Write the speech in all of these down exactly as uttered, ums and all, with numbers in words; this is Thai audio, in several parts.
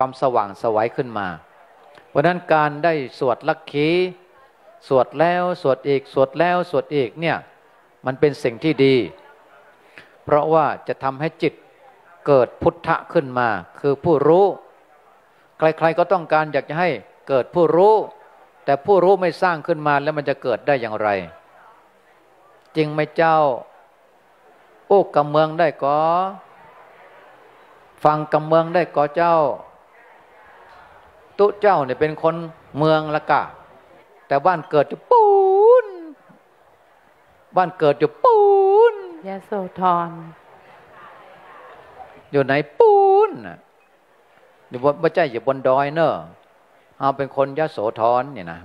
ความสว่างไสวขึ้นมาเพราะนั้นการได้สวดลักขีสวดแล้วสวดอีกสวดแล้วสวดอีกเนี่ยมันเป็นสิ่งที่ดีเพราะว่าจะทำให้จิตเกิดพุทธะขึ้นมาคือผู้รู้ใครๆก็ต้องการอยากจะให้เกิดผู้รู้แต่ผู้รู้ไม่สร้างขึ้นมาแล้วมันจะเกิดได้อย่างไรจริงไหมเจ้าโอ้กำเมืองได้ก็ฟังกำเมืองได้ก็เจ้าตุเจ้าเนี่ยเป็นคนเมืองละกะแต่บ้านเกิดอยู่ปูนบ้านเกิดอยู่ปูนยโสธรอยู่ไหนปูนอยู่บนไม่ใช่อยู่บนดอยเนอะเอาเป็นคนยโสธรเนี่ยนะ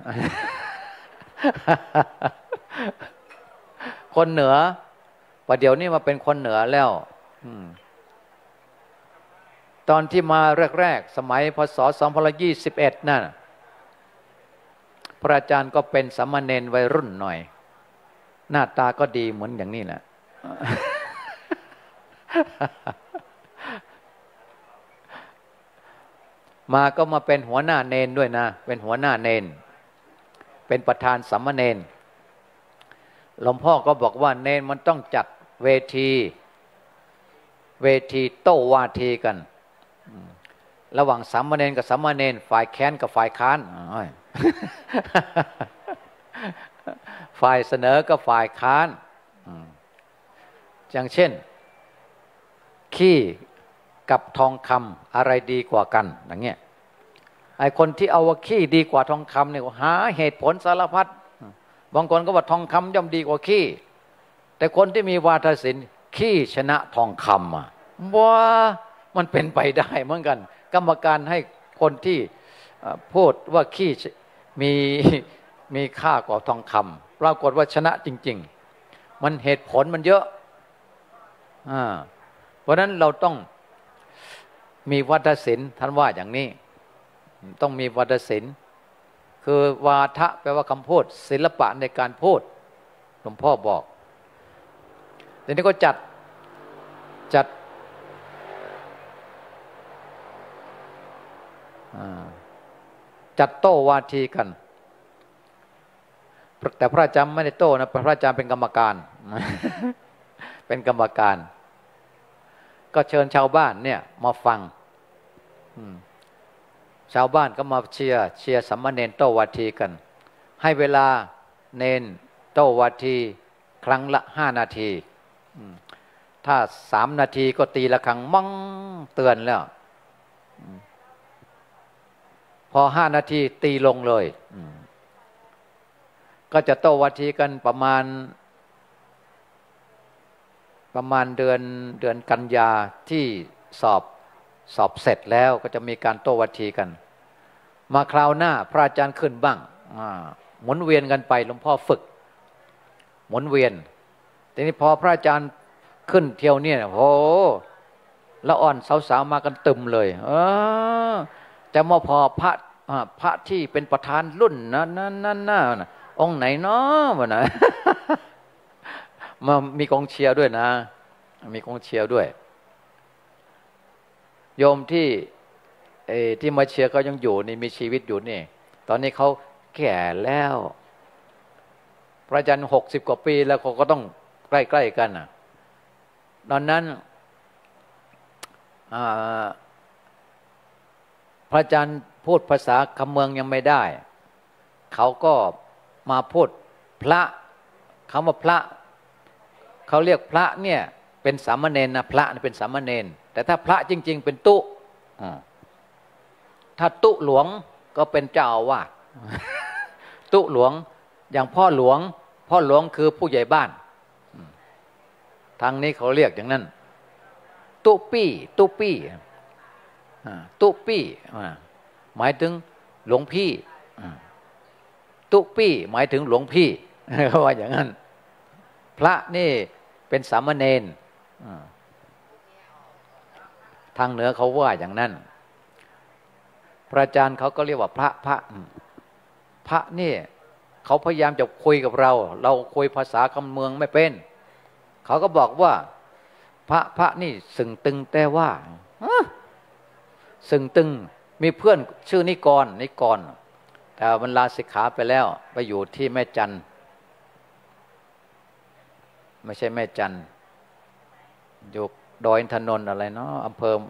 คนเหนือประเดี๋ยวนี้มาเป็นคนเหนือแล้วตอนที่มาแรกๆสมัยพศสองพันยี่สิบเอ็ดนั่นพระอาจารย์ก็เป็นสามเณรวัยรุ่นหน่อยหน้าตาก็ดีเหมือนอย่างนี้แหละมาก็มาเป็นหัวหน้าเณรด้วยนะเป็นหัวหน้าเณรเป็นประธานสามเณรหลวงพ่อก็บอกว่าเณรมันต้องจัดเวทีเวทีโต้วาทีกันระหว่างสามเณรกับสามเณรฝ่ายแค้นกับฝ่ายค้านฝ่ายเสนอกับฝ่ายค้านอย่างเช่นขี้กับทองคำอะไรดีกว่ากันอย่างเงี้ยไอ้คนที่เอาว่าขี้ดีกว่าทองคำเนี่ยหาเหตุผลสารพัดบางคนก็ว่าทองคำย่อมดีกว่าขี้แต่คนที่มีวาทศิลป์ขี้ชนะทองคำอ่ะว่ามันเป็นไปได้เหมือนกันกรรมการให้คนที่พูดว่าขี้มีมีค่ากว่าทองคำปรากฏว่าชนะจริงๆมันเหตุผลมันเยอะอ่าเพราะนั้นเราต้องมีวาทศิลป์ท่านว่าอย่างนี้ต้องมีวาทศิลป์คือวาทะแปลว่าคำพูดศิลปะในการพูดหลวงพ่อบอกทีนี้ก็จัดจัดจัดโต้วาทีกันแต่พระอาจารย์ไม่ได้โต้นะพระอาจารย์เป็นกรรมการเป็นกรรมการก็เชิญชาวบ้านเนี่ยมาฟังชาวบ้านก็มาเชียร์เชียร์สามเณรโต้วาทีกันให้เวลาเนนโต้วาทีครั้งละห้านาทีถ้าสามนาทีก็ตีละครั้งมั่งเตือนแล้วพอห้านาทีตีลงเลยก็จะโต้วาทีกันประมาณประมาณเดือนเดือนกันยาที่สอบสอบเสร็จแล้วก็จะมีการโต้วาทีกันมาคราวหน้าพระอาจารย์ขึ้นบ้างหมุนเวียนกันไปหลวงพ่อฝึกหมุนเวียนทีนี้พอพระอาจารย์ขึ้นเที่ยวเนี่ยโหละอ่อนสาวๆมากันตึมเลยเออแต่มาพอพระพระที่เป็นประธานรุ่นนะนั่นนั่นน่ะองค์ไหนเนาะวะนะมามีกองเชียร์ด้วยนะมีกองเชียร์ด้วยโยมที่เอที่มาเชียร์เขายังอยู่นี่มีชีวิตอยู่นี่ตอนนี้เขาแก่แล้วพระอาจารย์หกสิบกว่าปีแล้วเขาก็ต้องใกล้ๆกันนะตอนนั้นพระอาจารย์พูดภาษาคำเมืองยังไม่ได้เขาก็มาพูดพระคำว่าพระเขาเรียกพระเนี่ยเป็นสามเณรนะพระเป็นสามเณรแต่ถ้าพระจริงๆเป็นตุถ้าตุหลวงก็เป็นเจ้าอาวาสตุหลวงอย่างพ่อหลวงพ่อหลวงคือผู้ใหญ่บ้านทางนี้เขาเรียกอย่างนั้นตุปี้ตุปี้ตุปี้หมายถึงหลวงพี่ตุปี้หมายถึงหลวงพี่เขาว่าอย่างนั้นพระนี่เป็นสามเณรทางเหนือเขาว่าอย่างนั้นพระอาจารย์เขาก็เรียกว่าพระพระพระนี่เขาพยายามจะคุยกับเราเราคุยภาษาคำเมืองไม่เป็นเขาก็บอกว่าพระพระนี่สึงตึงแต่ว่าสึงตึงมีเพื่อนชื่อนิกรนิกรแต่มันลาสิกขาไปแล้วไปอยู่ที่แม่จันไม่ใช่แม่จันอยู่ดอยอินทนนท์อะไรเนาะอำเภอ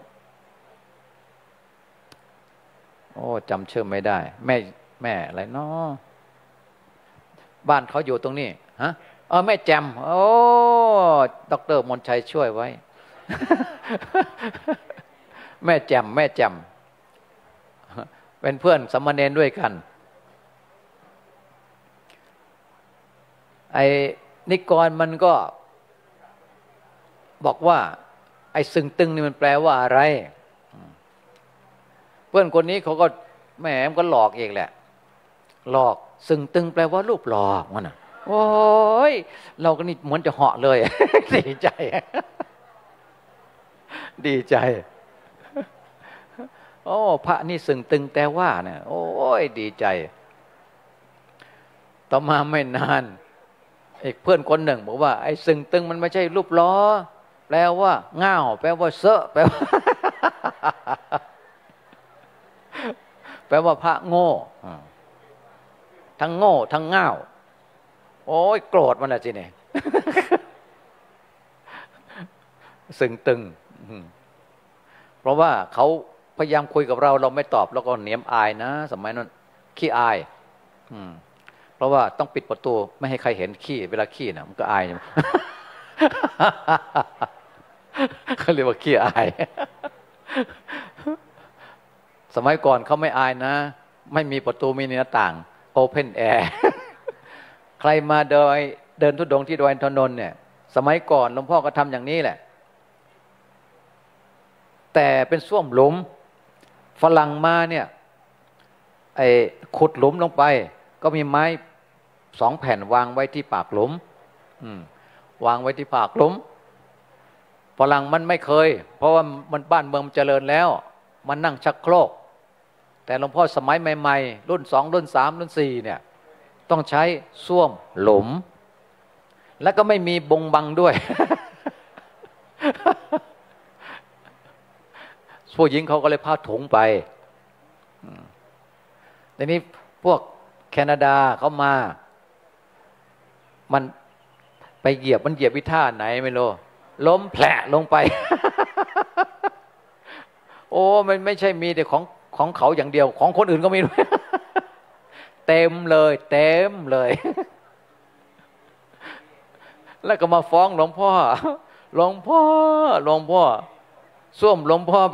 โอ้จำชื่อไม่ได้แม่แม่อะไรเนาะบ้านเขาอยู่ตรงนี้ฮะเออแม่แจมโอ้ดอกเตอรมนชัยช่วยไว้ แม่แจมแม่แจมเป็นเพื่อนสมณเณรด้วยกันไอ้นิกรมันก็บอกว่าไอ้สึงตึงนี่มันแปลว่าอะไรเพื่อนคนนี้เขาก็แหมมันก็หลอกเองแหละหลอกสึงตึงแปลว่ารูปหล่อมันน่ะโอ้ยเราก็นี่เหมือนจะเหาะเลย ดีใจ ดีใจโอ้พระนี่สึงตึงแต่ว่าเนี่ยโอ้ยดีใจต่อมาไม่นานอีกเพื่อนคนหนึ่งบอกว่าไอ้สึงตึงมันไม่ใช่รูปล้อแปลว่าง่าวแปลว่าเซอะแปลว่า แปลว่าพระโง่ทั้งโง่ทั้งง่าวโอ้ยโกรธมันละสิเนี่ย สึงตึงเพราะว่าเขาพยายามคุยกับเราเราไม่ตอบแล้วก็เหนียมอายนะสมัยนั้นขี้อายเพราะว่าต้องปิดประตูไม่ให้ใครเห็นขี้เวลาขี้นะมันก็อาย เขาเรียกว่าขี้อาย สมัยก่อนเขาไม่อายนะไม่มีประตูมีหน้าต่างโอเพนแอร์ใครมาเดินเดินทุดงที่ดอยอินทนนท์เนี่ยสมัยก่อนหลวงพ่อก็ทำอย่างนี้แหละแต่เป็นส้วมหลุมฝรั่งมาเนี่ยไอ้ขุดหลุมลงไปก็มีไม้สองแผ่นวางไว้ที่ปากหลุมวางไว้ที่ปากหลุมฝรั่งมันไม่เคยเพราะว่ามันบ้านเมืองมันเจริญแล้วมันนั่งชักโครกแต่หลวงพ่อสมัยใหม่ๆรุ่นสองรุ่นสามรุ่นสี่เนี่ยต้องใช้ส้วมหลุมแล้วก็ไม่มีบงบังด้วย ผู้หญิงเขาก็เลยพาถุงไปทีนี้พวกแคนาดาเขามามันไปเหยียบมันเหยียบวิท่าไหนไม่รู้ล้มแผลลงไป โอ้มันไม่ใช่มีแต่ของของเขาอย่างเดียวของคนอื่นก็มีด้วย เต็มเลยเต็มเลย แล้วก็มาฟ้องหลวงพ่อหลวงพ่อหลวงพ่อส้วมหลวงพ่อไป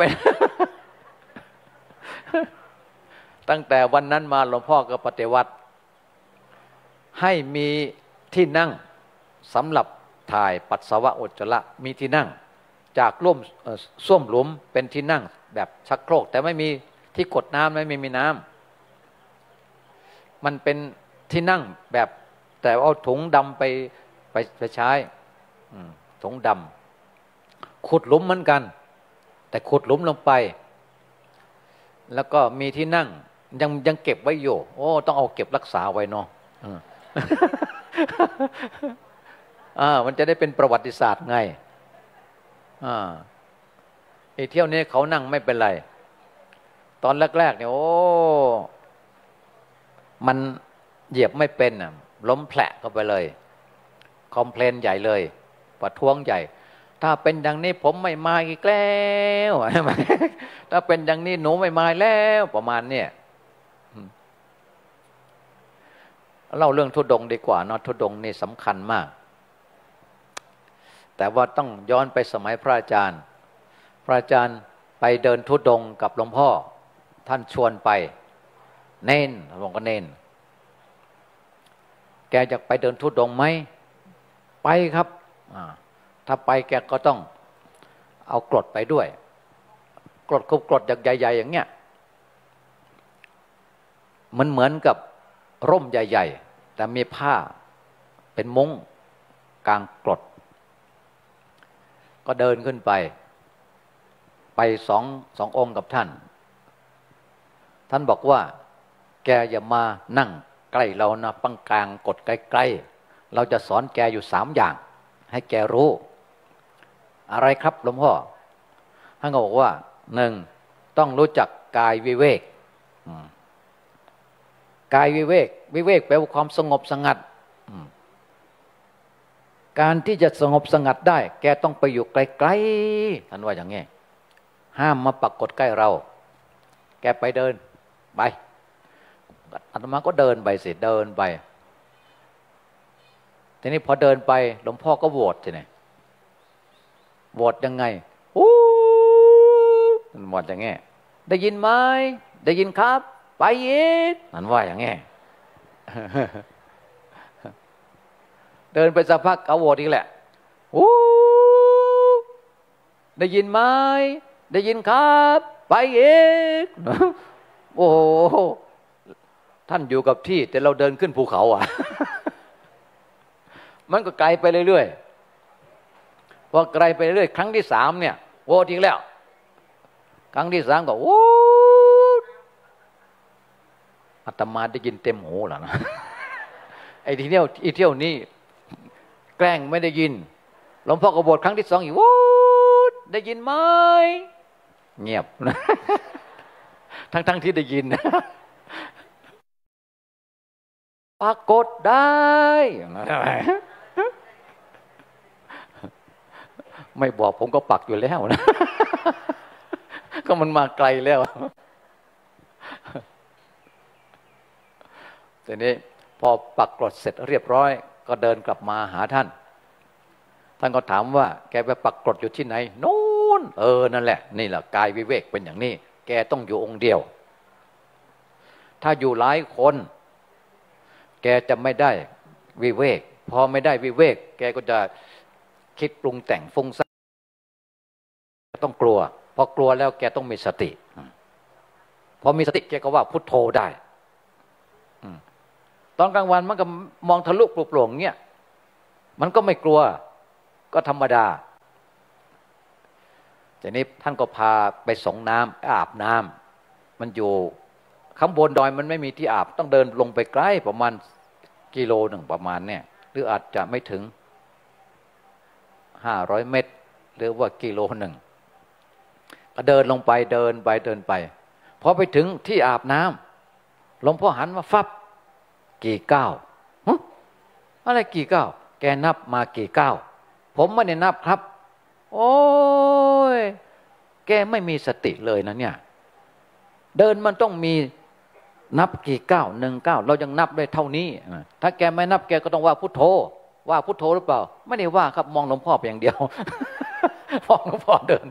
ตั้งแต่วันนั้นมาหลวงพ่อก็ปฏิวัติให้มีที่นั่งสำหรับถ่ายปัสสาวะอุจจาระมีที่นั่งจากร่วมส้วมหลุมเป็นที่นั่งแบบชักโครกแต่ไม่มีที่กดน้ำไม่มีมีน้ำมันเป็นที่นั่งแบบแต่เอาถุงดำไปไปไปใช้ถุงดำขุดหลุมเหมือนกันแต่ขุดหลุมลงไปแล้วก็มีที่นั่งยังยังเก็บไว้อยู่โอ้ต้องเอาเก็บรักษาไว้เนาะอ่ามันจะได้เป็นประวัติศาสตร์ไงอ่าไอ้เที่ยวนี้เขานั่งไม่เป็นไรตอนแรกๆเนี่ยโอ้มันเหยียบไม่เป็นอ่ะล้มแผลเข้าไปเลยคอมเพลนใหญ่เลยประท้วงใหญ่ถ้าเป็นอย่างนี้ผมไม่มาอีกแล้วถ้าเป็นอย่างนี้หนูไม่มาแล้วประมาณเนี่ยเล่าเรื่องธุดงค์ดีกว่าเนาะธุดงค์นี่สำคัญมากแต่ว่าต้องย้อนไปสมัยพระอาจารย์พระอาจารย์ไปเดินธุดงค์กับหลวงพ่อท่านชวนไปเน้นหลวงก็เน้นแกจะไปเดินธุดงค์ไหมไปครับถ้าไปแกก็ต้องเอากรดไปด้วยกรดคุบกรดใหญ่ๆอย่างเงี้ยมันเหมือนกับร่มใหญ่ๆแต่มีผ้าเป็นมุ้งกลางกรดก็เดินขึ้นไปไปสองสององค์กับท่านท่านบอกว่าแกอย่ามานั่งใกล้เรานะปังกลางกดใกล้ๆเราจะสอนแกอยู่สามอย่างให้แกรู้อะไรครับหลวงพ่อท่านก็บอกว่าหนึ่งต้องรู้จักกายวิเวกกายวิเวกวิเวกแปลว่าความสงบสงัดการที่จะสงบสงัดได้แกต้องไปอยู่ไกลๆท่านว่าอย่างงี้ห้ามมาปรากฏใกล้เราแกไปเดินไปอาตมาก็เดินไปสิเดินไปทีนี้พอเดินไปหลวงพ่อก็โหวตทีนี้โหวตยังไงโอ้มันโหวตอย่างงี้ได้ยินไหมได้ยินครับไปอีกมันว่าอย่างงี้เดินไปสักพักเอาโหวตอีกแหละโอ้ได้ยินไหมได้ยินครับไปอีกโอ้ท่านอยู่กับที่แต่เราเดินขึ้นภูเขาอ่ะ มันก็ไกลไปเรื่อยๆพอไกลไปเรื่อยครั้งที่สามเนี่ยโหวตอีกแล้วครั้งที่สามก็โอ้อาตมาได้ยินเต็มหูแล้วนะ ไอ้ที่เที่ยวไอ้เที่ยวนี้แกล้งไม่ได้ยินหลวงพ่อก็โหวตครั้งที่สองอีกโอ้ได้ยินไหมเงียบ ทั้งๆที่ได้ยิน ปรากฏได้ ไม่บอกผมก็ปักอยู่แล้วนะ ก็มันมาไกลแล้วทีนี้พอปักกรดเสร็จเรียบร้อยก็เดินกลับมาหาท่านท่านก็ถามว่าแกไปปักกรดอยู่ที่ไหนโน่นเออนั่นแหละนี่แหละกายวิเวกเป็นอย่างนี้แกต้องอยู่องค์เดียวถ้าอยู่หลายคนแกจะไม่ได้วิเวกพอไม่ได้วิเวกแกก็จะคิดปรุงแต่งฟุ้งซ่านต้องกลัวพอกลัวแล้วแกต้องมีสติพอมีสติแกก็ว่าพุทโธได้ตอนกลางวันมันก็มองทะลุปลุกโปร่งเงี้ยมันก็ไม่กลัวก็ธรรมดาทีนี้ท่านก็พาไปสงน้ำอาบน้ำมันอยู่ข้างบนดอยมันไม่มีที่อาบต้องเดินลงไปไกลประมาณกิโลหนึ่งประมาณเนี่ยหรืออาจจะไม่ถึงห้าร้อยเมตรหรือว่ากิโลหนึ่งก็เดินลงไปเดินไปเดินไปพอไปถึงที่อาบน้ำหลวงพ่อหันมาฟับกี่ก้าวอะไรกี่ก้าวแกนับมากี่ก้าวผมไม่ได้นับครับโอ้ยแกไม่มีสติเลยนะเนี่ยเดินมันต้องมีนับกี่ก้าวหนึ่งก้าวเรายังนับได้เท่านี้ถ้าแกไม่นับแกก็ต้องว่าพุทโธว่าพุทโธหรือเปล่าไม่ได้ว่าครับมองหลวงพ่อไปอย่างเดียว มองหลวงพ่อเดิน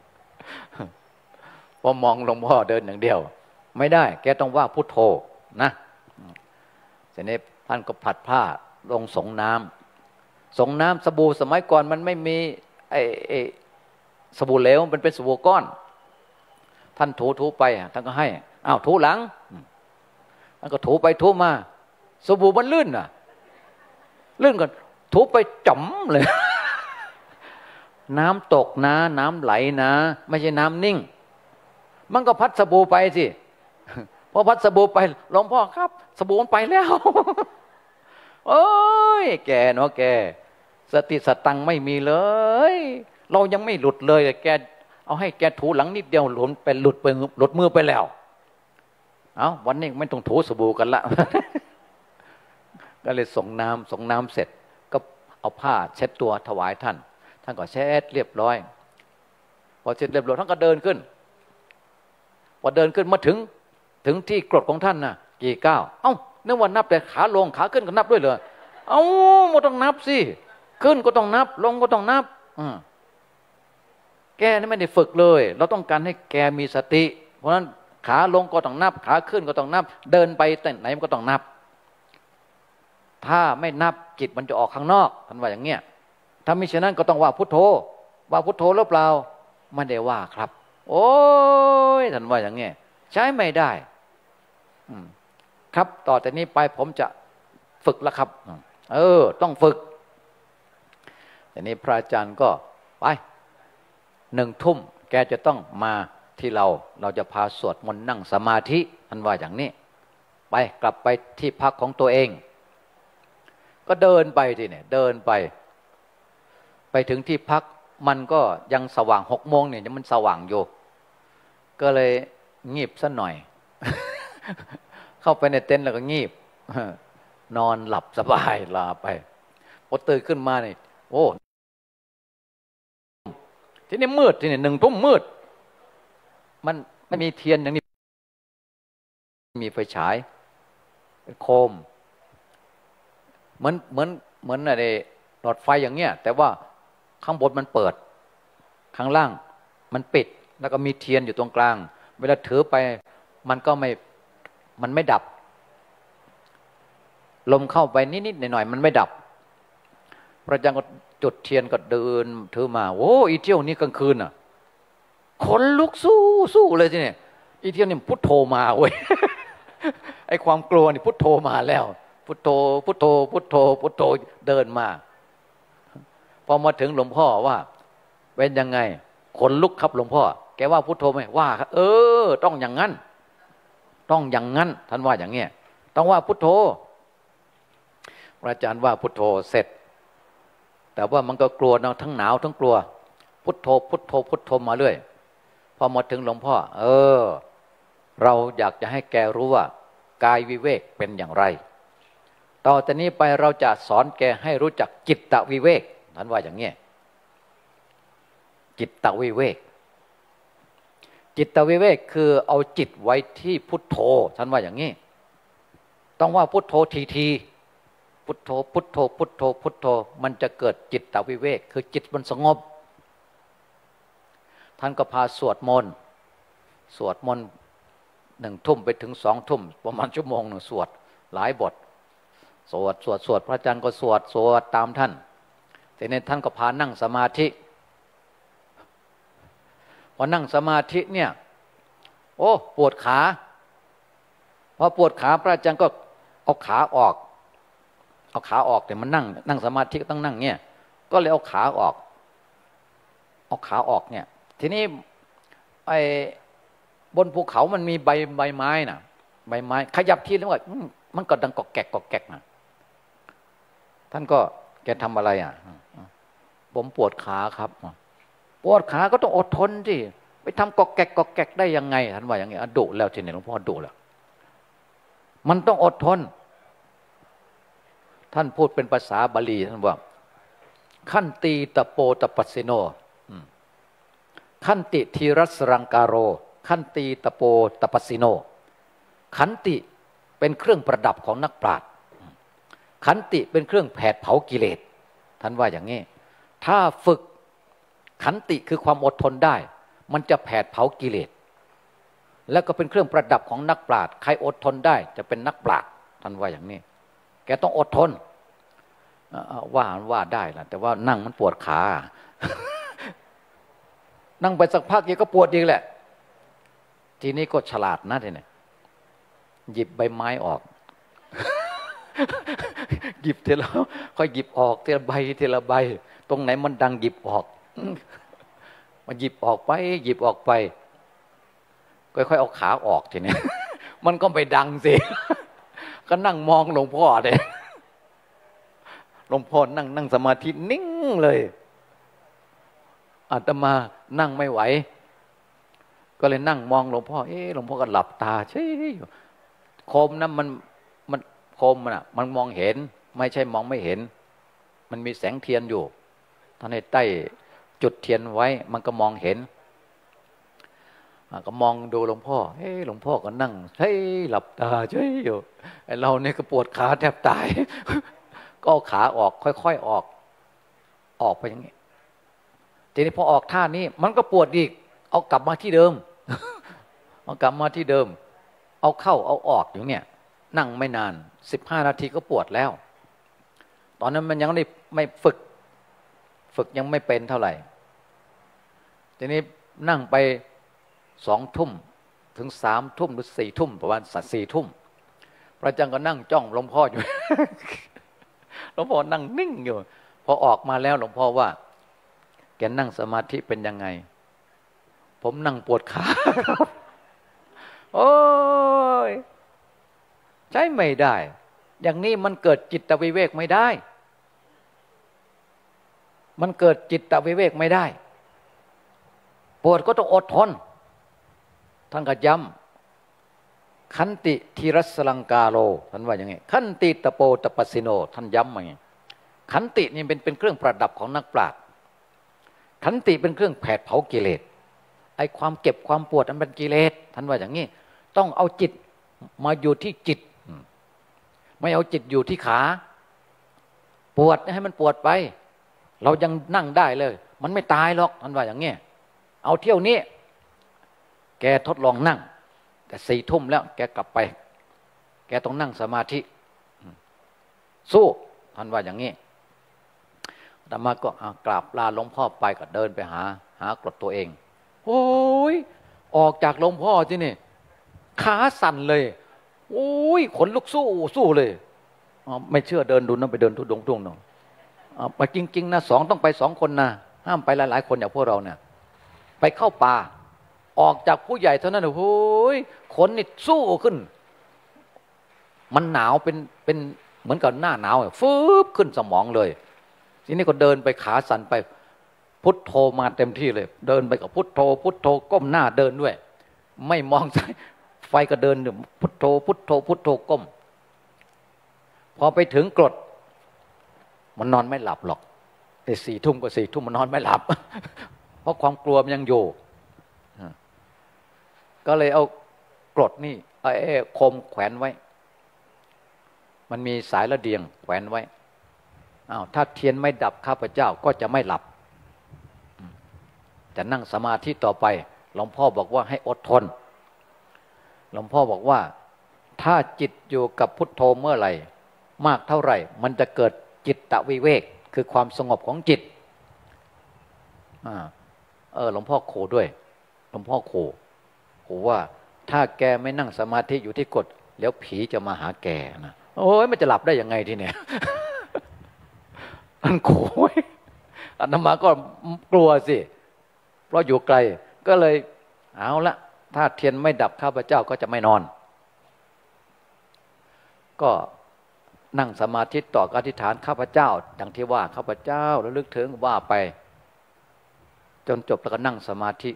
พอมองหลวงพ่อเดินอย่างเดียวไม่ได้แกต้องว่าพุทโธนะเสร็จนี้ท่านก็ผัดผ้าลงสงน้ำสงน้ำสบู่สมัยก่อนมันไม่มีไอ้ไอ้สบู่เหลวมันเป็นสบู่ก้อนท่านถูถูไปท่านก็ให้อ้าวถูหลังท่านก็ถูไปถูมาสบู่มันลื่นอ่ะลื่นก่อนถูไปจ๋ำเลย น้ำตกนะน้ำไหลนะไม่ใช่น้ำนิ่งมันก็พัดสบู่ไปสิพอพัดสบู่ไปหลวงพ่อครับสบู่มันไปแล้ว โอ้ยแกเนาะแกสติสตังไม่มีเลยเรายังไม่หลุดเลยแกเอาให้แกถูหลังนิดเดียวหลุดไปหลุดไปหลุดมือไปแล้วเอาวันนี้ไม่ต้องถูสบู่กันละ ก็เลยส่งน้ำส่งน้ำเสร็จก็เอาผ้าเช็ดตัวถวายท่านท่านก็เช็ดเรียบร้อยพอเช็ดเรียบร้อยท่านก็เดินขึ้นพอเดินขึ้นมาถึงถึงที่กรดของท่านน่ะกี่ก้าวเอ้านึกว่านับแต่ขาลงขาขึ้นก็นับด้วยเหรอเอ้าไม่ต้องนับสิขึ้นก็ต้องนับลงก็ต้องนับอืมแกนี่ไม่ได้ฝึกเลยเราต้องการให้แกมีสติเพราะฉะนั้นขาลงก็ต้องนับขาขึ้นก็ต้องนับเดินไปแต่ไหนมันก็ต้องนับถ้าไม่นับจิตมันจะออกข้างนอกท่านว่าอย่างเงี้ยถ้ามิฉะนั้นก็ต้องว่าพุทโธว่าพุทโธหรือเปล่าไม่ได้ว่าครับโอ้ยท่านว่าอย่างเงี้ยใช้ไม่ได้ครับต่อแต่นี้ไปผมจะฝึกแล้วครับเออต้องฝึกแต่นี้พระอาจารย์ก็ไปหนึ่งทุ่มแกจะต้องมาที่เราเราจะพาสวดมนต์นั่งสมาธิท่านว่าอย่างนี้ไปกลับไปที่พักของตัวเองก็เดินไปที่เนี่ยเดินไปไปถึงที่พักมันก็ยังสว่างหกโมงเนี่ยมันสว่างอยู่ก็เลยงีบซะหน่อย เข้าไปในเต็นท์แล้วก็งีบ นอนหลับสบายลาไปพอตื่นขึ้นมาเนี่ยโอ้ที่นี่มืดที่นี่หนึ่งทุ่มมืดมันไม่มีเทียนอย่างนี้มีไฟฉายเป็นโคมเหมือนเหมือนเหมือนอะไรหลอดไฟอย่างเงี้ยแต่ว่าข้างบนมันเปิดข้างล่างมันปิดแล้วก็มีเทียนอยู่ตรงกลางเวลาถือไปมันก็ไม่มันไม่ดับลมเข้าไปนิดๆหน่อยๆมันไม่ดับพระอาจารย์ก็จุดเทียนก็เดินถือมาโอ้อีเที่ยวนี้กลางคืนอ่ะขนลุกสู้สู้เลยทีนี้อีเที่ยวนี่พุทโธมาเว้ย ไอ้ความกลัวนี่พุทโธมาแล้วพุทโธพุทโธพุทโธพุทโธเดินมาพอมาถึงหลวงพ่อว่าเป็นยังไงขนลุกครับหลวงพ่อแกว่าพุทโธไหมว่าเออต้องอย่างนั้นต้องอย่างนั้นท่านว่าอย่างเงี้ยต้องว่าพุทโธพระอาจารย์ว่าพุทโธเสร็จแต่ว่ามันก็กลัวนะทั้งหนาวทั้งกลัวพุทโธพุทโธพุทโธมาเรื่อยพอมาถึงหลวงพ่อเออเราอยากจะให้แกรู้ว่ากายวิเวกเป็นอย่างไรต่อจากนี้ไปเราจะสอนแกให้รู้จักจิตตวิเวกท่านว่าอย่างเงี้ยจิตตวิเวกจิตตวิเวกคือเอาจิตไว้ที่พุทโธท่านว่าอย่างนี้ต้องว่าพุทโธทีทีพุทโธพุทโธพุทโธพุทโธมันจะเกิดจิตตวิเวกคือจิตมันสงบท่านก็พาสวดมนต์สวดมนต์หนึ่งทุ่มไปถึงสองทุ่มประมาณชั่วโมงหนึ่งสวดหลายบทสวดสวดสวดพระอาจารย์ก็สวดสวดตามท่านแต่ในท่านก็พานั่งสมาธิพอนั่งสมาธิเนี่ยโอ้ปวดขาพอปวดขาพระอาจารย์ก็เอาขาออกเอาขาออกแต่มันนั่งนั่งสมาธิก็ต้องนั่งเนี่ยก็เลยเอาขาออกเอาขาออกเนี่ยทีนี้ไอ้บนภูเขามันมีใบใบไม้น่ะใบไม้ขยับทีแล้วก็มันก็ดังกอกแกกกอกแกกนะท่านก็แกทำอะไรอ่ะผมปวดขาครับปวดขาก็ต้องอดทนสิไปทำกอกแกกกอกแกกได้ยังไงท่านว่าอย่างไงดุแล้วทีนี้หลวงพ่อดุแล้วมันต้องอดทนท่านพูดเป็นภาษาบาลีท่านว่าขันติตะโปตปัสสิโนขันติทีรัสรังการโรขันติตะโปตปัสสิโนขันติเป็นเครื่องประดับของนักปราชญ์ขันติเป็นเครื่องแผดเผากิเลสท่านว่าอย่างนี้ถ้าฝึกขันติคือความอดทนได้มันจะแผดเผากิเลสแล้วก็เป็นเครื่องประดับของนักปราชญ์ใครอดทนได้จะเป็นนักปราชญ์ท่านว่าอย่างนี้แกต้องอดทนว่าว่าได้ล่ะแต่ว่านั่งมันปวดขา นั่งไปสักพักแกก็ปวดอีกแหละทีนี้ก็ฉลาดนะทีนี้หยิบใบไม้ออก หยิบทีละค่อยหยิบออกทีละใบทีละใบตรงไหนมันดังหยิบออกมันหยิบออกไปหยิบออกไปค่อยๆเอาขาออกทีนี้ มันก็ไปดังสิก็นั่งมองหลวงพ่อเลยหลวงพ่อนั่งนั่งสมาธินิ่งเลยอาตมานั่งไม่ไหวก็เลยนั่งมองหลวงพ่อเอ๊ะหลวงพ่อก็หลับตาเฉยโคมนั้นมันมันโคมมันอ่ะมันมองเห็นไม่ใช่มองไม่เห็นมันมีแสงเทียนอยู่ท่านให้ใต้จุดเทียนไว้มันก็มองเห็นก็มองดูหลวงพ่อเฮ้ยหลวงพ่อก็นั่งเฮ้ยหลับตาเฉยอยู่ไอ้เราเนี่ยก็ปวดขาแทบตาย ก็เอาขาออกค่อยๆออกออกไปอย่างนี้ทีนี้พอออกท่านี้มันก็ปวดอีกเอากลับมาที่เดิม เอากลับมาที่เดิมเอาเข้าเอาออกอย่างเนี้ยนั่งไม่นานสิบห้านาทีก็ปวดแล้วตอนนั้นมันยังไม่ไม่ฝึกฝึกยังไม่เป็นเท่าไหร่ทีนี้นั่งไปสองทุ่มถึงสามทุ่มหรือสี่ทุ่มประมาณสี่ทุ่มพระอาจารย์ก็นั่งจ้องหลวงพ่ออยู่ หลวงพ่อนั่งนิ่งอยู่พอออกมาแล้วหลวงพ่อว่าแกนั่งสมาธิเป็นยังไงผมนั่งปวดขา โอ้ยใช้ไม่ได้อย่างนี้มันเกิดจิตวิเวกไม่ได้มันเกิดจิตวิเวกไม่ได้ปวดก็ต้องอดทนท่านก็ย้ำขันติทีรสลังกาโลท่านว่าอย่างไงขันติตโปตปัสสิโนท่านย้ำมาไงขันตินี่เป็นเป็นเครื่องประดับของนักปราชญ์ขันติเป็นเครื่องแผดเผากิเลสไอ้ความเก็บความปวดมันเป็นกิเลสท่านว่าอย่างนี้ต้องเอาจิตมาอยู่ที่จิตไม่เอาจิตอยู่ที่ขาปวดให้มันปวดไปเรายังนั่งได้เลยมันไม่ตายหรอกท่านว่าอย่างนี้เอาเที่ยวนี้แกทดลองนั่งแต่สี่ทุ่มแล้วแกกลับไปแกต้องนั่งสมาธิสู้ท่านว่าอย่างนี้ธรรมะก็กราบลาหลวงพ่อไปก็เดินไปหาหากรดตัวเองโอ้ยออกจากหลวงพ่อที่นี่ขาสั่นเลยโอ้ยขนลุกสู้สู้เลยไม่เชื่อเดินดูนะไปเดินทุดงทุ่งเนาะไปจริงๆนะสองต้องไปสองคนนะห้ามไปหลายๆคนอย่างพวกเราเนี่ยไปเข้าป่าออกจากผู้ใหญ่เท่านั้นโอ้ยขนนี่สู้ขึ้นมันหนาวเป็นเป็นเหมือนกับหน้าหนาวฟืบขึ้นสมองเลยทีนี้ก็เดินไปขาสั่นไปพุทโธมาเต็มที่เลยเดินไปกับพุทโธพุทโธก้มหน้าเดินด้วยไม่มองซ้ายไฟก็เดินพุทโธพุทโธพุทโธก้มพอไปถึงกรดมันนอนไม่หลับหรอกแต่สี่ทุ่มก็สี่ทุ่มมันนอนไม่หลับเพราะความกลัวมันยังอยู่ก็เลยเอากรดนี่ไอ้คมแขวนไว้มันมีสายระเดียงแขวนไว้อ้าวถ้าเทียนไม่ดับข้าพเจ้าก็จะไม่หลับจะนั่งสมาธิต่อไปหลวงพ่อบอกว่าให้อดทนหลวงพ่อบอกว่าถ้าจิตอยู่กับพุทโธเมื่อไหร่มากเท่าไหร่มันจะเกิดจิตตวิเวกคือความสงบของจิตอ่าเออหลวงพ่อโคด้วยหลวงพ่อโคโคว่าถ้าแกไม่นั่งสมาธิอยู่ที่กฎแล้วผีจะมาหาแกนะโอ้ยมันจะหลับได้ยังไงทีเนี้ยอันโขยอาตมาก็กลัวสิเพราะอยู่ไกลก็เลยเอาละถ้าเทียนไม่ดับข้าพเจ้าก็จะไม่นอนก็นั่งสมาธิต่ออธิษฐานข้าพเจ้าดังที่ว่าข้าพเจ้าระลึกถึงว่าไปจนจบแล้วก็นั่งสมาธิ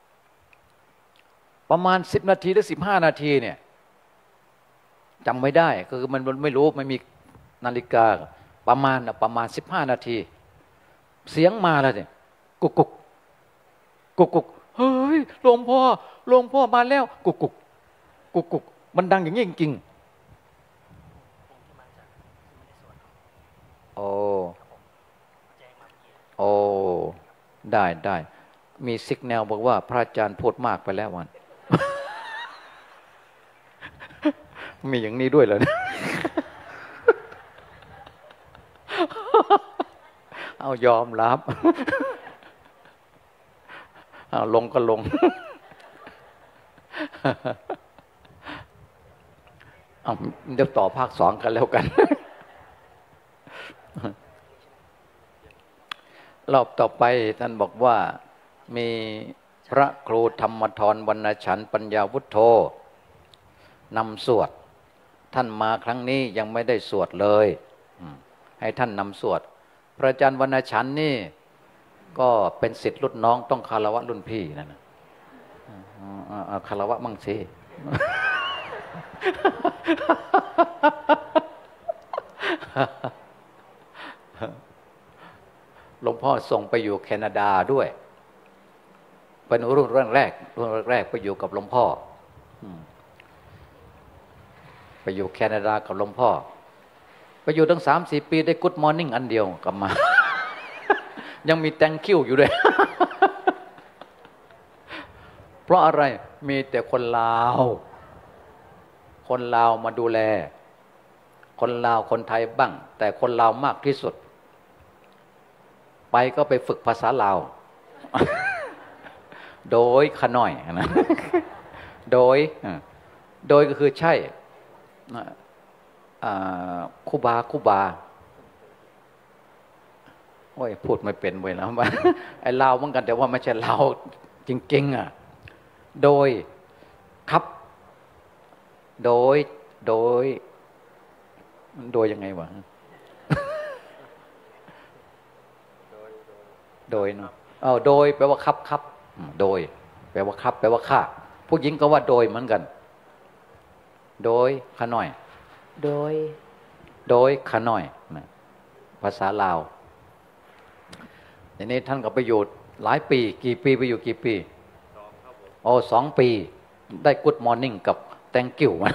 ประมาณสิบนาทีหรือสิบห้านาทีเนี่ยจำไม่ได้คือมันไม่รู้ไม่มีนาฬิกาประมาณประมาณสิบห้านาทีเสียงมาแล้วเนี่ยกุกกุกกุกกุกเฮ้ยหลวงพ่อหลวงพ่อมาแล้วกุกกุกกุกกุกมันดังอย่างนี้จริงๆโอ้โอ้ได้ได้มีซิกแนลบอกว่าพระอาจารย์พูดมากไปแล้ววัน มีอย่างนี้ด้วยเหรอ เอายอมรับเอาลงก็ลง เอาเดี๋ยวต่อภาคสองกันแล้วกัน รอบต่อไปท่านบอกว่ามีพระครูธรรมธรวรรณฉันท์ปัญญาวุฒโธนำสวดท่านมาครั้งนี้ยังไม่ได้สวดเลยให้ท่านนำสวดพระอาจารย์วรรณฉันท์นี่ก็เป็นศิษย์รุ่นน้องต้องคารวะรุ่นพี่นั่นนะคารวะมั่งสิ หลวงพ่อส่งไปอยู่แคนาดาด้วยเป็นรุ่นแรกรุ่นแรกไปอยู่กับหลวงพ่อไปอยู่แคนาดากับหลวงพ่อไปอยู่ตั้งสามสี่ปีได้กู๊ดมอร์นิ่งอันเดียวกลับมา ยังมีแตงคิวอยู่ด้วย เพราะอะไรมีแต่คนลาวคนลาวมาดูแลคนลาวคนไทยบ้างแต่คนลาวมากที่สุดไปก็ไปฝึกภาษาลาว โดยขน่อยนะโดยโดยก็คือใช่คูบาคูบาโอ้ยพูดไม่เป็นเว้ยนะว่าไอ้ลาวเหมือนกันแต่ว่าไม่ใช่ลาวจริงๆอ่ะโดยครับโดยโดยโดยยังไงวะโดยเนาะเอาโดยแปลว่าครับครับโดยแปลว่าครับแปลว่าข้าผู้หญิงก็ว่าโดยเหมือนกันโดยขน่อยโดยโดยขน่อยนะภาษาลาวทีนี้ท่านก็ไปอยู่หลายปีกี่ปีไปอยู่กี่ปีโอ้สองปีได้ Good Morning กับ Thank you มัน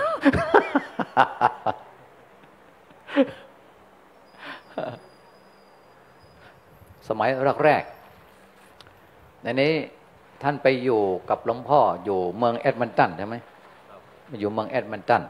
สมัยแรกๆในนี้ท่านไปอยู่กับหลวงพ่ออยู่เมืองแอดมันตันใช่ไหมอยู่เมืองแอดมันตัน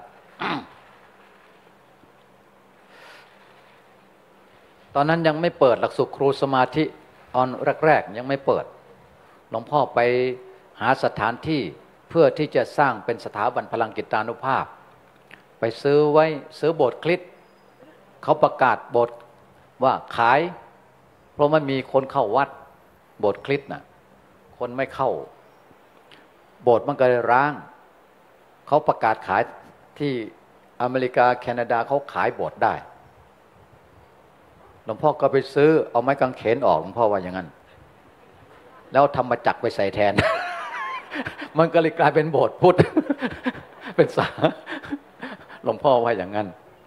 ตอนนั้นยังไม่เปิดหลักสูตรครูสมาธิตอนแรกๆยังไม่เปิดหลวงพ่อไปหาสถานที่เพื่อที่จะสร้างเป็นสถาบันพลังจิตานุภาพไปซื้อไว้ซื้อโบสถ์คริสต์เขาประกาศโบสถ์ว่าขายเพราะไม่มีคนเข้าวัดโบสถ์คริสต์น่ะคนไม่เข้าโบสถ์มันก็เลยร้างเขาประกาศขายที่อเมริกาแคนาดาเขาขายโบสถ์ได้หลวงพ่อก็ไปซื้อเอาไม้กางเขนออกหลวงพ่อว่าอย่างนั้นแล้วธรรมจักรไปใส่แทน มันก็เลยกลายเป็นโบสถ์พุทธ เป็นสาหลวงพ่อว่าอย่างนั้น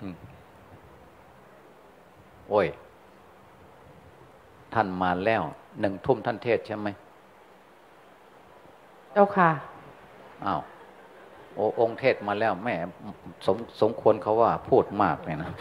โอ้ยท่านมาแล้วหนึ่งทุ่มท่านเทศใช่ไหมเจ้าค่ะอ้าวโอ้องค์เทศมาแล้วแม่สมสมควรเขาว่าพูดมากเลยนะ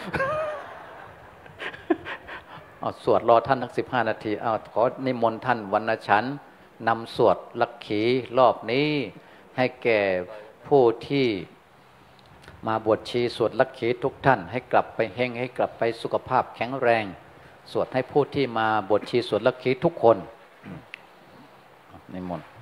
เอาสวดรอท่านทั้งสิบห้านาทีเอาขอนิมนต์ท่านวรรณชันนำสวดลักขีรอบนี้ให้แก่ผู้ที่มาบวชชีสวดลักขีทุกท่านให้กลับไปเฮงให้กลับไปสุขภาพแข็งแรงสวดให้ผู้ที่มาบวชชีสวดลักขีทุกคนนิมนต์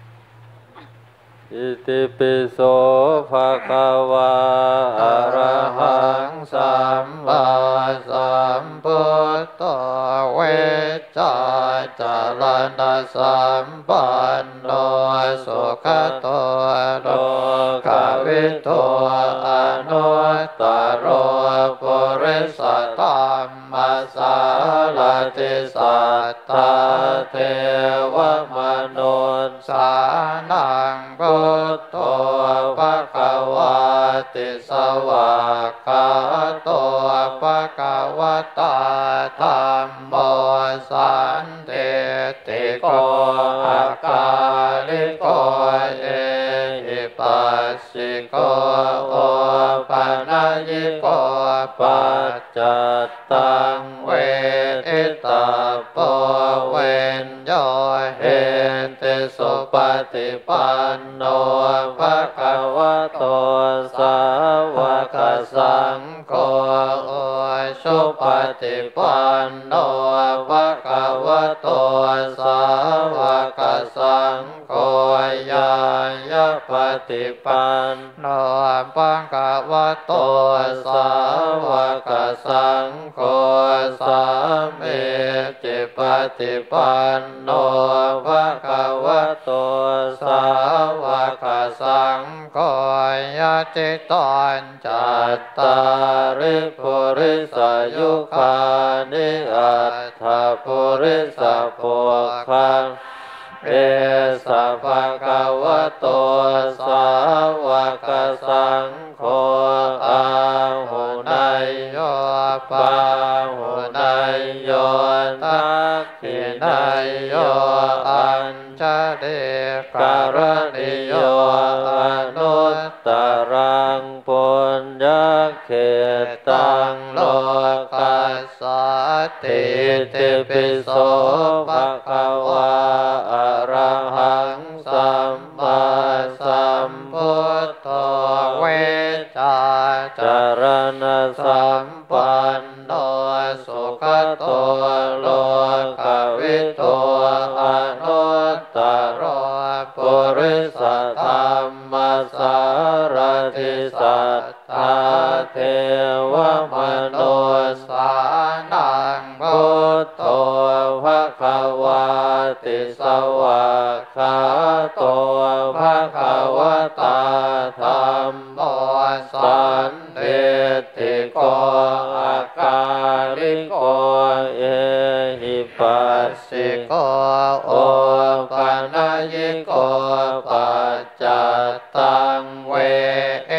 อิติปิโสภะคะวะอะระหังสัมมาสัมพุทโธเวชชาจารณะสัมปันโนสุขโตโลกวิทูอนุตตโรปุริสธัมมัสสารติสัทธาเทวมนุษย์สานังพุทโธภะคะวะติสวากขาโตภะคะวะตาธัมโมสันติติโกอาการิโกเอหิปัสสิโกโอปะนะยิโกปัจจัตตังเวทิตาโปเวนโยเหติสุปฏิปันโนภะคะวะโตสาวกสังโฆสุปฏิปันโนภะคะวะโตสาวกสังโฆญาญาปฏิปันโนภะคะวะโตสาวกสังโฆสามีจิปฏิปันโนภะคะวะโตสาวกสังโฆญาติตันจัตตาริปุริสยุคานิอัตถปุริสปุคังเอสะภะคะวะโตสาวกสังโฆอาหุนายโยปาหุนายโยทักขินายโยอัญชลิการณิโยอนุตตรังปุญญเขตังโลกัสสติติปิโสภะคะวะอะระหังสัมมาสัมพุทโธเวชชาจารณะสัมปันโนสุขโตโลกวิทูอนุตตโรปุริสธัมมัสสารติสัทธาเทวมนุษย์สานังพุทโธภะคะวะติสวากขาโตภะคะวะตาธัมโมสันติติโกอาการิโกเอหิปัสสิโกโอปะนะยิโกปัจจัตตังเวตา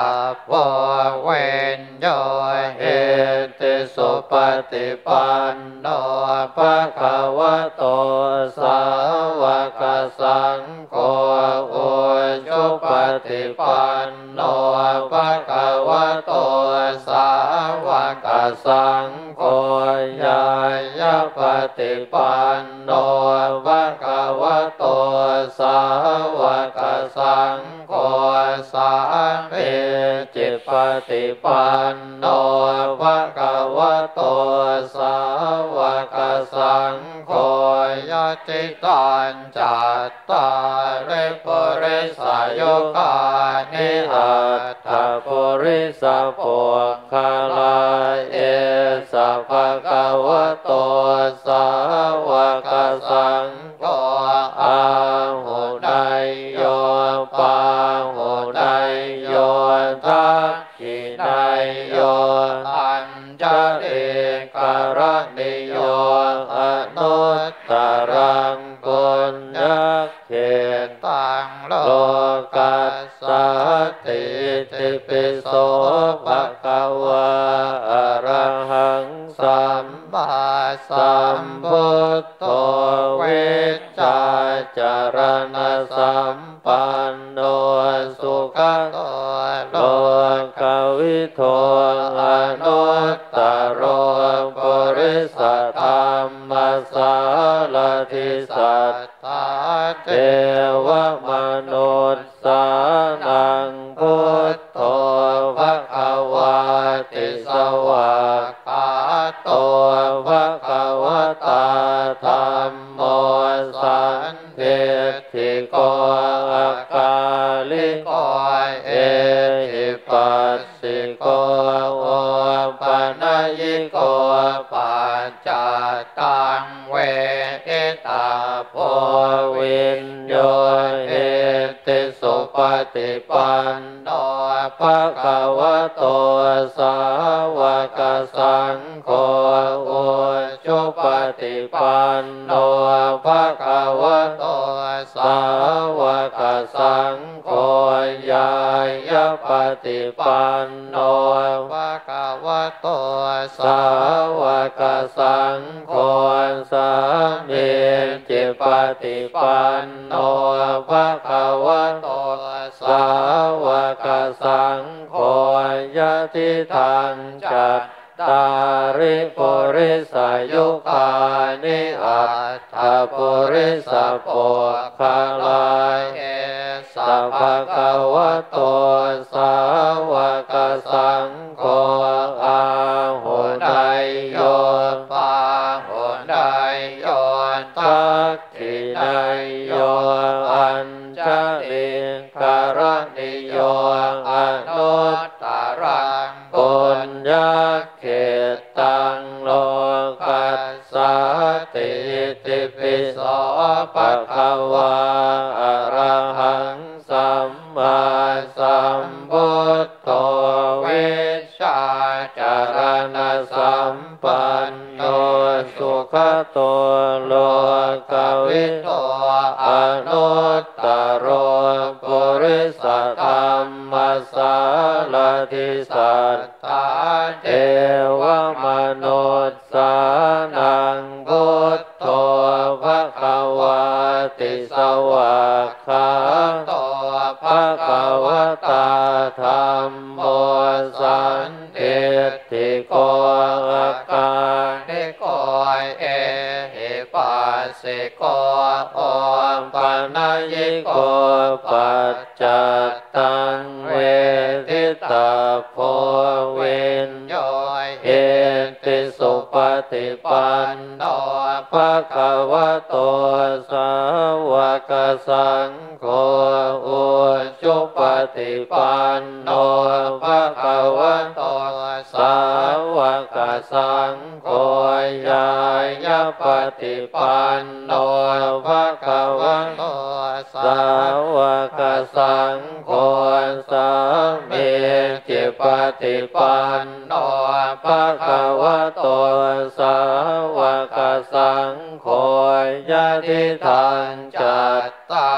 โพเวนโยเอติสุปฏิปันโนภะคะวะโตสาวกสังโฆอุชุปฏิปันโนภะคะวะโตสาวกสังโฆญาญาปฏิปันโนภะคะวะโตสาวกสังโฆสามีจิตปฏิปันโนภะคะวะโตสาวกสังโฆยะติตัญจัตตาริปุริสโยคานิอัตถปุริสปุคคลาเอสัพพะคะวะโตสาวกสังโฆอาหุไนโยปาหุไนโยทักขิไนโยอัญจริกรณิโยอนุตตรังปุญญเขตังโลกัสสติติปิโสภะคะวะอะระหังสัมมาสัมพุทโธเวชชาจารณสัมปันโนสุขโตโลกวิโทอนุตตโรปุริสธรรมสารทิสัทธาเทวมนุษย์สานังพุทโธภะคะวะติสวากขาโตภะคะวะตาธัมโมสันทิฏฐิโกอาการิโกเอหิปัสสิโกโอปัญญิโกปัจจตังเวทิตาโพวินโยเอติสุปฏิปันโนภะคะวะโตสาวกสังโฆอุชุปฏิปันโนภะคะวะโตสาวกสังโฆญาญาปฏิปันโนภะคะวะโตสาวกสังโฆสามีจิปฏิปันโนภะคะวะโตสาวกสังโฆยะติทังจัตตาริปุริสยุคานิอัตถปุริสปุคคลาเอสัพพะคะวะโตสาวกสังโฆอาหุไนโยปาหุไนโยทักขิไนโยอัญจลิกรณิโยอนุตตรังปุญญเขตังโลกัสสติติปิโสภะคะวะอะระหังสัมมาสัมพุทโธเวชชาจารณสัมปันโนสุขโตโลกวิโตอนุตตโรปุริสธรรมสารทิสัทธาเทวมนุษย์สานังพุทโธภะคะวะติสวากขาโตภะคะวะตาธัมโมสันทิฏฐิโกอาการิโกเอหิปัสสิโกโอปัญญิโกปัจจตังเวทิตาโพวินโยเอติสุปฏิปันโนภะคะวะโตสาวกสังโฆอุชุปฏิปันโนภะคะวะโตสาวกสังโฆญาญาปฏิปันโนภะคะวะโตสาวกสังโฆสามีจิปฏิปันโนภะคะวะโตสาวกสังโฆยะติทังจัตตา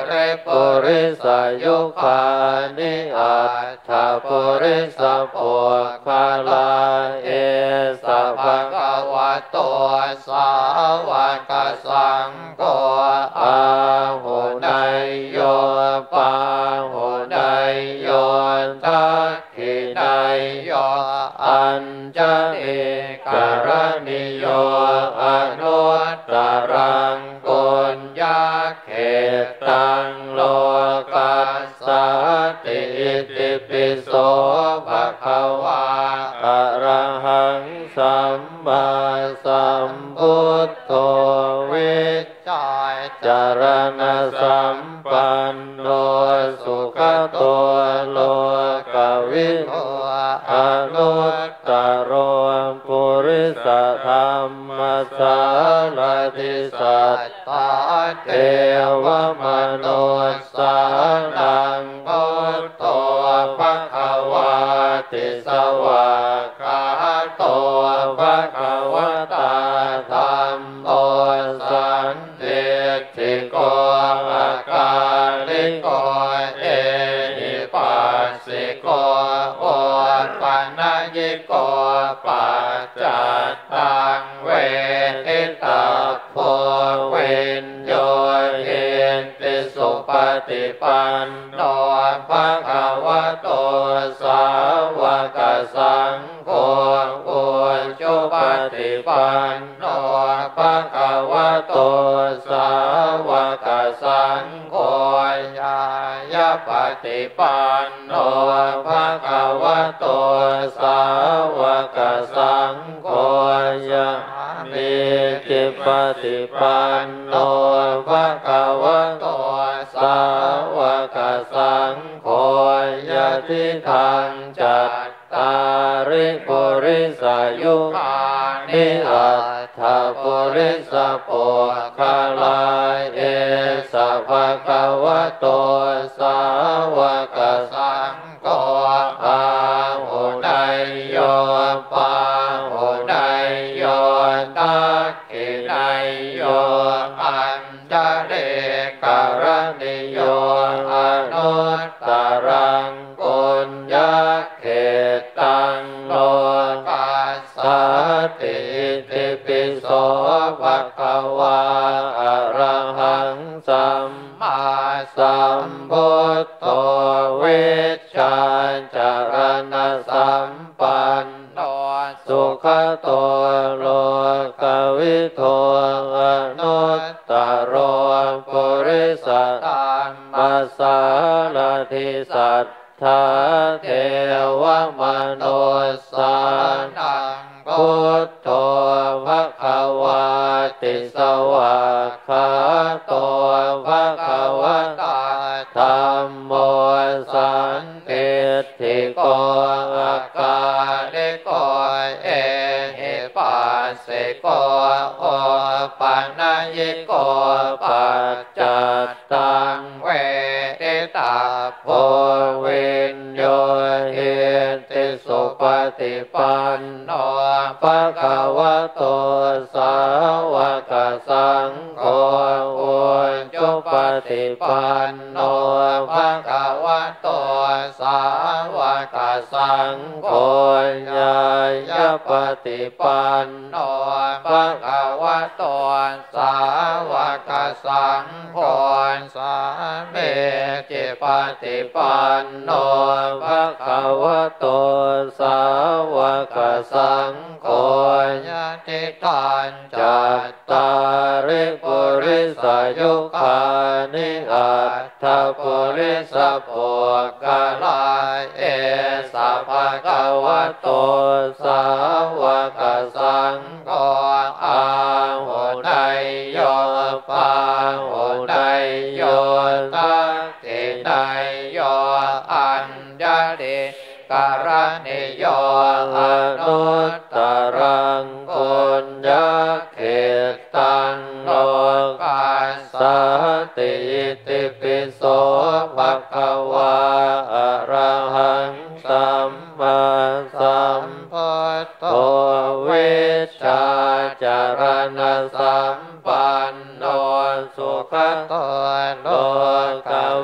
ริปุริสยุคานิอัตถปุริสปุคาลาเอสัพพะคะวะโตสาวกสังโฆอาหุนายโยปาหุนายโยทักขินายโยอัญจลิกรณิโยอนุตตรังปุญญเขตังโลกัสสติอิติปิโสภะคะวาอะระหังสัมมาสัมพุทโธวิจายจารณสัมปันโนสุขโตโลกวิทูอนุตตโรปุริสธรรมสารติสัตตาเทวมนุสสานังพุทโธภคะวาติสวากขาโตภคะวตาธัมโมสันติติโกอาการิโกเอหิปัสสิโกโอปัญญิโกปัจจัตตังเวทิตาโพเวนโยเอนติสุปฏิปันโนภะคะวะโตสาวกสังโฆอุจุปฏิปันโนภะคะวะโตสาวกสังโฆญาญาปฏิปันโนภะคะวะโตสาวกสังโฆญามิจิปฏิปันโนภะคะวะโตสาวกสังโฆญาทิทังจัตตาริปุริสยุคานิอัตถปุริสปุคาลาเอสัพพะคะวะโตสาวกสังโฆอาหุนายโยปาหุนายโยทักขินายโยอัญจลิกรณิโยอนุตตรังปุญญเขตังโลกัสสติอิติปิโสภะคะวาอะระหังสัมมาสัมพุทโธวิชาจารณสัมปันโนสุขโตโลกวิทูอนุตตโรปุริสธรรมสารติสัทธาเทวมนุสสานังพุทโธภคะวาติสวากขาโตภคะวตาธัมโมสันติติโกอาการิโกเอหิปัสสิโกโอปัญญิโกปัจจัตตังเวทิตาโพวินโยเอนติสุปฏิปันโนภะคะวะโตสาวกสังโฆอุจุปฏิปันโนภะคะวะโตสาวกสังโฆญาญาปฏิปันโนภะคะวะโตสาวกสังโฆสามิจิปฏิปันโนภะคะวะโตสาวกสังโฆญาติตันจัตตาริปุริสยุคานิอัตถปุริสปุคาลาเอสัพพะคะวะโตสาวกสังโฆอาหุนายโยปาหุนายโยทักขินายโยอัญจลิกรณิโยอนุตตรังปุญญเขตังโลกัสสติอิติปิโสภะคะวาอะระหังสัมมาสัมพุทโธวิชาจารณสัมปันโนสุขโตโล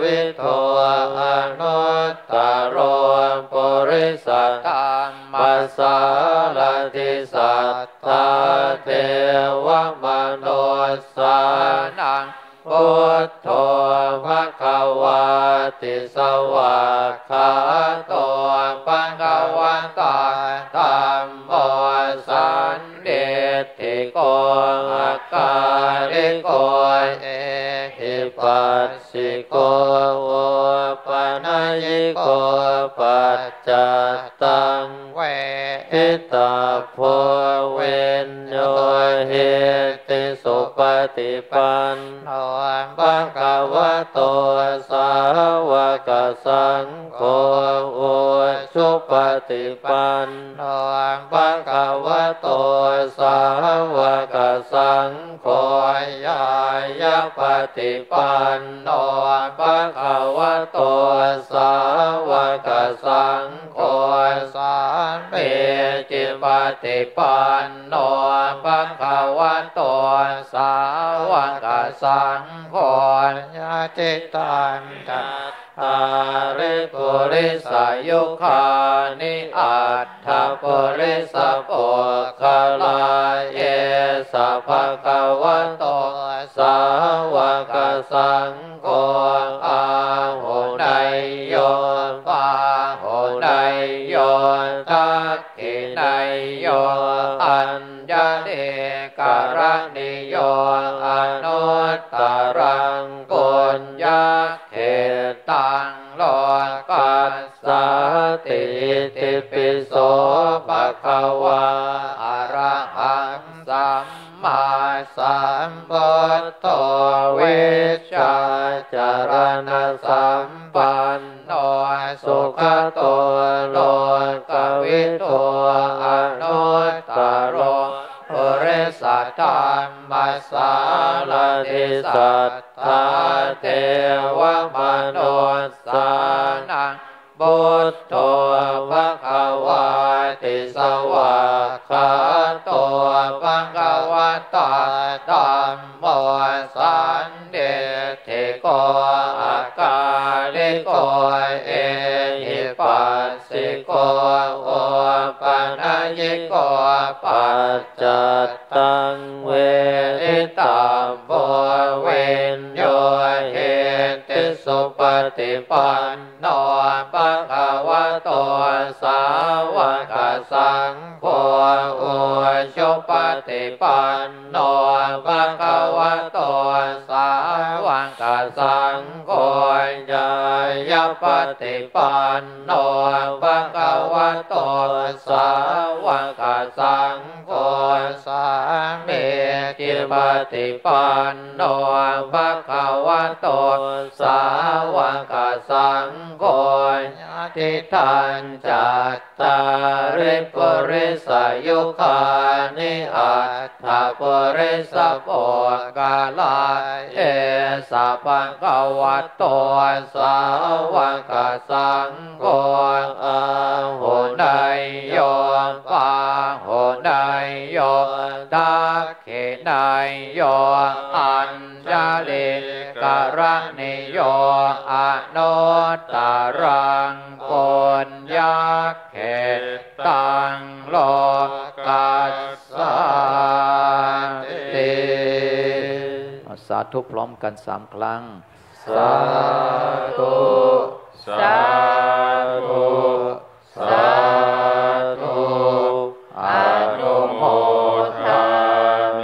วิโทอนุตตโรปุริสัตตมัสสารติสัทธาเทวมนุสสานังพุทโธภควาติสวากขาโตภควตาธัมโมสันติติโกอาการิโกเอหิปัสสิโกโอปนัยโกปัจจตังเวทิตาโพเวนโยเหติสุปฏิปันโนภะคะวะโตสาวกสังโฆอุชุปฏิปันโนภะคะวะโตสาวกสังโฆญาญาปฏิปันโนภะคะวะโตสาวกสังโฆสามีจิปฏิปันโนภะคะวะโตสาวกสังโฆญาติตันตัตตาริปุริสายุคานิอัตถปุริสโภคลาเยสัพพะคะวะโตสาวกสังโฆอาหุไนโยปาหุไนโยทักขิไนโยอัญญลิกรณิโยอนุตตรังปุญญเขตังโลกัสสติติปิโสภะคะวะอะระหังสัมมาสัมพุทโธวิชชาจารณสัมปันโนสุขโตโลกวิทูอนุตตโรปุริสัทธามัสสารติสัทธาเทวมนุสสานังพุทโธภควาติสวากขาโตภควตาธัมโมสันติติโกอาการิโกเอหิปัสสิโกโอปนัยโกปัจจตังเวทิตาโพเวนโยเหติสุปฏิปันโนภะคะวะโตสาวกสังโฆอุชุปฏิปันโนภะคะวะโตสาวกสังโฆญาญาปฏิปันโนภะคะวะโตสาวกสังโฆสามีจิปฏิปันโนภะคะวะโตสาวกสังโฆญาติทันจัตตาริปุริสายุคานิอัตถปุริสโภคลาเยสัพพะคะวะโตสาวกสังโฆอาหุไนโยปาหุไนโยทักขิไนโยอัญญลิกรณิโยอนุตตรังปุญญเขตังโลกัสสติสาธุพร้อมกันสามครั้งสาธุสาธุสาธุอนุโมทามิ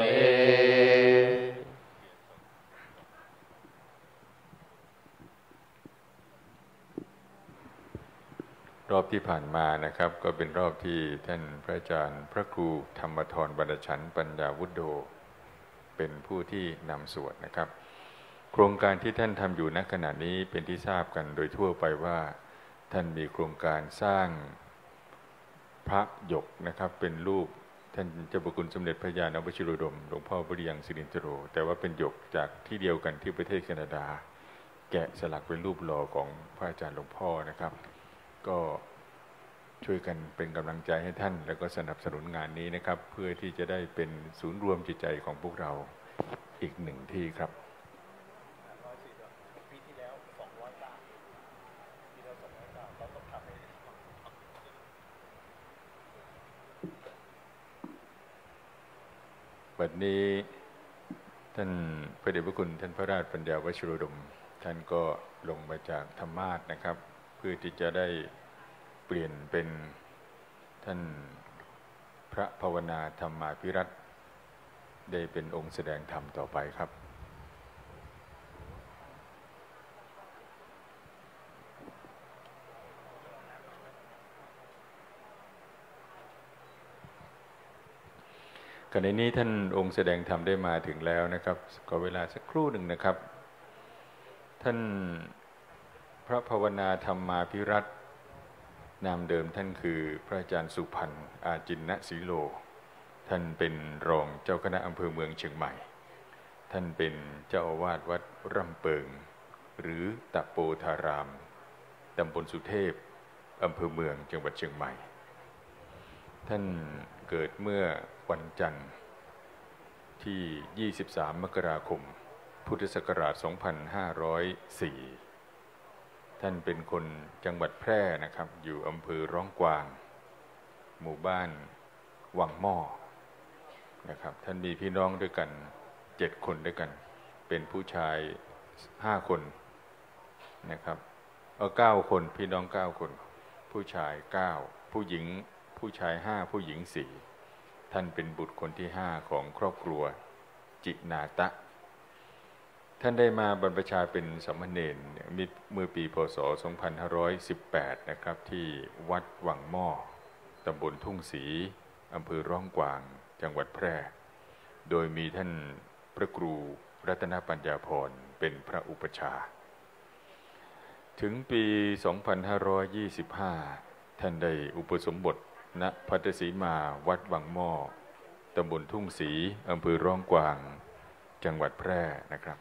รอบที่ผ่านมานะครับก็เป็นรอบที่ท่านพระอาจารย์พระครูธรรมธรวรรณฉันท์ปัญญาวุฒโธเป็นผู้ที่นำสวดนะครับโครงการที่ท่านทำอยู่ณขณะนี้เป็นที่ทราบกันโดยทั่วไปว่าท่านมีโครงการสร้างพระหยกนะครับเป็นรูปท่านเจ้าพระคุณสมเด็จพระญาณวชิโรดมหลวงพ่อวริยังสิรินทโรแต่ว่าเป็นหยกจากที่เดียวกันที่ประเทศแคนาดาแกะสลักเป็นรูปหล่อของพระอาจารย์หลวงพ่อนะครับก็ช่วยกันเป็นกำลังใจให้ท่านแล้วก็สนับสนุนงานนี้นะครับเพื่อที่จะได้เป็นศูนย์รวมจิตใจของพวกเราอีกหนึ่งที่ครับปีที่แล้วสองร้อยบัดนี้ท่านพระเดชพระคุณท่านพระราชปัญญาวชิรดมท่านก็ลงมาจากธรรมาสน์นะครับเพื่อที่จะได้เปลี่ยนเป็นท่านพระภาวนาธรรมาภิรัตน์ได้เป็นองค์แสดงธรรมต่อไปครับขณะนี้ท่านองค์แสดงธรรมได้มาถึงแล้วนะครับขอเวลาสักครู่หนึ่งนะครับท่านพระภาวนาธรรมาภิรัตน์นามเดิมท่านคือพระอาจารย์สุพรรณอาจินนสีโลท่านเป็นรองเจ้าคณะอำเภอเมืองเชียงใหม่ท่านเป็นเจ้าอาวาสวัดร่ำเปิงหรือตะโปธารามตำบลสุเทพอำเภอเมืองจังหวัดเชียงใหม่ท่านเกิดเมื่อวันจันทร์ที่ยี่สิบสามมกราคมพุทธศักราชสองพันห้าร้อยสี่ท่านเป็นคนจังหวัดแพร่นะครับอยู่อำเภอร้องกวางหมู่บ้านวังหม้อนะครับท่านมีพี่น้องด้วยกันเจ็ดคนด้วยกันเป็นผู้ชายห้าคนนะครับเออเก้าคนพี่น้องเก้าคนผู้ชายเก้าผู้หญิงผู้ชายห้าผู้หญิงสี่ท่านเป็นบุตรคนที่ห้าของครอบครัวจินาตะท่านได้มาบรรพชาเป็นสามเณรเมื่อปีพ.ศ. สองพันห้าร้อยสิบแปดนะครับที่วัดวังหม้อตำบลทุ่งศรีอำเภอร้องกวางจังหวัดแพร่โดยมีท่านพระครูรัตนปัญญาภรณ์เป็นพระอุปชาถึงปีสองพันห้าร้อยยี่สิบห้าท่านได้อุปสมบทณภัตสีมาวัดวังหม้อตำบลทุ่งศรีอำเภอร้องกวางจังหวัดแพร่นะครับ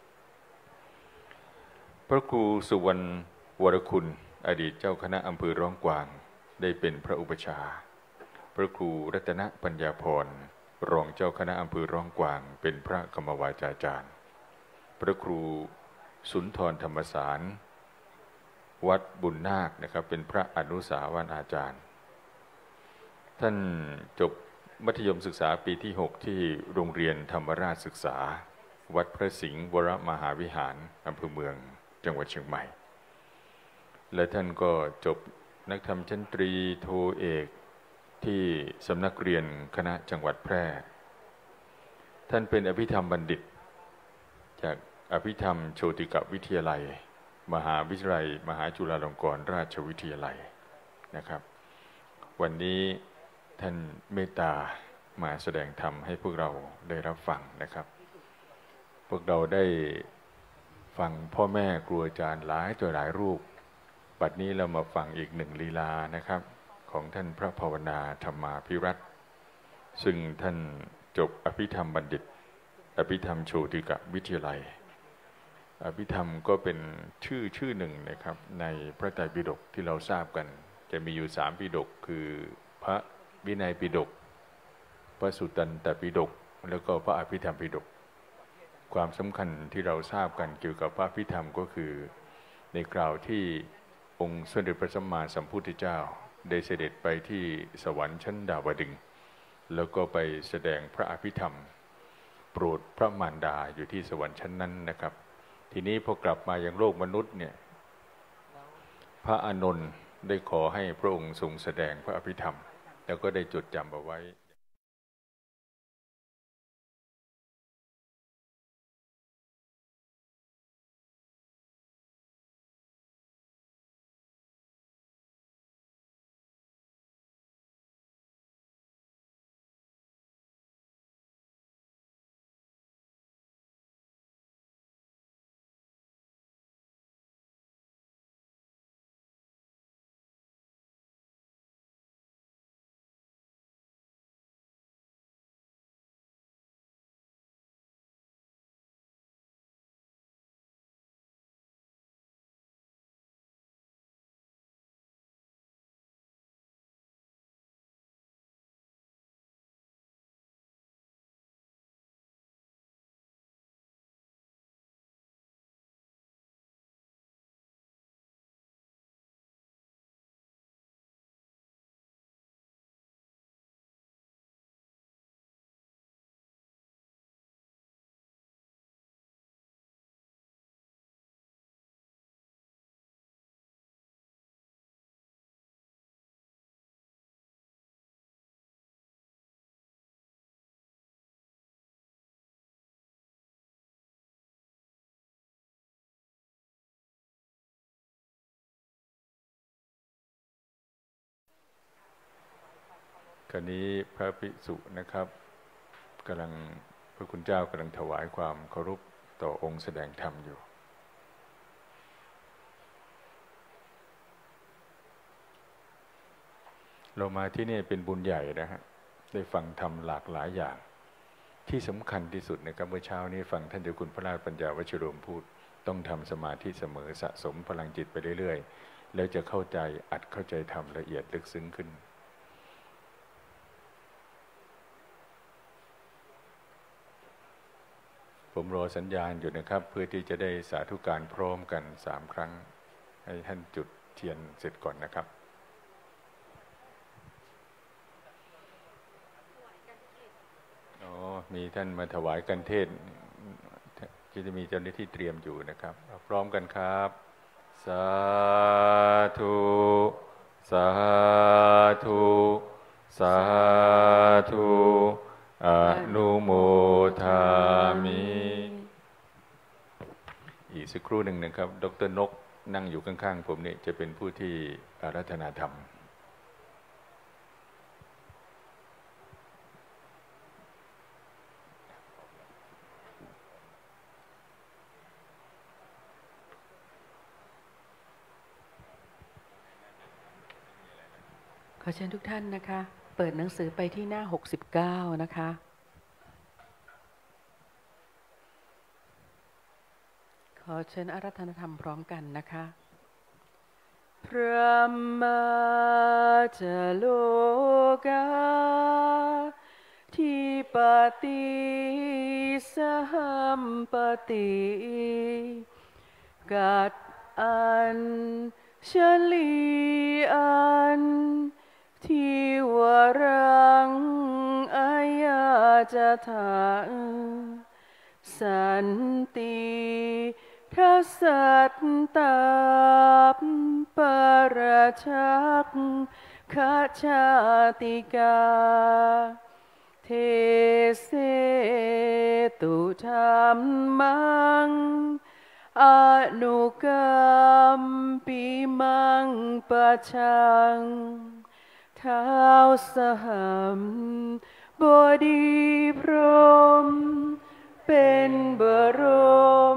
พระครูสุวรรณวรคุณอดีตเจ้าคณะอำเภอร้องกวางได้เป็นพระอุปชาพระครูรัตนปัญญาภรณ์รองเจ้าคณะอำเภอร้องกวางเป็นพระกรรมวาจาจารย์พระครูสุนทรธรรมสารวัดบุญนาคนะครับเป็นพระอนุสาวาสอาจารย์ท่านจบมัธยมศึกษาปีที่หกที่โรงเรียนธรรมราชศึกษาวัดพระสิงห์วรมหาวิหารอำเภอเมืองจังหวัดเชียงใหม่และท่านก็จบนักธรรมชั้นตรีโทเอกที่สำนักเรียนคณะจังหวัดแพร่ท่านเป็นอภิธรรมบัณฑิตจากอภิธรรมโชติกวิทยาลัยมหาวิทยาลัยมหาจุฬาลงกรณราชวิทยาลัยนะครับวันนี้ท่านเมตตามาแสดงธรรมให้พวกเราได้รับฟังนะครับพวกเราได้ฟังพ่อแม่ครูอาจารย์หลายตัวหลายรูปบัดนี้เรามาฟังอีกหนึ่งลีลานะครับของท่านพระภาวนาธรรมาภิรัตน์ซึ่งท่านจบอภิธรรมบัณฑิตอภิธรรมโชติกวิทยาลัยอภิธรรมก็เป็นชื่อชื่อหนึ่งนะครับในพระไตรปิฎกที่เราทราบกันจะมีอยู่สามปิฎกคือพระวินัยปิฎกพระสุตตันตปิฎกแล้วก็พระอภิธรรมปิฎกความสำคัญที่เราทราบกันเกี่ยวกับพระอภิธรรมก็คือในคราวที่องค์สมเด็จพระสัมมาสัมพุทธเจ้าได้เสด็จไปที่สวรรค์ชั้นดาวดึงส์แล้วก็ไปแสดงพระอภิธรรมโปรดพระมารดาอยู่ที่สวรรค์ชั้นนั้นนะครับทีนี้พอกลับมายังโลกมนุษย์เนี่ยพระอานนท์ได้ขอให้พระองค์ทรงแสดงพระอภิธรรมแล้วก็ได้จดจำเอาไว้คราวนี้พระภิกษุนะครับกำลังพระคุณเจ้ากำลังถวายความเคารพต่อองค์แสดงธรรมอยู่เรามาที่นี่เป็นบุญใหญ่นะฮะได้ฟังธรรมหลากหลายอย่างที่สำคัญที่สุดนะครับเมื่อเช้านี้ฟังท่านเจ้าคุณพระราชปัญญาวชิโรมพูดต้องทำสมาธิเสมอสะสมพลังจิตไปเรื่อยๆแล้วจะเข้าใจอัดเข้าใจธรรมละเอียดลึกซึ้งขึ้นผมรอสัญญาณอยู่นะครับเพื่อที่จะได้สาธุการพร้อมกันสามครั้งให้ท่านจุดเทียนเสร็จก่อนนะครับอ๋อมีท่านมาถวายกันเทศที่จะมีเจ้าหน้าที่เตรียมอยู่นะครับพร้อมกันครับสาธุสาธุสาธุอนุโมทามิอีกสักครู่หนึ่งนะครับดร.นกนั่งอยู่ข้างๆผมนี่จะเป็นผู้ที่อาราธนาธรรมขอเชิญทุกท่านนะคะเปิดหนังสือไปที่หน้าหกสิบเก้านะคะขอเชิญอาราธนาธรรมพร้อมกันนะคะพระมาจโลกาทิปติสัมปติกัดอันชลีอันทิวรังอายาจถาสันติทัสสัตตาปราชักขชาติกาเทเสตุธรรมังอนุกรรมปิมังปะชังท้าวสหัมบดีพรหมเป็นบรม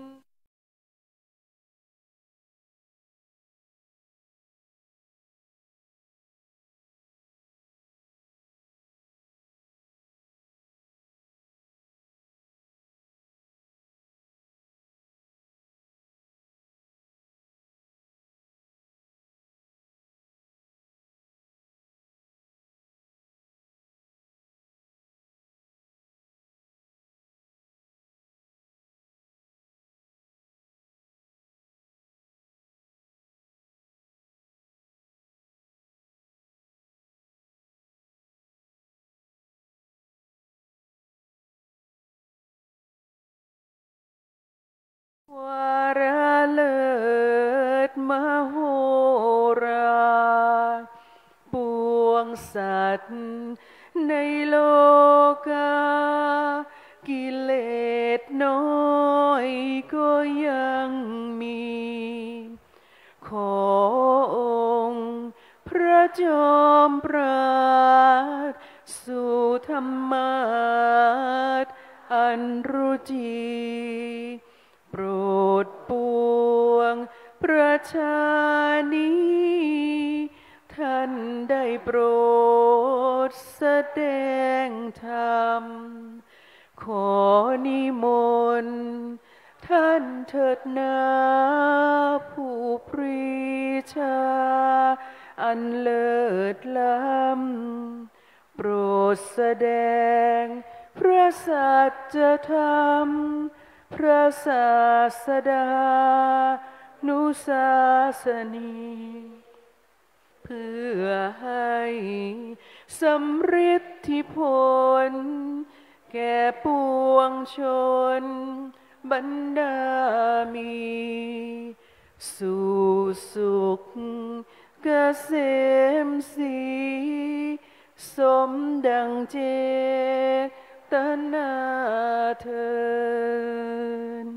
วาระเลิศมโหราปวงสัตว์ในโลกากิเลสน้อยก็ยังมีขอองค์พระจอมปราดสู่ธรรมาสอันรุจีโปรดปวงประชานีท่านได้โปรดแสดงธรรมขอนิมนต์ท่านเถิดนาผู้ปรีชาอันเลิศล้ำโปรดแสดงพระสัจธรรมพระศาสดานุศาสนีเพื่อให้สำฤทธิผลแก่ปวงชนบรรดามีสู่สุขเกษมสีสมดังเจตนาเถิด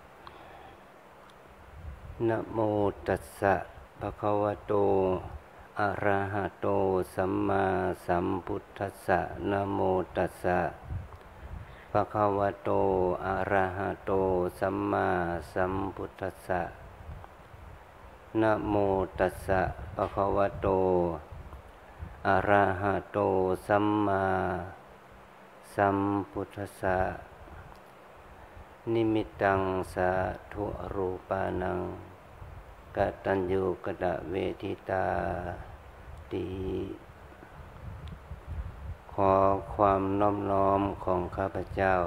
นะโมตัสสะภะคะวะโตอะระหะโตสัมมาสัมพุทธัสสะนะโมตัสสะภะคะวะโตอะระหะโตสัมมาสัมพุทธัสสะนะโมตัสสะภะคะวะโตอะระหะโตสัมมาสัมพุทธัสสะนิมิตังสาธุรูปานังกตัญญูกตเวทิตาติขอความน้อมน้อมของข้าพเจ้า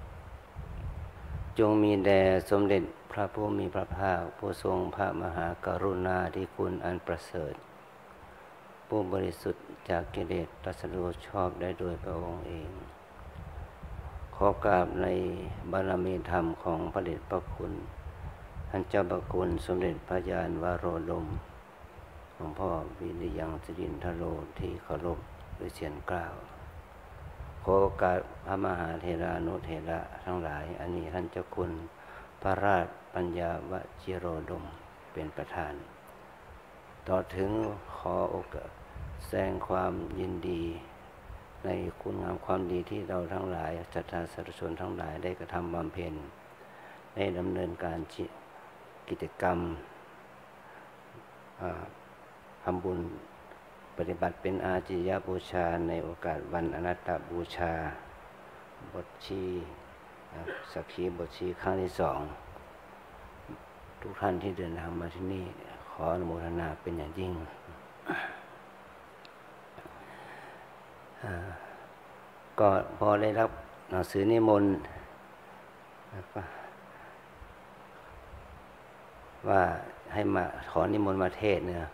จงมีแด่สมเด็จพระผู้มีพระภาคผู้ทรงพระมหากรุณาธิคุณอันประเสริฐผู้บริสุทธิ์จากกิเลสตรัสรู้ชอบได้โดยพระองค์เองขอกราบในบารมีธรรมของพระเดชพระคุณท่านเจ้าพระคุณสมเด็จพระญาณวโรดมหลวงพ่อวิริยังสิรินทโรที่เคารพด้วยเสียงกล่าวขอโอกาสพระมหาเถรานุเถระทั้งหลายอันนี้ท่านเจ้าคุณพระราชปัญญาวชิโรดมเป็นประธานต่อถึงขอโอกาสแสดงความยินดีในคุณงามความดีที่เราทั้งหลายศรัทธาสาธุชนทั้งหลายได้กระทำบำเพ็ญได้ดำเนินการกิจกรรมทำบุญปฏิบัติเป็นอาจิยบูชาในโอกาสวันอนัตตบูชาบทชีสักขีบทชีครั้งที่สองทุกท่านที่เดินทางมาที่นี่ขออนุโมทนาเป็นอย่างยิ่งก็พอได้รับหนังสือนิมนต์ว่าให้มาขอนิมนต์มาเทศเนี่ย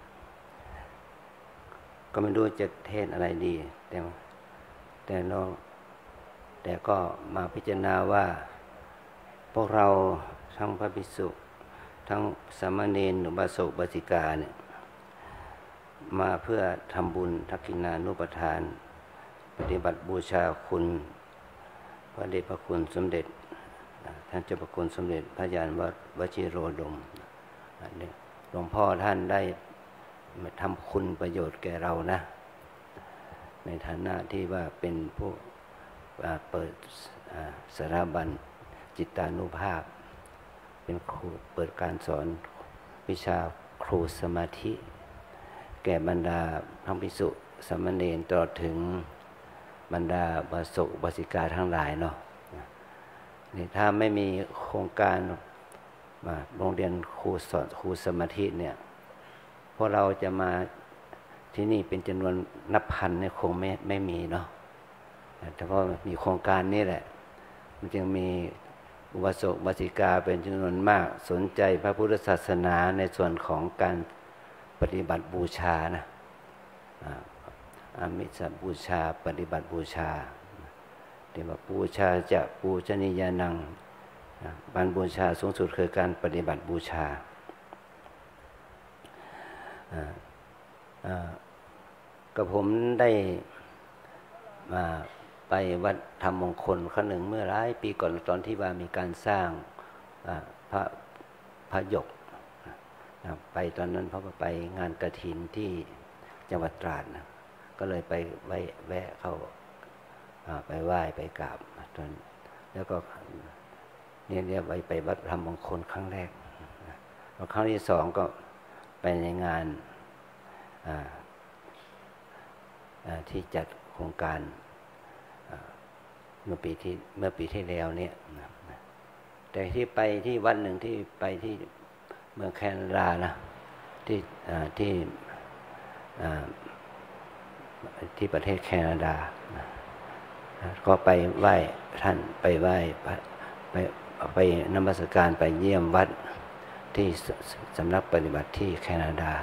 ก็ไม่รู้จะเทศอะไรดีแต่แต่เราแต่ก็มาพิจารณาว่าพวกเราทั้งพระภิกษุทั้งสามเณรอุบาสกอุบาสิกาเนี่ยมาเพื่อทำบุญทักขิณานุปทานปฏิบัติบูชาคุณพระเดชพระคุณสมเด็จท่านเจ้าพระคุณสมเด็จพระญาณวชิโรดมหลวงพ่อท่านได้มาทำคุณประโยชน์แก่เรานะในฐานะที่ว่าเป็นผู้เปิดสถาบันจิตานุภาพเป็นครูเปิดการสอนวิชาครูสมาธิแก่บรรดาทั้งภิกษุสามเณรตลอดถึงบรรดาอุบาสกอุบาสิกาทั้งหลายเนาะนี่ถ้าไม่มีโครงการมาโรงเรียนครูสอนครูสมาธิเนี่ยพวกเราจะมาที่นี่เป็นจำนวนนับพันเนี่ยคงไม่ไม่มีเนาะแต่ก็มีโครงการนี้แหละมันจึงมีอุบาสกอุบาสิกาเป็นจำนวนมากสนใจพระพุทธศาสนาในส่วนของการปฏิบัติบูชานะอามิสบูชาปฏิบัติบูชาเรียกว่าบูชาจะปูชนียานังบานบูชาสูงสุดคือการปฏิบัติบูชากับผมได้มาไปวัดธรรมมงคลครั้งหนึ่งเมื่อหลายปีก่อนตอนที่ว่ามีการสร้างพระพระหยกไปตอนนั้นเพราะว่าไปงานกฐินที่จังหวัดตราดนะก็เลยไปไว้แวะเข้าไปไหว้ไปกราบตอนแล้วก็เนี่ยเนี่ยไปไปวัดธรรมมงคลครั้งแรกแล้วครั้งที่สองก็ไปในงานที่จัดโครงการเมื่อปีที่เมื่อปีที่แล้วเนี่ยแต่ที่ไปที่วัดหนึ่งที่ไปที่เมืองแคนาดานะที่ที่ที่ประเทศแคนาดาก็ไปไหว้ท่านไปไหว้ไปไปนมัสการไปเยี่ยมวัดที่สำนักปฏิบัติที่แคนาดา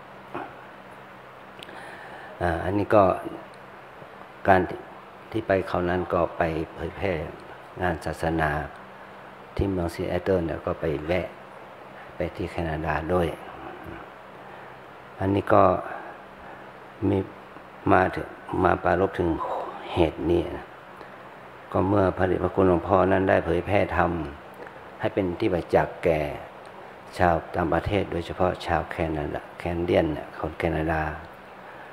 อันนี้ก็การที่ไปเขานั้นก็ไปเผยแพร่งานศาสนาที่เมืองซีแอตเทิลเนี่ยก็ไปแวะไปที่แคนาดาด้วยอันนี้ก็มีมาถึงมาปรารภถึงเหตุนี้นะก็เมื่อพระเดชพระคุณหลวงพ่อนั้นได้เผยแพร่ธรรมให้เป็นที่ประจักษ์แก่ชาวต่างประเทศโดยเฉพาะชาวแคนาดาแคนาเดียนเนี่ยคนแคนาดา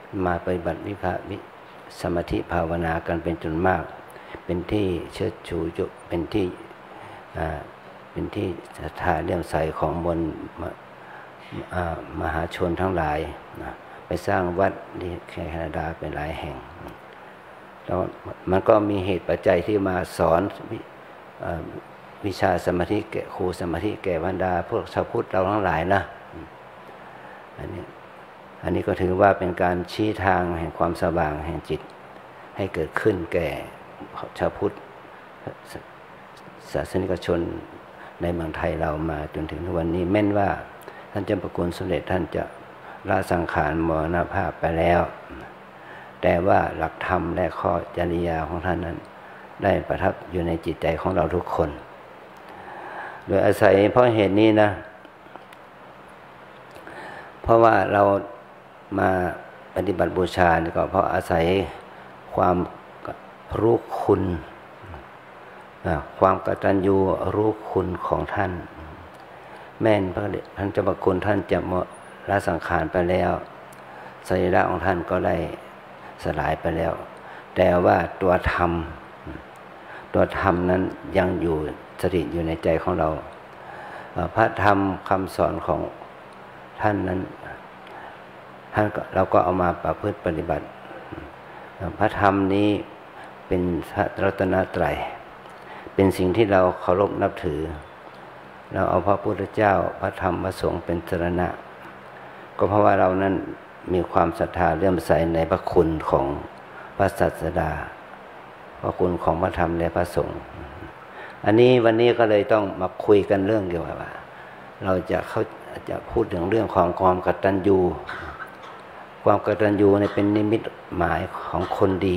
มาปฏิบัติวิภาวิสมาธิภาวนากันเป็นจำนวนมากเป็นที่เชิดชูเป็นที่เป็นที่ศรัทธาเลื่อมใสของมวลมหาชนทั้งหลายไปสร้างวัดที่แคนาดาเป็นหลายแห่งแล้วมันก็มีเหตุปัจจัยที่มาสอนวิชาสมาธิแก่ครูสมาธิแก่บรรดาพวกชาวพุทธเราทั้งหลายนะอันนี้อันนี้ก็ถือว่าเป็นการชี้ทางแห่งความสว่างแห่งจิตให้เกิดขึ้นแก่ชาวพุทธศาสนิกชนในเมืองไทยเรามาจนถึงทุกวันนี้แม้นว่าท่านเจ้าพระคุณสมเด็จท่านจะละสังขารมรณภาพไปแล้วแต่ว่าหลักธรรมและข้อจริยาของท่านนั้นได้ประทับอยู่ในจิตใจของเราทุกคนโดยอาศัยเพราะเหตุนี้นะเพราะว่าเรามาปฏิบัติบูชาก็เพราะอาศัยความรู้คุณความกตัญญูรู้คุณของท่านแม่นพระท่านเจ้าพระคุณท่านจะละสังขารไปแล้วสรีระของท่านก็ได้สลายไปแล้วแต่ว่าตัวธรรมตัวธรรมนั้นยังอยู่สถิตอยู่ในใจของเราพระธรรมคำสอนของท่านนั้นท่านเราก็เอามาประพฤติปฏิบัติพระธรรมนี้เป็นพระรัตนตรัยเป็นสิ่งที่เราเคารพนับถือเราเอาพระพุทธเจ้าพระธรรมพระสงฆ์เป็นสรณะก็เพราะว่าเรานั้นมีความศรัทธาเลื่อมใสในพระคุณของพระศาสดาพระคุณของพระธรรมและพระสงฆ์อันนี้วันนี้ก็เลยต้องมาคุยกันเรื่องเกี่ยวกับว่าเราจะเขาจะพูดถึงเรื่องของความกตัญญูความกตัญญูเนี่ยเป็นนิมิตหมายของคนดี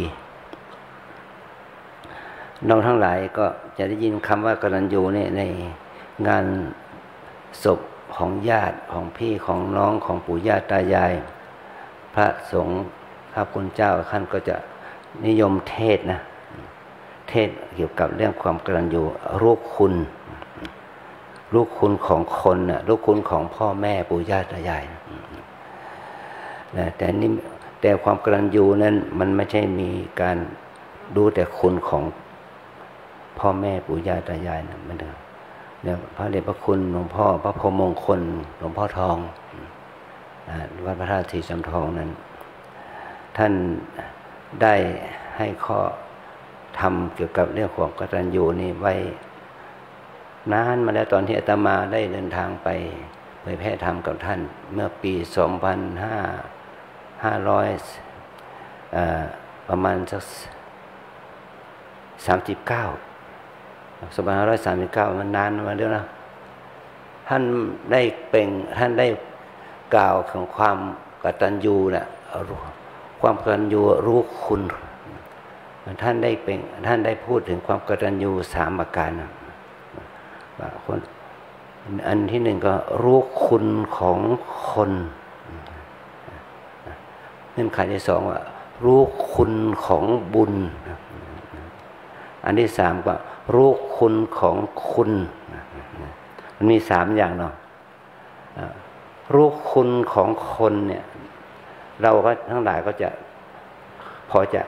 เราทั้งหลายก็จะได้ยินคำว่ากตัญญูเนี่ยในงานศพของญาติของพี่ของน้องของปู่ย่าตายายพระสงฆ์พระคุณเจ้าท่านก็จะนิยมเทศนะเทศเกี่ยวกับเรื่องความกตัญญูรู้คุณรู้คุณของคนน่ะรู้คุณของพ่อแม่ปู่ย่าตายายนะแต่นี่แต่ความกตัญญูนั้นมันไม่ใช่มีการดูแต่คุณของพ่อแม่ปู่ย่าตายายนะมันเถอะเนี่ยพระเดชพระคุณหลวงพ่อพระพรหมมงคลหลวงพ่อทองวัดพระธาตุศรีจำทองนั้นท่านได้ให้ข้อธรรมเกี่ยวกับเรื่องของกตัญญูนี่ไว้นานมาแล้วตอนที่อาตมาได้เดินทางไปเผยแพร่ธรรมกับท่านเมื่อปีสองพันห้าร้อยประมาณสักสามสิบเก้าสองพันห้าร้อยสามสิบเก้ามันนานมาแล้วนะท่านได้เป่งท่านได้กล่าวถึงความกตัญญูน่ะความกตัญญูรู้คุณท่านได้เป็นท่านได้พูดถึงความกตัญญูสามประการนะคนอันที่หนึ่งก็รู้คุณของคนเงื่อนไขที่สองว่ารู้คุณของบุญอันที่สามก็รู้คุณของคุณมันมีสามอย่างเนาะรู้คุณของคนเนี่ยเราก็ทั้งหลายก็จะพอจะ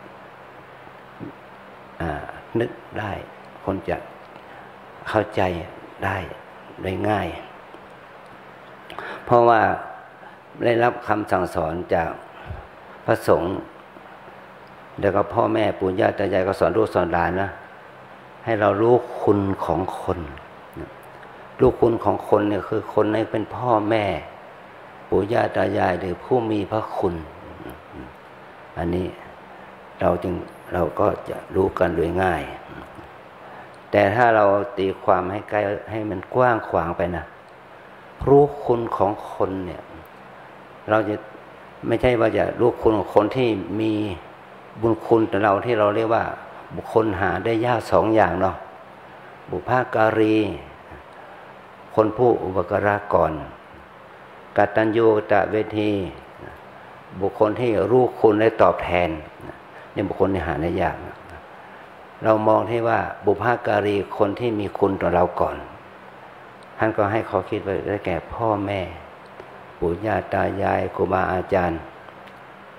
นึกได้คนจะเข้าใจได้โดยง่ายเพราะว่าได้รับคำสั่งสอนจากพระสงฆ์แล้วก็พ่อแม่ปู่ย่าตายายก็สอนลูกสอนหลานนะให้เรารู้คุณของคนรู้คุณของคนเนี่ยคือคนนี้เป็นพ่อแม่ปู่ย่าตายายหรือผู้มีพระคุณอันนี้เราจึงเราก็จะรู้กันโดยง่ายแต่ถ้าเราตีความให้ใกล้ให้มันกว้างขวางไปนะรู้คุณของคนเนี่ยเราจะไม่ใช่ว่าจะรู้คุณของคนที่มีบุญคุณแต่เราที่เราเรียกว่าบุคคลหาได้ยากสองอย่างเนาะบุพการีคนผู้อุปการะก่อนกตัญญูตเวทีบุคคลที่รู้คุณและตอบแทนนี่บุคคลที่หาได้ยากเรามองที่ว่าบุพการีคนที่มีคุณต่อเราก่อนท่านก็ให้เขาคิดไว้ได้แก่พ่อแม่ปู่ย่าตายายครูบาอาจารย์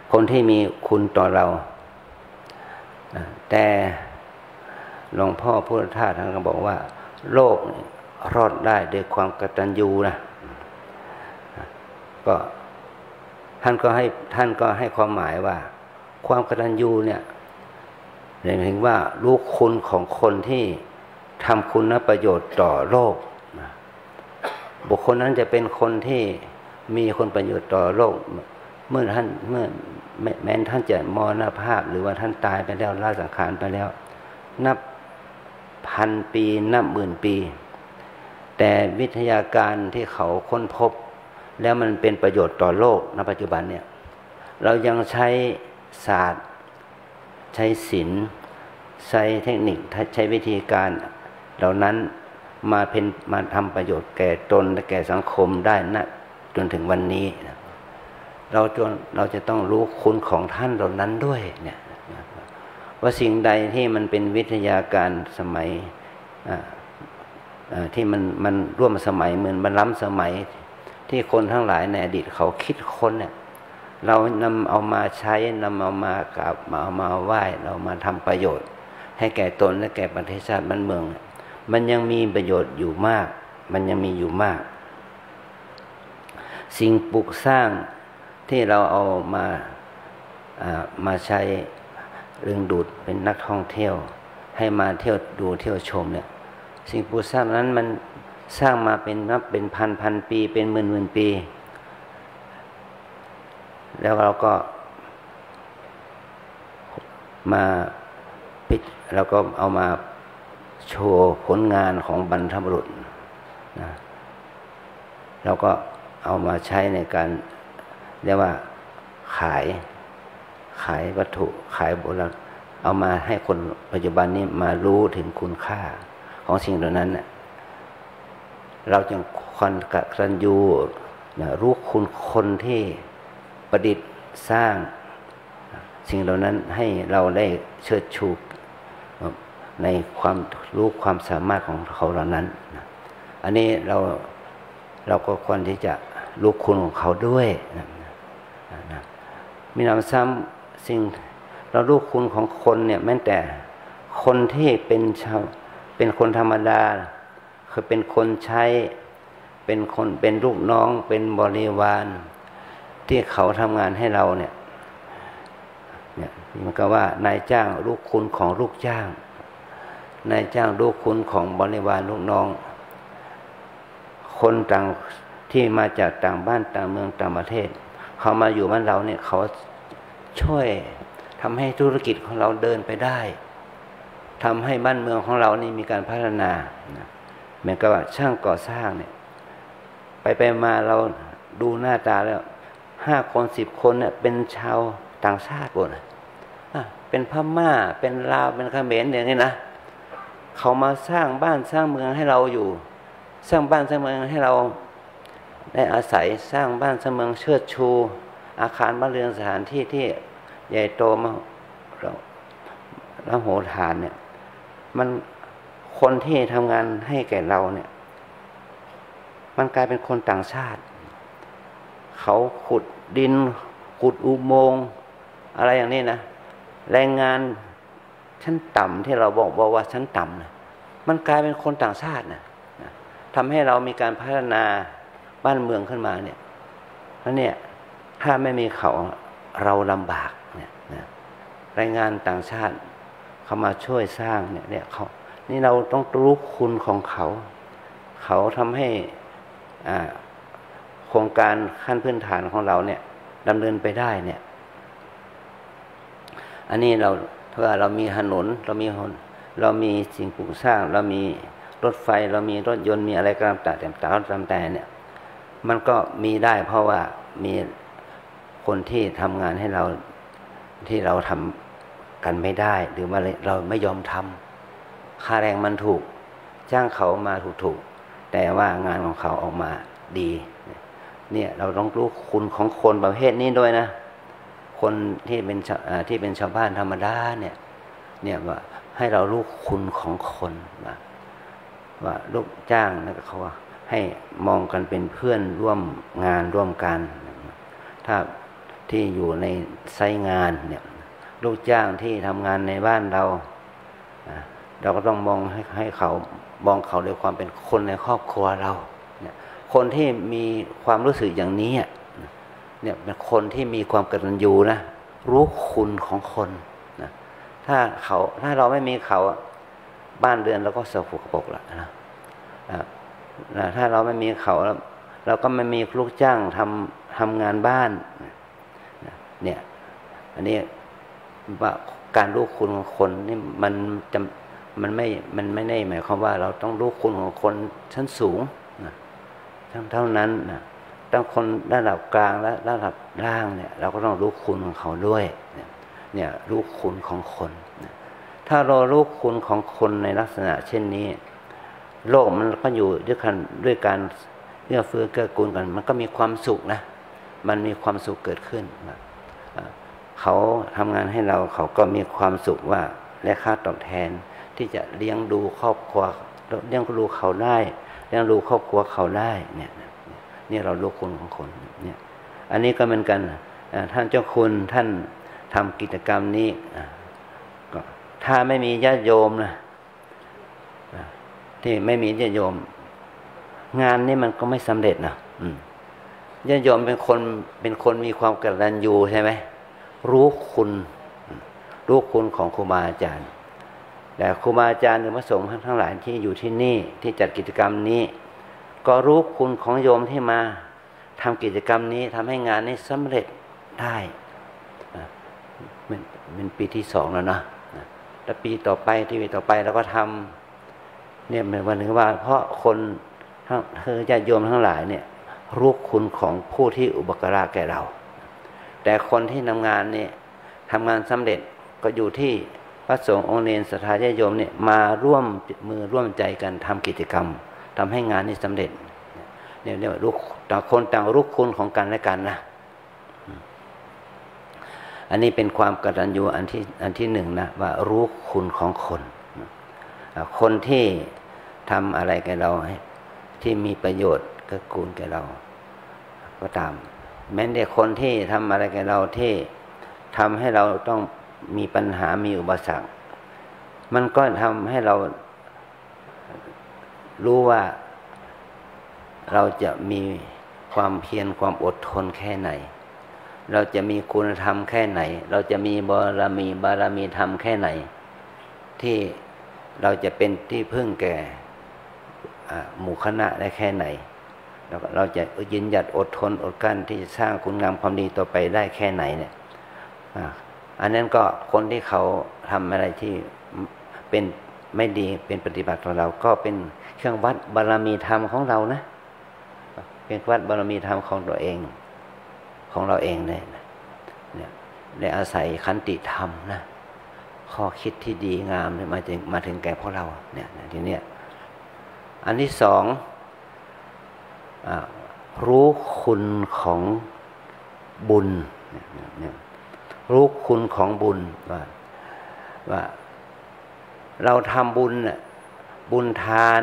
คนที่มีคุณต่อเราแต่หลวงพ่อพุทธทาสท่านก็บอกว่าโลกรอดได้ด้วยความกตัญญูนะก็ท่านก็ให้ท่านก็ให้ความหมายว่าความกตัญญูเนี่ยหมายถึงว่ารู้คุณของคนที่ทำคุณประโยชน์ต่อโลกบุคคลนั้นจะเป็นคนที่มีคุณประโยชน์ต่อโลกเมื่อท่านเมื่อแม้ท่านจะมรณภาพหรือว่าท่านตายไปแล้วละสังขารไปแล้วนับพันปีนับหมื่นปีแต่วิทยาการที่เขาค้นพบแล้วมันเป็นประโยชน์ต่อโลกณปัจจุบันเนี่ยเรายังใช้ศาสตร์ใช้ศิลป์ใช้เทคนิคใช้วิธีการเหล่านั้นมาเป็นมาทำประโยชน์แก่ตนและแก่สังคมได้นะจนถึงวันนี้เราจนเราจะต้องรู้คุณของท่านเหล่านั้นด้วยเนี่ยว่าสิ่งใดที่มันเป็นวิทยาการสมัยที่มันมันร่วมสมัยเหมือนมันล้ำสมัยที่คนทั้งหลายในอดีตเขาคิดค้นเนี่ยเรานำเอามาใช้นำเอามากราบมาเอามาไหว้เรามาทำประโยชน์ให้แก่ตนและแก่ประเทศชาติบ้านเมืองมันยังมีประโยชน์อยู่มากมันยังมีอยู่มากสิ่งปลูกสร้างที่เราเอามามาใช้ดึงดูดเป็นนักท่องเที่ยวให้มาเที่ยวดูเที่ยวชมเนี่ยสิ่งปลูกสร้างนั้นมันสร้างมาเป็นนับเป็นพันพันปีเป็นหมื่นหมื่นปีแล้วเราก็มาปิดเราก็เอามาโชว์ผลงานของบรรพบุรุษนะเราก็เอามาใช้ในการเรียกว่าขายขายวัตถุขายโบราณเอามาให้คนปัจจุบันนี้มารู้ถึงคุณค่าของสิ่งเหล่านั้นเนี่ยเราจึงควรกตัญญูนะรู้คุณคนที่ประดิษฐ์สร้างสิ่งเหล่านั้นให้เราได้เชิดชูในความรู้ความสามารถของเขาเหล่านั้นนะอันนี้เราเราก็ควรที่จะรู้คุณของเขาด้วยนะนะมีนำซ้ำสิ่งเรารู้คุณของคนเนี่ยแม้แต่คนที่เป็นชาวเป็นคนธรรมดาคือเป็นคนใช้เป็นคนเป็นลูกน้องเป็นบริวารที่เขาทำงานให้เราเนี่ยเนี่ยมันก็ว่านายจ้างรู้คุณของลูกจ้างนายจ้างรู้คุณของบริวารลูกน้องคนต่างที่มาจากต่างบ้านต่างเมืองต่างประเทศเขามาอยู่บ้านเราเนี่ยเขาช่วยทำให้ธุรกิจของเราเดินไปได้ทำให้บ้านเมืองของเรานี่มีการพัฒนาเหมือนกับว่าช่างก่อสร้างเนี่ยไปไปมาเราดูหน้าตาแล้วห้าคนสิบคนเนี่ยเป็นชาวต่างชาติหมดเป็นพม่าเป็นลาวเป็นเขมรอย่างนี้นะเขามาสร้างบ้านสร้างเมืองให้เราอยู่สร้างบ้านสร้างเมืองให้เราได้อาศัยสร้างบ้านสร้างเมืองเชิดชูอาคารบ้านเรือนสถานที่ที่ใหญ่โตมาเราแล้วโหฐานเนี่ยมันคนที่ทำงานให้แก่เราเนี่ยมันกลายเป็นคนต่างชาติเขาขุดดินขุดอุโมงค์อะไรอย่างนี้นะแรงงานชั้นต่ำที่เราบอกบอกว่าชั้นต่ำนะมันกลายเป็นคนต่างชาตินะทำให้เรามีการพัฒนาบ้านเมืองขึ้นมาเนี่ยแล้วเนี่ยถ้าไม่มีเขาเราลำบากเนี่ยนะแรงงานต่างชาติเขามาช่วยสร้างเนี่ยเนี่ยเขานี่เราต้องรู้คุณของเขาเขาทำให้อ่าโครงการขั้นพื้นฐานของเราเนี่ยดำเนินไปได้เนี่ยอันนี้เราถ้าเรามีถนนเรามีเรามีสิ่งปลูกสร้างเรามีรถไฟเรามีรถยนต์มีอะไรก็ตามแต่แต่ตามแต่เนี่ยมันก็มีได้เพราะว่ามีคนที่ทำงานให้เราที่เราทำกันไม่ได้หรือว่าเราไม่ยอมทำค่าแรงมันถูกจ้างเขามาถูกๆแต่ว่างานของเขาออกมาดีเนี่ยเราต้องรู้คุณของคนประเภทนี้ด้วยนะคนที่เป็นที่เป็นชาวบ้านธรรมดาเนี่ยเนี่ยว่าให้เรารู้คุณของคนว่าว่าลูกจ้างนะเขาให้มองกันเป็นเพื่อนร่วมงานร่วมกันถ้าที่อยู่ในไซต์งานเนี่ยลูกจ้างที่ทำงานในบ้านเราเราก็ต้องมองให้ให้เขามองเขาด้วยความเป็นคนในครอบครัวเราเนี่ยคนที่มีความรู้สึกอย่างนี้เนี่ยเป็นคนที่มีความกตัญญูนะรู้คุณของคนนะถ้าเขาถ้าเราไม่มีเขาบ้านเรือนเราก็สกปรกละนะนะถ้าเราไม่มีเขาเราก็ไม่มีลูกจ้างทำทำงานบ้านเนี่ยอันนี้ว่าการรู้คุณของคนนี่มันจำมันไม่มันไม่ได้หมายความว่าเราต้องรู้คุณของคนชั้นสูงนะทั้งเท่านั้นนะต้องคนระดับกลางและระดับล่างเนี่ยเราก็ต้องรู้คุณของเขาด้วยเนี่ยรู้คุณของคนนะถ้าเรารู้คุณของคนในลักษณะเช่นนี้โลกมันก็อยู่ด้วยกันด้วยการเอื้อเฟื้อเกื้อกูลกันมันก็มีความสุขนะมันมีความสุขเกิดขึ้นนะเขาทำงานให้เราเขาก็มีความสุขว่าและค่าตอบแทนที่จะเลี้ยงดูครอบครัวเลี้ยงดูเขาได้เลี้ยงดูครอบครัวเขาได้เนี่ยนี่เรารู้คุณของคนเนี่ยอันนี้ก็เหมือนกันท่านเจ้าคุณท่านทำกิจกรรมนี้ก็ถ้าไม่มีญาติโยมนะที่ไม่มีญาติโยมงานนี้มันก็ไม่สำเร็จนะญาติโยมเป็นคนเป็นคนมีความกตัญญูใช่ไหมรู้คุณรู้คุณของครูบาอาจารย์แต่ครูบาอาจารย์หรือพระสงฆ์ทั้งหลายที่อยู่ที่นี่ที่จัดกิจกรรมนี้ก็รู้คุณของโยมที่มาทำกิจกรรมนี้ทำให้งานนี้สำเร็จได้เป็นปีที่สองแล้วนะแล้วปีต่อไปที่ปีต่อไปเราก็ทำเนี่ยเหมือนวันนึงว่าเพราะคนทั้งคือญาติโยมทั้งหลายเนี่ยรู้คุณของผู้ที่อุปการะแก่เราแต่คนที่ทำงานเนี่ยทำงานสำเร็จก็อยู่ที่พระสงฆ์องค์เนรศรัทธาญาติโยมเนี่ยมาร่วมมือร่วมใจกันทำกิจกรรมทำให้งานนี้สำเร็จเนี่ยเรียกว่ารู้ต่างคนต่างรู้คุณของกันและกันนะอันนี้เป็นความกตัญญูอันที่อันที่หนึ่งนะว่ารู้คุณของคนคนที่ทำอะไรแก่เราที่มีประโยชน์เกื้อกูลแก่เราก็ตามแม้แต่คนที่ทำอะไรแก่เราที่ทำให้เราต้องมีปัญหามีอุปสรรคมันก็ทำให้เรารู้ว่าเราจะมีความเพียรความอดทนแค่ไหนเราจะมีคุณธรรมแค่ไหนเราจะมีบารมีบารมีธรรมแค่ไหนที่เราจะเป็นที่พึ่งแก่หมู่คณะได้แค่ไหนเราจะยืนหยัดอดทนอดกลั้นที่จะสร้างคุณงามความดีต่อไปได้แค่ไหนเนี่ยอันนั้นก็คนที่เขาทำอะไรที่เป็นไม่ดีเป็นปฏิบัติของเราก็เป็นเครื่องวัดบารมีธรรมของเรานะเป็นวัดบารมีธรรมของตัวเองของเราเองเลยเนี่ยได้อาศัยขันติธรรมนะข้อคิดที่ดีงามมาถึงมาถึงแก่พวกเราเนี่ยทีเนี้ยอันที่สองรู้คุณของบุญรู้คุณของบุญว่าว่าเราทำบุญน่ะบุญทาน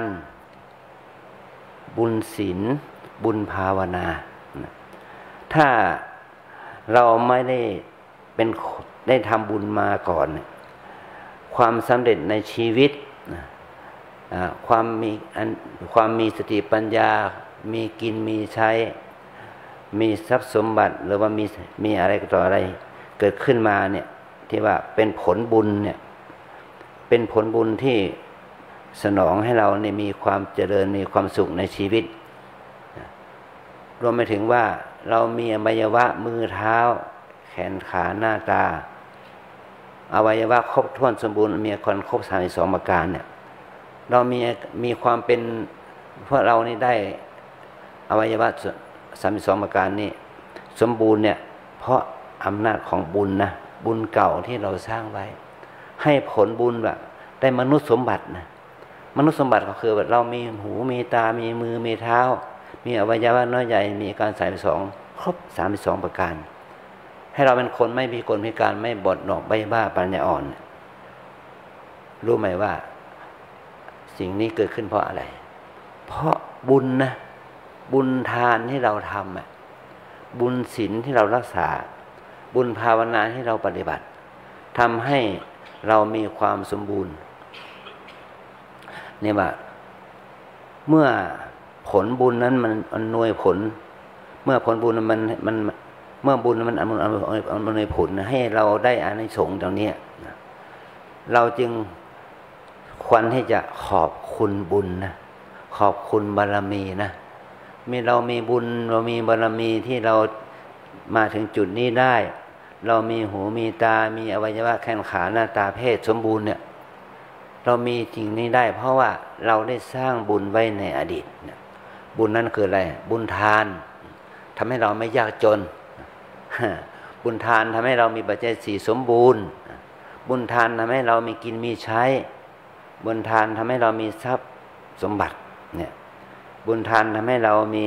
บุญศีลบุญภาวนาถ้าเราไม่ได้เป็นได้ทำบุญมาก่อนความสำเร็จในชีวิตความมีความมีสติปัญญามีกินมีใช้มีทรัพย์สมบัติหรือว่ามีมีอะไรต่ออะไรเกิดขึ้นมาเนี่ยที่ว่าเป็นผลบุญเนี่ยเป็นผลบุญที่สนองให้เราเนี่ยมีความเจริญมีความสุขในชีวิตรวมไปถึงว่าเรามีอวัยวะมือเท้าแขนขาหน้าตาอวัยวะครบถ้วนสมบูรณ์มีคนครบสามสิบสองประการเนี่ยเรามีมีความเป็นเพราะเรานี่ได้อวัยวะสามสิบสองประการนี่สมบูรณ์เนี่ยเพราะอำนาจของบุญนะบุญเก่าที่เราสร้างไว้ให้ผลบุญแบบได้มนุษย์สมบัตินะมนุษย์สมบัติก็คือแบบเรามีหูมีตามีมือมีเท้ามีอวัยวะน้อยใหญ่มีอาการสามสิบสองครบสามสิบสองประการให้เราเป็นคนไม่พิกลพิการไม่บอดหนอกใบ้บ้าปัญญาอ่อนรู้ไหมว่าสิ่งนี้เกิดขึ้นเพราะอะไรเพราะบุญนะบุญทานที่เราทำบุญศีลที่เรารักษาบุญภาวนาที่เราปฏิบัติทำให้เรามีความสมบูรณ์เนี่ยว่าเมื่อผลบุญนั้นมันอำนวยผลเมื่อผลบุญมันมันเมื่อบุญมันอำนวยอำนวยผลให้เราได้อานิสงส์ตรงนี้เราจึงควรที่จะขอบคุณบุญนะขอบคุณบารมีนะมีเรามีบุญเรามีบารมีที่เรามาถึงจุดนี้ได้เรามีหูมีตามีอวัยวะแขนขาหน้าตาเพศสมบูรณ์เนี่ยเรามีจริงนี้ได้เพราะว่าเราได้สร้างบุญไว้ในอดีตบุญนั้นคืออะไรบุญทานทำให้เราไม่ยากจนบุญทานทำให้เรามีปัจจัยสี่สมบูรณ์บุญทานทำให้เรามีกินมีใช้บุญทานทำให้เรามีทรัพย์สมบัติเนี่ยบุญทานทำให้เรามี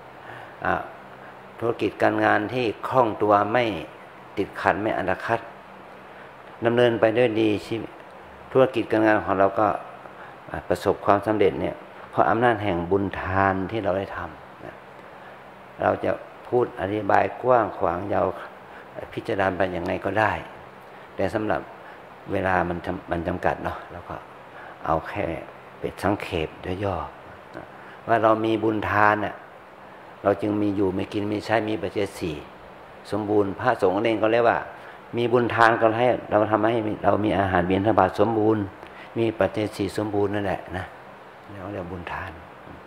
ธุรกิจการงานที่คล่องตัวไม่ติดขัดไม่อันตรคัดดำเนินไปด้วยดีชีวิตธุรกิจการงานของเราก็ประสบความสำเร็จเนี่ยเพราะอำนาจแห่งบุญทานที่เราได้ทำนะเราจะพูดอธิบายกว้างขวางยาวพิจารณาไปยังไงก็ได้แต่สำหรับเวลามันมันจำกัดเนาะแล้วก็เอาแค่เป็นสังเขปย่อๆว่าเรามีบุญทานน่ะเราจึงมีอยู่มีกินมีใช้มีปัจจัยสี่สมบูรณ์พระสงฆ์เองก็เรียกว่ามีบุญทานก็ให้เราทำให้เรามีอาหารบิณฑบาตสมบูรณ์มีปัจจัยสี่สมบูรณ์นั่นแหละนะแล้วเรียกบุญทาน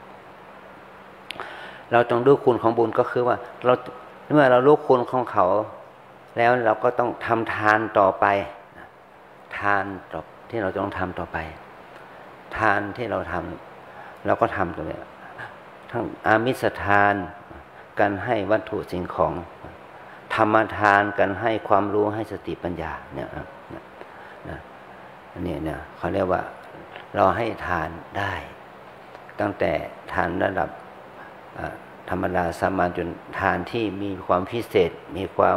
เราต้องรู้คุณของบุญก็คือว่าเราเมื่อเรารู้คุณของเขาแล้วเราก็ต้องทำทานต่อไปทานต่อที่เราต้องทำต่อไปทานที่เราทำเราก็ทำตัวนี้ทั้งอามิสทานการให้วัตถุสิ่งของธรรมทานการให้ความรู้ให้สติปัญญาเนี่ยนะอันนี้เนี่ยเขาเรียกว่าเราให้ทานได้ตั้งแต่ทานระดับธรรมดาสามัญจนทานที่มีความพิเศษมีความ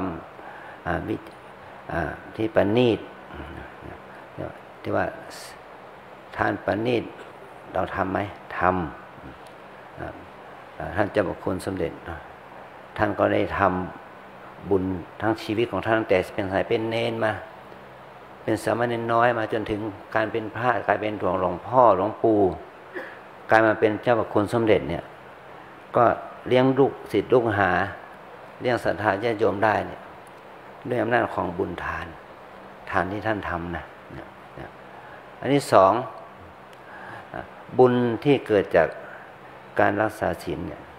ที่ประณีตที่ว่าทานประณีตเราทำไหมทำท่านเจ้าพระคุณสมเด็จท่านก็ได้ทำบุญทั้งชีวิตของท่านตั้งแต่เป็นสายเป็นเนนมาเป็นสามเณรน้อยมาจนถึงการเป็นพระกลายเป็นหลวงพ่อหลวงปู่กลายมาเป็นเจ้าพระคุณสมเด็จเนี่ยก็เลี้ยงลูกศิษย์ลูกหาเลี้ยงศรัทธาญาติโยมได้เนี่ยด้วยอำนาจของบุญทานทานที่ท่านทำนะอันที่สองบุญที่เกิดจากการรักษาศีลเนี่ย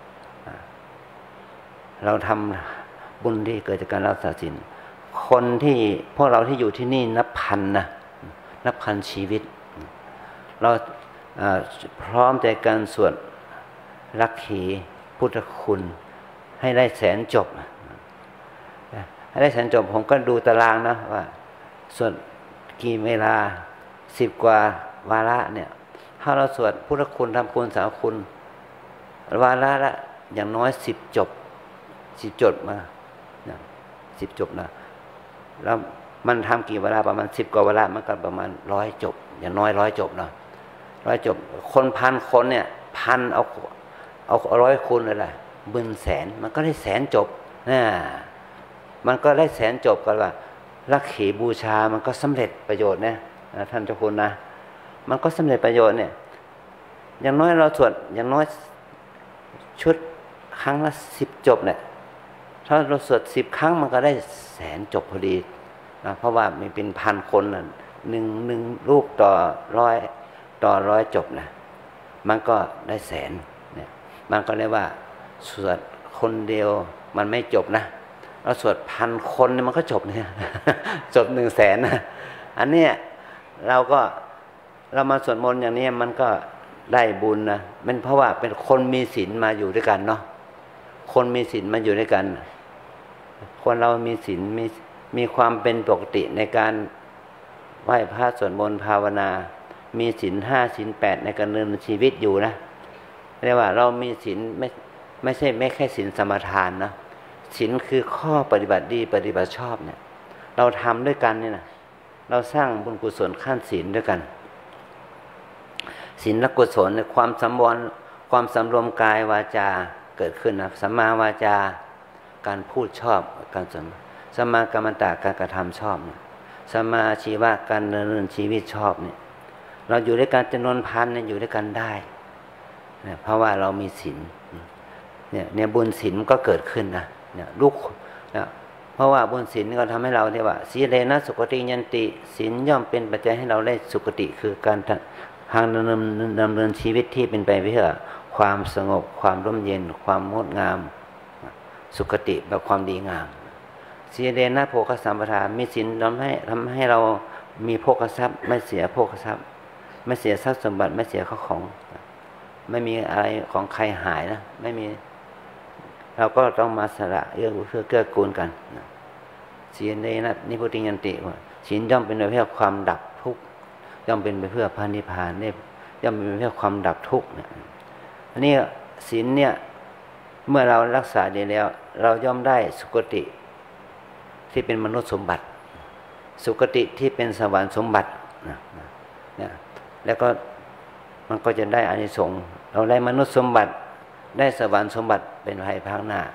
เราทำบุญที่เกิดจากการรักษาศีลคนที่พวกเราที่อยู่ที่นี่นับพันนะนับพันชีวิตเราพร้อมใจกันสวดลักขีพุทธคุณให้ได้แสนจบให้ได้แสนจบผมก็ดูตารางนะว่าสวดกี่เวลาสิบกว่าวาระเนี่ยถ้าเราสวดพุทธคุณทำคุณสาวคุณวาระละอย่างน้อยสิบจบสิบจบมาสิบจบนะแล้วมันทำกี่เวลาประมาณสิบกว่าเวลามันก็ประมาณร้อยจบอย่างน้อยร้อยจบเนาะร้อยจบคนพันคนเนี่ยพันเอาเอาร้อยคูณอะไรหมื่นแสนมันก็ได้แสนจบนะมันก็ได้แสนจบกันว่าลักขีบูชามันก็สำเร็จประโยชน์นะท่านเจ้าคุณนะมันก็สำเร็จประโยชน์เนี่ยอย่างน้อยเราสวดอย่างน้อยชุดครั้งละสิบจบเนี่ยถ้าเราสวดสิบครั้งมันก็ได้แสนจบพอดีนะเพราะว่ามีเป็นพันคนนะหนึ่งหนึ่งรูปต่อร้อยต่อร้อยจบนะมันก็ได้แสนเนี่ยมันก็เรียกว่าสวดคนเดียวมันไม่จบนะเราสวดพันคนเนี่ยมันก็จบเนี่ยจบหนึ่งแสนนะอันเนี้ยเราก็เรามาสวดมนต์อย่างนี้มันก็ได้บุญนะมันเพราะว่าเป็นคนมีศีลมาอยู่ด้วยกันเนาะคนมีศีลมาอยู่ด้วยกันคนเรามีศีลมีมีความเป็นปกติในการไหว้พระสวดมนต์ภาวนามีศีลห้าศีลแปดในการดำเนินชีวิตอยู่นะเรียกว่าเรามีศีลไม่ไม่ใช่ไม่แค่ศีลสมาทานนะศีลคือข้อปฏิบัติดีปฏิบัติชอบเนี่ยเราทำด้วยกันเนี่ยนะเราสร้างบุญกุศลขั้นศีลด้วยกันศีลและกุศลในความสำรวมความสำรวมกายวาจาเกิดขึ้นนะสัมมาวาจาการพูดชอบการสสัมมากัมมันตะการกระทำชอบเนี่ยสัมมาอาชีวะการดำเนินชีวิตชอบเนี่ยเราอยู่ด้วยกันจำนวนพันเนี่ยอยู่ด้วยกันได้เนี่ยเพราะว่าเรามีศีลเนี่ยเนี่ยบุญศีลก็เกิดขึ้นนะเนี่ยลูกนะเพราะว่าบุญศีลก็ทำให้เราที่ว่าสีเลนะสุคติยันติศีลย่อมเป็นปัจจัยให้เราได้สุคติคือการทางดำเนินดำเนินชีวิตที่เป็นไปเพื่อความสงบความร่มเย็นความงดงามสุคติแบบความดีงามสีเลนะโภคสัมปทามีศีลทำให้ทำให้เรามีโภคทรัพย์ไม่เสียโภคทรัพย์ไม่เสียทรัพย์สมบัติไม่เสียข้าวของไม่มีอะไรของใครหายนะไม่มีเราก็ต้องมาสละเอื้อเพื่อเกื้อกูลกันศีลเลนะนิพพุติยันติศีลย่อมเป็นไปเพื่อความดับทุกข์ย่อมเป็นไปเพื่อพระนิพพานเนี่ยย่อมเป็นไปเพื่อความดับทุกข์เนี่ยอันนี้ศีลเนี่ยเมื่อเรารักษาดีแล้วเราย่อมได้สุคติที่เป็นมนุษย์สมบัติสุคติที่เป็นสวรรค์สมบัตินะแล้วก็มันก็จะได้อานิสงส์เราได้มนุษย์สมบัติได้สวรรค์สมบัติเป็นภายภาคหน้า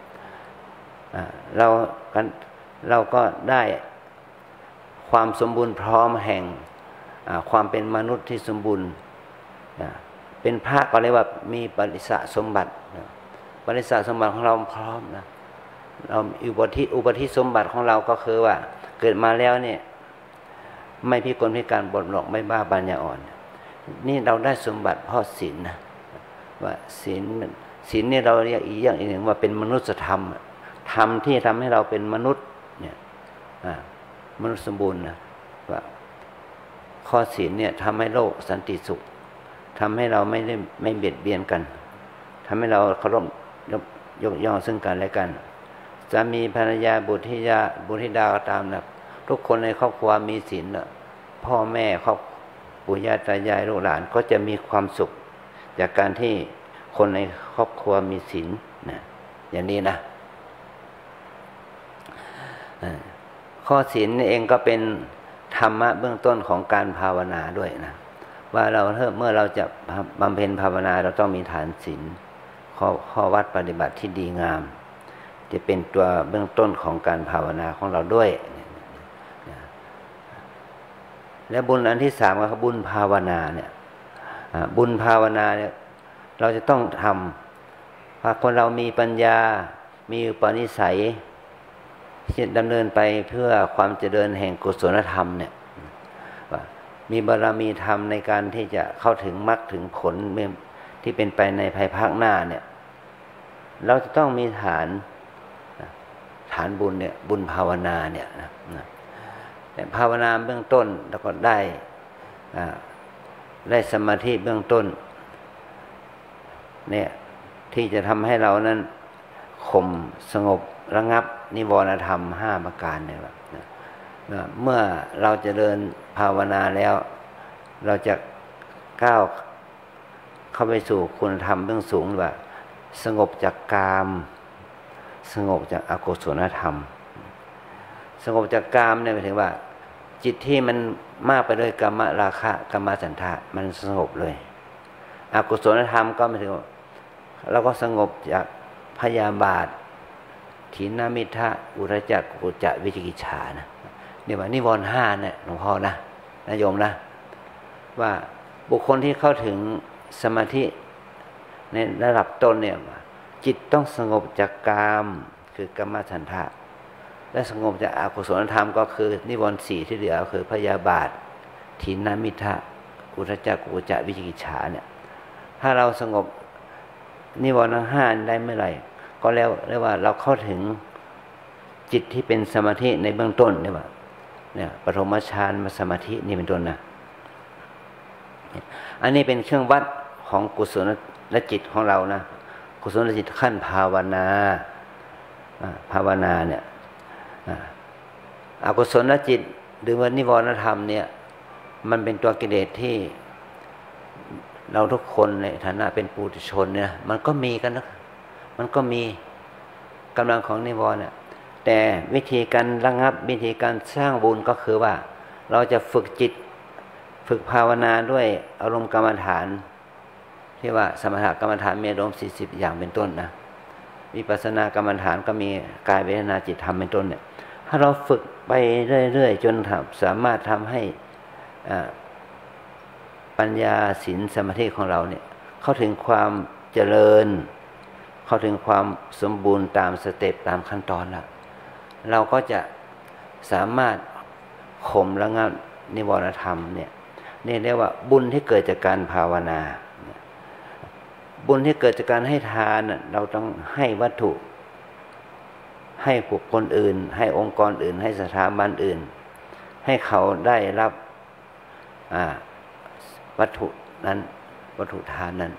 เรากันเราก็ได้ความสมบูรณ์พร้อมแห่งความเป็นมนุษย์ที่สมบูรณ์เป็นพระก็เรียกว่ามีปริสะสมบัติปริสะสมบัติของเราพร้อมนะเราอุปธิอุปธิสมบัติของเราก็คือว่าเกิดมาแล้วเนี่ยไม่พิกลพิการบดหลอกไม่บ้าปัญญาอ่อนนี่เราได้สมบัติเพราะศีลนะว่าศีลศีลนี่เราเรียกอีกอย่างหนึ่งว่าเป็นมนุษยธรรมธรรมที่ทำให้เราเป็นมนุษย์เนี่ยมนุษย์สมบูรณ์นะว่าข้อศีลเนี่ยทำให้โลกสันติสุขทำให้เราไม่ได้ไม่เบียดเบียนกันทำให้เราเคารพยกย่องซึ่งกันและกันสามีภรรยาบุตรธิยาบุตรธิดาก็ตามนะทุกคนในครอบครัวมีศีลพ่อแม่ครอบปู่ย่าตายายลูกหลานก็จะมีความสุขจากการที่คนในครอบครัวมีศีลนะอย่างนี้นะข้อศีลนี่เองก็เป็นธรรมะเบื้องต้นของการภาวนาด้วยนะว่าเราเมื่อเราจะบำเพ็ญภาวนาเราต้องมีฐานศีลข้อข้อวัดปฏิบัติที่ดีงามจะเป็นตัวเบื้องต้นของการภาวนาของเราด้วยและบุญอันที่สามก็คือบุญภาวนาเนี่ยบุญภาวนาเนี่ยเราจะต้องทำถ้าคนเรามีปัญญามีอุปนิสัยที่ดำเนินไปเพื่อความเจริญแห่งกุศลธรรมเนี่ยมีบารมีธรรมในการที่จะเข้าถึงมรรคถึงผลที่เป็นไปในภายภาคหน้าเนี่ยเราจะต้องมีฐานฐานบุญเนี่ยบุญภาวนาเนี่ยนะแต่ภาวนาเบื้องต้นแล้วก็ได้ได้สมาธิเบื้องต้นเนี่ยที่จะทำให้เรานั้นข่มสงบระงับนิวรณธรรมห้าประการเนี่ยแบบเมื่อเราจะเดินภาวนาแล้วเราจะก้าวเข้าไปสู่คุณธรรมเบื้องสูงว่าสงบจากกามสงบจากอกุศลธรรมสงบจากกามเนี่ยหมายถึงว่าจิตที่มันมากไปด้วยกามราคะกามฉันทะมันสงบเลยอกุศลธรรมก็หมายถึงเราก็สงบจากพยาบาทถีนมิทธะอุทจักกุจจะวิจิกิจฉานะเนี่ยว่านิวรณ์ห้าเนี่ยหลวงพ่อนะนายโยมนะว่าบุคคลที่เข้าถึงสมาธิในระดับต้นเนี่ยจิตต้องสงบจากกามคือกามฉันทะและสงบจากอกุศลธรรมก็คือนิวรณ์สี่ที่เหลือคือพยาบาทถีนมิทธะอุทจักกุจจะวิจิกิจฉาเนี่ยถ้าเราสงบนิวรณ์ทั้งห้าได้เมื่อไหร่ก็แล้วเรียกว่าเราเข้าถึงจิตที่เป็นสมาธิในเบื้องต้นเนี่ยว่าเนี่ยปฐมฌานมาสมาธินี่เป็นต้นนะอันนี้เป็นเครื่องวัดของกุศลจิตของเรานะกุศลจิตขั้นภาวนาภาวนาเนี่ยอกุศลจิตหรือว่านิวรณธรรมเนี่ยมันเป็นตัวกิเลสที่เราทุกคนในฐานะเป็นปุถุชนเนี่ยมันก็มีกันนะมันก็มีกำลังของนิวรณ์เนี่ยแต่วิธีการระงับวิธีการสร้างบุญก็คือว่าเราจะฝึกจิตฝึกภาวนาด้วยอารมณ์กรรมฐานที่ว่าสมถกรรมฐานมีอารมณ์สี่สิบอย่างเป็นต้นนะวิปัสสนากรรมฐานก็มีกายเวทนาจิตธรรมเป็นต้นเนี่ยถ้าเราฝึกไปเรื่อยๆจนสามารถทำให้ปัญญาศีลสมาธิของเราเนี่ยเข้าถึงความเจริญเข้าถึงความสมบูรณ์ตามสเต็ปตามขั้นตอนแล้วเราก็จะสามารถข่มระงับนิวรณธรรมเนี่ยนี่เรียกว่าบุญที่เกิดจากการภาวนาบุญที่เกิดจากการให้ทานเราต้องให้วัตถุให้บุคคลอื่นให้องค์กรอื่นให้สถาบันอื่นให้เขาได้รับวัตถุนั้นวัตถุทานนั้น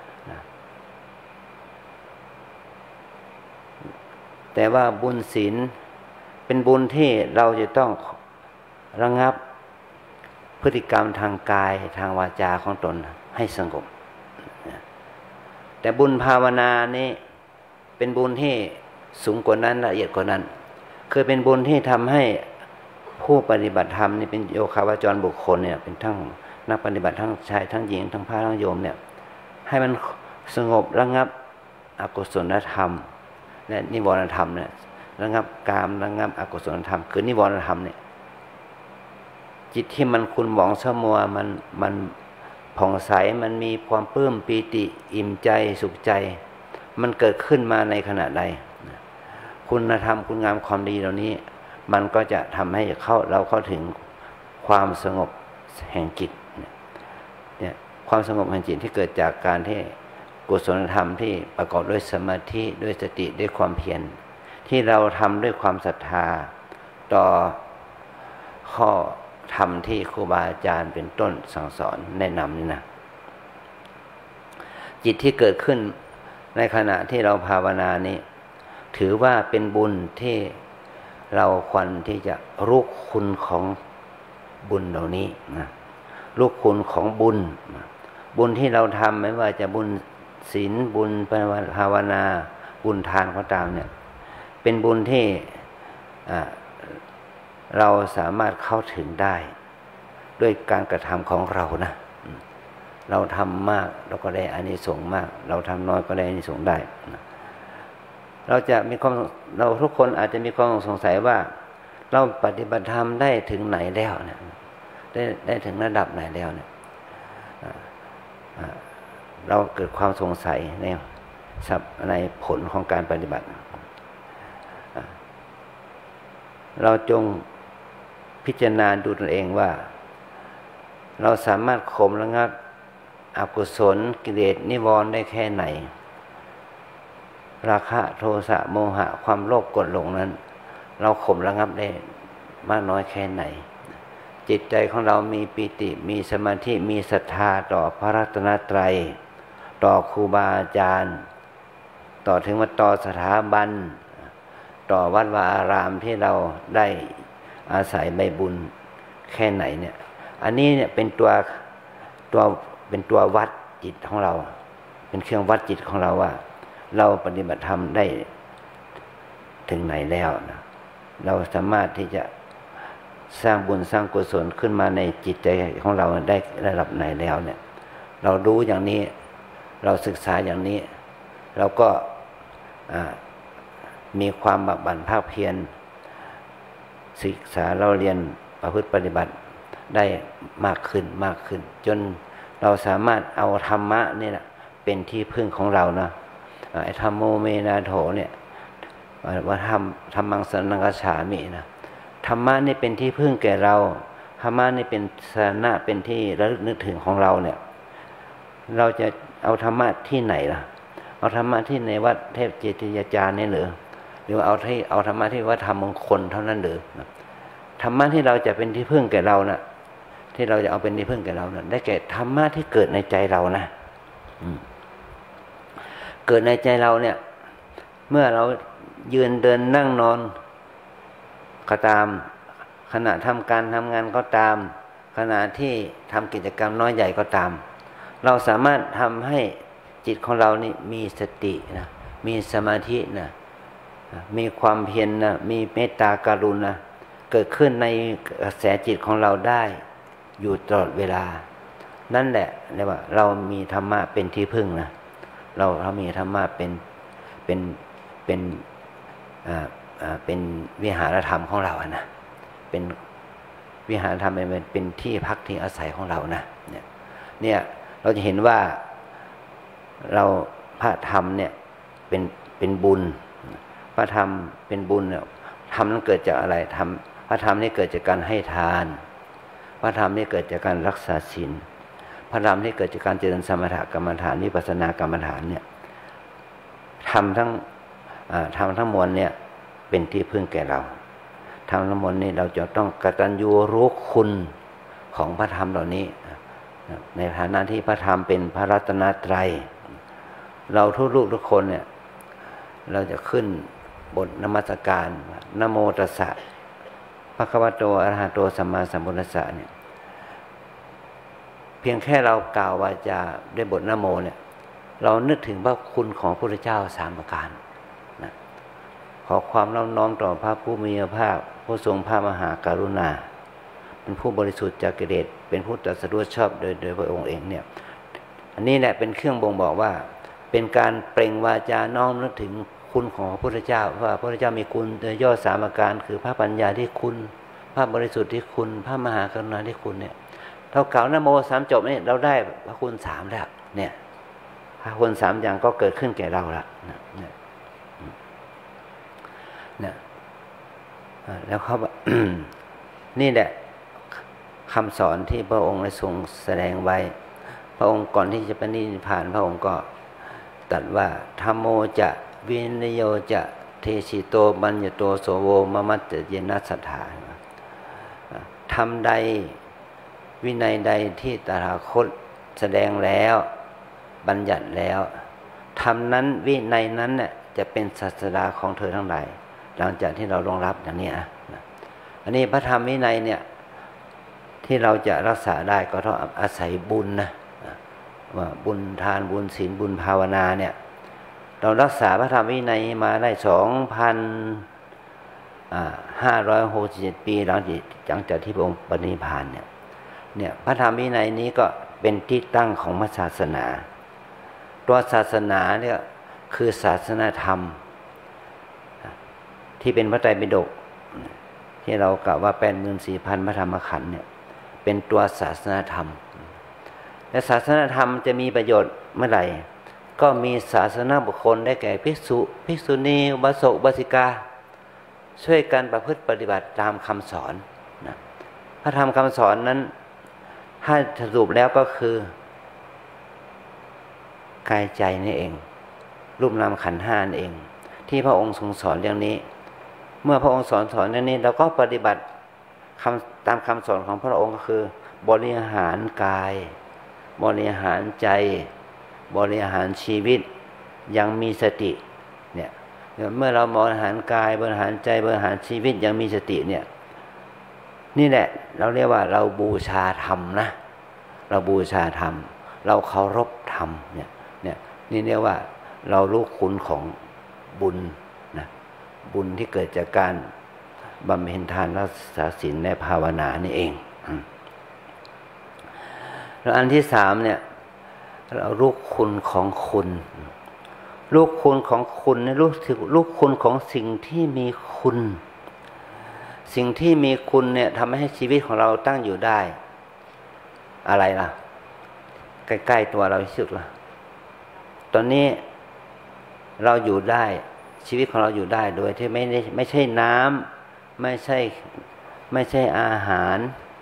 แต่ว่าบุญศีลเป็นบุญที่เราจะต้องระงับพฤติกรรมทางกายทางวาจาของตนให้สงบแต่บุญภาวนานี่เป็นบุญที่สูงกว่านั้นละเอียดกว่านั้นคือเป็นบุญที่ทำให้ผู้ปฏิบัติธรรมนี่เป็นโยคาวจรบุคคลเนี่ยเป็นทั้งนักปฏิบัติทั้งชายทั้งหญิงทั้งพระทั้งโยมเนี่ยให้มันสงบระงับอกุศลธรรมและนิวรณธรรมเนี่ยระงับกามระงับอกุศลธรรมคือนิวรณธรรมเนี่ยจิตที่มันขุ่นหมองเศร้ามัวมันมันผ่องใสมันมีความปลื้มปีติอิ่มใจสุขใจมันเกิดขึ้นมาในขณะใดคุณธรรมคุณงามความดีเหล่านี้มันก็จะทำให้เข้าเราเข้าถึงความสงบแห่งจิตเนี่ยความสงบแห่งจิตที่เกิดจากการที่กุศลธรรมที่ประกอบด้วยสมาธิด้วยสติด้วยความเพียรที่เราทำด้วยความศรัทธาต่อข้อธรรมที่ครูบาอาจารย์เป็นต้นสั่งสอนแนะนำนี่นะจิตที่เกิดขึ้นในขณะที่เราภาวนานี้ถือว่าเป็นบุญที่เราควรที่จะรู้คุณของบุญเหล่านี้นะรู้คุณของบุญบุญที่เราทำไม่ว่าจะบุญศีลบุญภาวนาบุญทานก็ตามเนี่ยเป็นบุญที่เราสามารถเข้าถึงได้ด้วยการกระทำของเรานะเราทำมากเราก็ได้อานิสงส์มากเราทำน้อยก็ได้อานิสงส์ได้นะเราจะมีความเราทุกคนอาจจะมีความสงสัยว่าเราปฏิบัติธรรมได้ถึงไหนแล้วเนี่ยได้ได้ถึงระดับไหนแล้วเนี่ยเราเกิดความสงสัยในในผลของการปฏิบัติเราจงพิจารณาดูตนเองว่าเราสามารถข่มระงับอกุศลกิเลสนิวรณ์ได้แค่ไหนราคะโทสะโมหะความโลภโกรธหลงนั้นเราข่มระงับได้มากน้อยแค่ไหนจิตใจของเรามีปิติมีสมาธิมีศรัทธาต่อพระรัตนตรัยต่อครูบาอาจารย์ต่อถึงว่าต่อสถาบันต่อวัดวาอารามที่เราได้อาศัยใบบุญแค่ไหนเนี่ยอันนี้เนี่ยเป็นตัวตัวเป็นตัววัดจิตของเราเป็นเครื่องวัดจิตของเราว่าเราปฏิบัติธรรมได้ถึงไหนแล้วนะเราสามารถที่จะสร้างบุญสร้างกุศลขึ้นมาในจิตใจของเราได้ระดับไหนแล้วเนี่ยเรารู้อย่างนี้เราศึกษาอย่างนี้เราก็มีความบักบั่นภาคเพียรศึกษาเราเรียนประพฤติปฏิบัติได้มากขึ้นมากขึ้นจนเราสามารถเอาธรรมะนี่แหละเป็นที่พึ่งของเรานะไอ้ธรรมโมเมนาโถเนี่ยว่าธรรมธรรมังสรณังคัจฉามินะธรรมะนี่เป็นที่พึ่งแก่เราธรรมะนี่เป็นสรณะเป็นที่ระลึกนึกถึงของเราเนี่ยเราจะเอาธรรมะที่ไหนล่ะเอาธรรมะที่ในวัดเทพเจติยาจารย์นี่หรือหรือเอาที่เอาธรรมะที่วัดธรรมมงคลเท่านั้นหรือธรรมะที่เราจะเป็นที่พึ่งแก่เรานะที่เราจะเอาเป็นที่พึ่งแก่เรานะได้แก่ธรรมะที่เกิดในใจเรานะเกิดในใจเราเนี่ยเมื่อเรายืนเดินนั่งนอนก็ตามขณะทำการทำงานก็ตามขณะที่ทำกิจกรรมน้อยใหญ่ก็ตามเราสามารถทำให้จิตของเรานี่มีสตินะมีสมาธินะมีความเพียรนะมีเมตตากรุณาเกิดขึ้นในกระแสจิตของเราได้อยู่ตลอดเวลานั่นแหละเรียกว่าเรามีธรรมะเป็นที่พึ่งนะเราเรามีธรรมะเป็นเป็นเป็นเป็นวิหารธรรมของเราอะนะเป็นวิหารธรรมเป็นเป็นที่พักที่อาศัยของเรานะเนี่ยเนี่ยเราจะเห็นว่าเราพระธรรมเนี่ยเป็นเป็นบุญพระธรรมเป็นบุญเนี่ยธรรมนั้นเกิดจากอะไรธรรมพระธรรมนี่เกิดจากการให้ทานพระธรรมนี่เกิดจากการรักษาศีลพระธรรมนี่เกิดจากการเจริญสมถกรรมฐานวิปัสสนากรรมฐานเนี่ยทำทั้งทำทั้งมวลเนี่ยเป็นที่พึ่งแก่เราทำทั้งมวลนี่เราจะต้องกตัญญูรู้คุณของพระธรรมเหล่านี้ในฐานะที่พระธรรมเป็นพระรัตนตรัยเราทุกลูกทุกคนเนี่ยเราจะขึ้นบทนมัสการนะโมตัสสะภะคะวะโตอะระหะโตสัมมาสัมพุทธัสสะเนี่ยเพียงแค่เรากล่าววาจาด้วยบทนะโมเนี่ยเรานึกถึงพระคุณของพระพุทธเจ้าสามประการนะขอความน้อมน้อมต่อพระผู้มีพระภาคผู้ทรงพระมหากรุณาเป็นผู้บริสุทธิ์จากกิเลสเป็นผู้ตรัสรู้ชอบโดยโดยพระองค์เองเนี่ยอันนี้แหละเป็นเครื่องบ่งบอกว่าเป็นการเปล่งวาจาน้อมนึกถึงคุณของพระพุทธเจ้าว่าพระพุทธเจ้ามีคุณโดยย่อสามประการคือพระปัญญาที่คุณพระบริสุทธิ์ที่คุณพระมหากรุณาที่คุณเนี่ยเรากล่าวนะโมสามจบนี่เราได้พระคุณสามแล้วเนี่ยพระคุณสามอย่างก็เกิดขึ้นแก่เราละเนี่ยเนี่ยแล้วเขา นี่แหละคำสอนที่พระองค์ได้ทรงแสดงไว้พระองค์ก่อนที่จะปณิพพานพระองค์ก็ตรัสว่าธัมโมจะวินโยจะเทชิโตบัญญโตโสโวมมัตเจเยนะสัทธาทำใดวินัยใดที่ตถาคตแสดงแล้วบัญญัติแล้วทำนั้นวินัยนั้นเนี่ยจะเป็นศาสดาของเธอทั้งหลายหลังจากที่เรารองรับอย่างนี้นะอันนี้พระธรรมวินัยเนี่ยที่เราจะรักษาได้ก็ต้องอาศัยบุญนะว่าบุญทานบุญศีลบุญภาวนาเนี่ยเรารักษาพระธรรมวินัยมาได้สองพันห้าร้อยหกสิบเจ็ดปีหลังจากหลังจากที่พระองค์ปรินิพพานเนี่ยเนี่ยพระธรรมวินัยนี้ก็เป็นที่ตั้งของพระศาสนาตัวศาสนาเนี่ยคือศาสนาธรรมที่เป็นพระไตรปิฎกที่เรากล่าวว่าแปดหมื่นสี่พันพระธรรมขันธ์เนี่ยเป็นตัวศาสนาธรรมและศาสนาธรรมจะมีประโยชน์เมื่อไหร่ก็มีศาสนาบุคคลได้แก่ภิกษุภิกษุณีอุบาสกอุบาสิกาช่วยกันประพฤติปฏิบัติตามคำสอนนะพระธรรมคำสอนนั้นถ้าสรุปแล้วก็คือกายใจนี่เองรูปนามขันธ์ห้านั่นเองที่พระองค์ทรงสอนอย่างนี้เมื่อพระองค์สอนสอนอย่างนี้เราก็ปฏิบัติคำตามคำสอนของพระองค์ก็คือบริหารกายบริหารใจบริหารชีวิตยังมีสติเนี่ยเมื่อเราบริหารกายบริหารใจบริหารชีวิตยังมีสติเนี่ยนี่แหละเราเรียกว่าเราบูชาธรรมนะเราบูชาธรรมเราเคารพธรรมเนี่ยเนี่ยนี่เรียกว่าเรารู้คุณของบุญนะบุญที่เกิดจากการบำเพ็ญทานรักษาศีลและภาวนานี่เองแล้วอันที่สามเนี่ยเรารู้คุณของคุณรู้คุณของคุณเนี่ยรู้ถึงรู้คุณของสิ่งที่มีคุณสิ่งที่มีคุณเนี่ยทำให้ชีวิตของเราตั้งอยู่ได้อะไรล่ะใกล้ๆตัวเราที่สุดล่ะตอนนี้เราอยู่ได้ชีวิตของเราอยู่ได้โดยที่ไม่ได้ไม่ใช่น้ำไม่ใช่ไม่ใช่อาหาร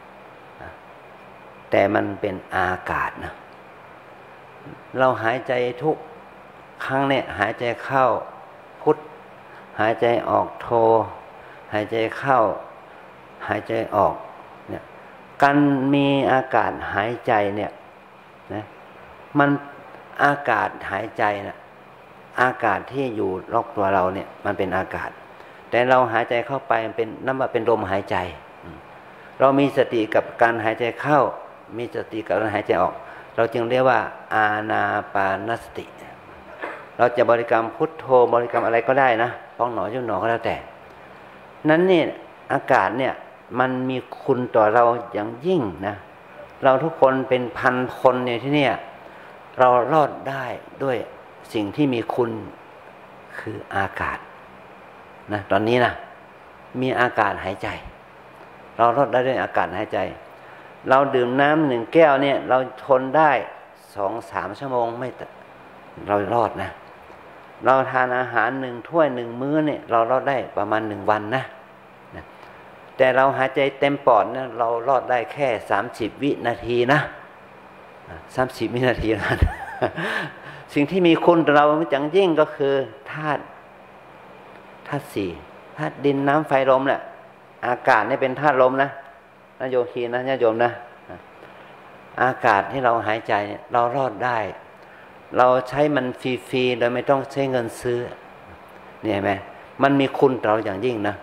แต่มันเป็นอากาศนะเราหายใจทุกครั้งเนี่ยหายใจเข้าพุทหายใจออกโทหายใจเข้าหายใจออกเนี่ยการมีอากาศหายใจเนี่ยนะมันอากาศหายใจนะอากาศที่อยู่รอบตัวเราเนี่ยมันเป็นอากาศแต่เราหายใจเข้าไปมันเป็นน้ำมันเป็นลมหายใจเรามีสติกับการหายใจเข้ามีสติกับการหายใจออกเราจึงเรียกว่าอานาปานสติเราจะบริกรรมพุทโธบริกรรมอะไรก็ได้นะป้องหนอจุ่มหนอก็แล้วแต่นั้นนี่อากาศเนี่ยมันมีคุณต่อเราอย่างยิ่งนะเราทุกคนเป็นพันคนเนี่ยที่เนี่ยเรารอดได้ด้วยสิ่งที่มีคุณคืออากาศนะตอนนี้นะมีอากาศหายใจเรารอดได้ด้วยอากาศหายใจเราดื่มน้ำหนึ่งแก้วเนี่ยเราทนได้สองสามชั่วโมงไม่เรารอดนะเราทานอาหารหนึ่งถ้วยหนึ่งมื้อเนี่ยเรารอดได้ประมาณหนึ่งวันนะนะแต่เราหายใจเต็มปอดเนี่ยเรารอดได้แค่สามสิบวินาทีนะสามสิบวินาทีนะ สิ่งที่มีคุณต่อเราจังยิ่งก็คือธาตุธาตุสี่ธาตุดินน้ำไฟลมแหละอากาศนี่เป็นธาตุลมนะนโยคีนะญาติโยมนะอากาศที่เราหายใจเนี่ยเรารอดได้เราใช้มันฟรีๆโดยไม่ต้องใช้เงินซื้อเนี่ยเห็นไหมมันมีคุณต่อเราอย่างยิ่งนะ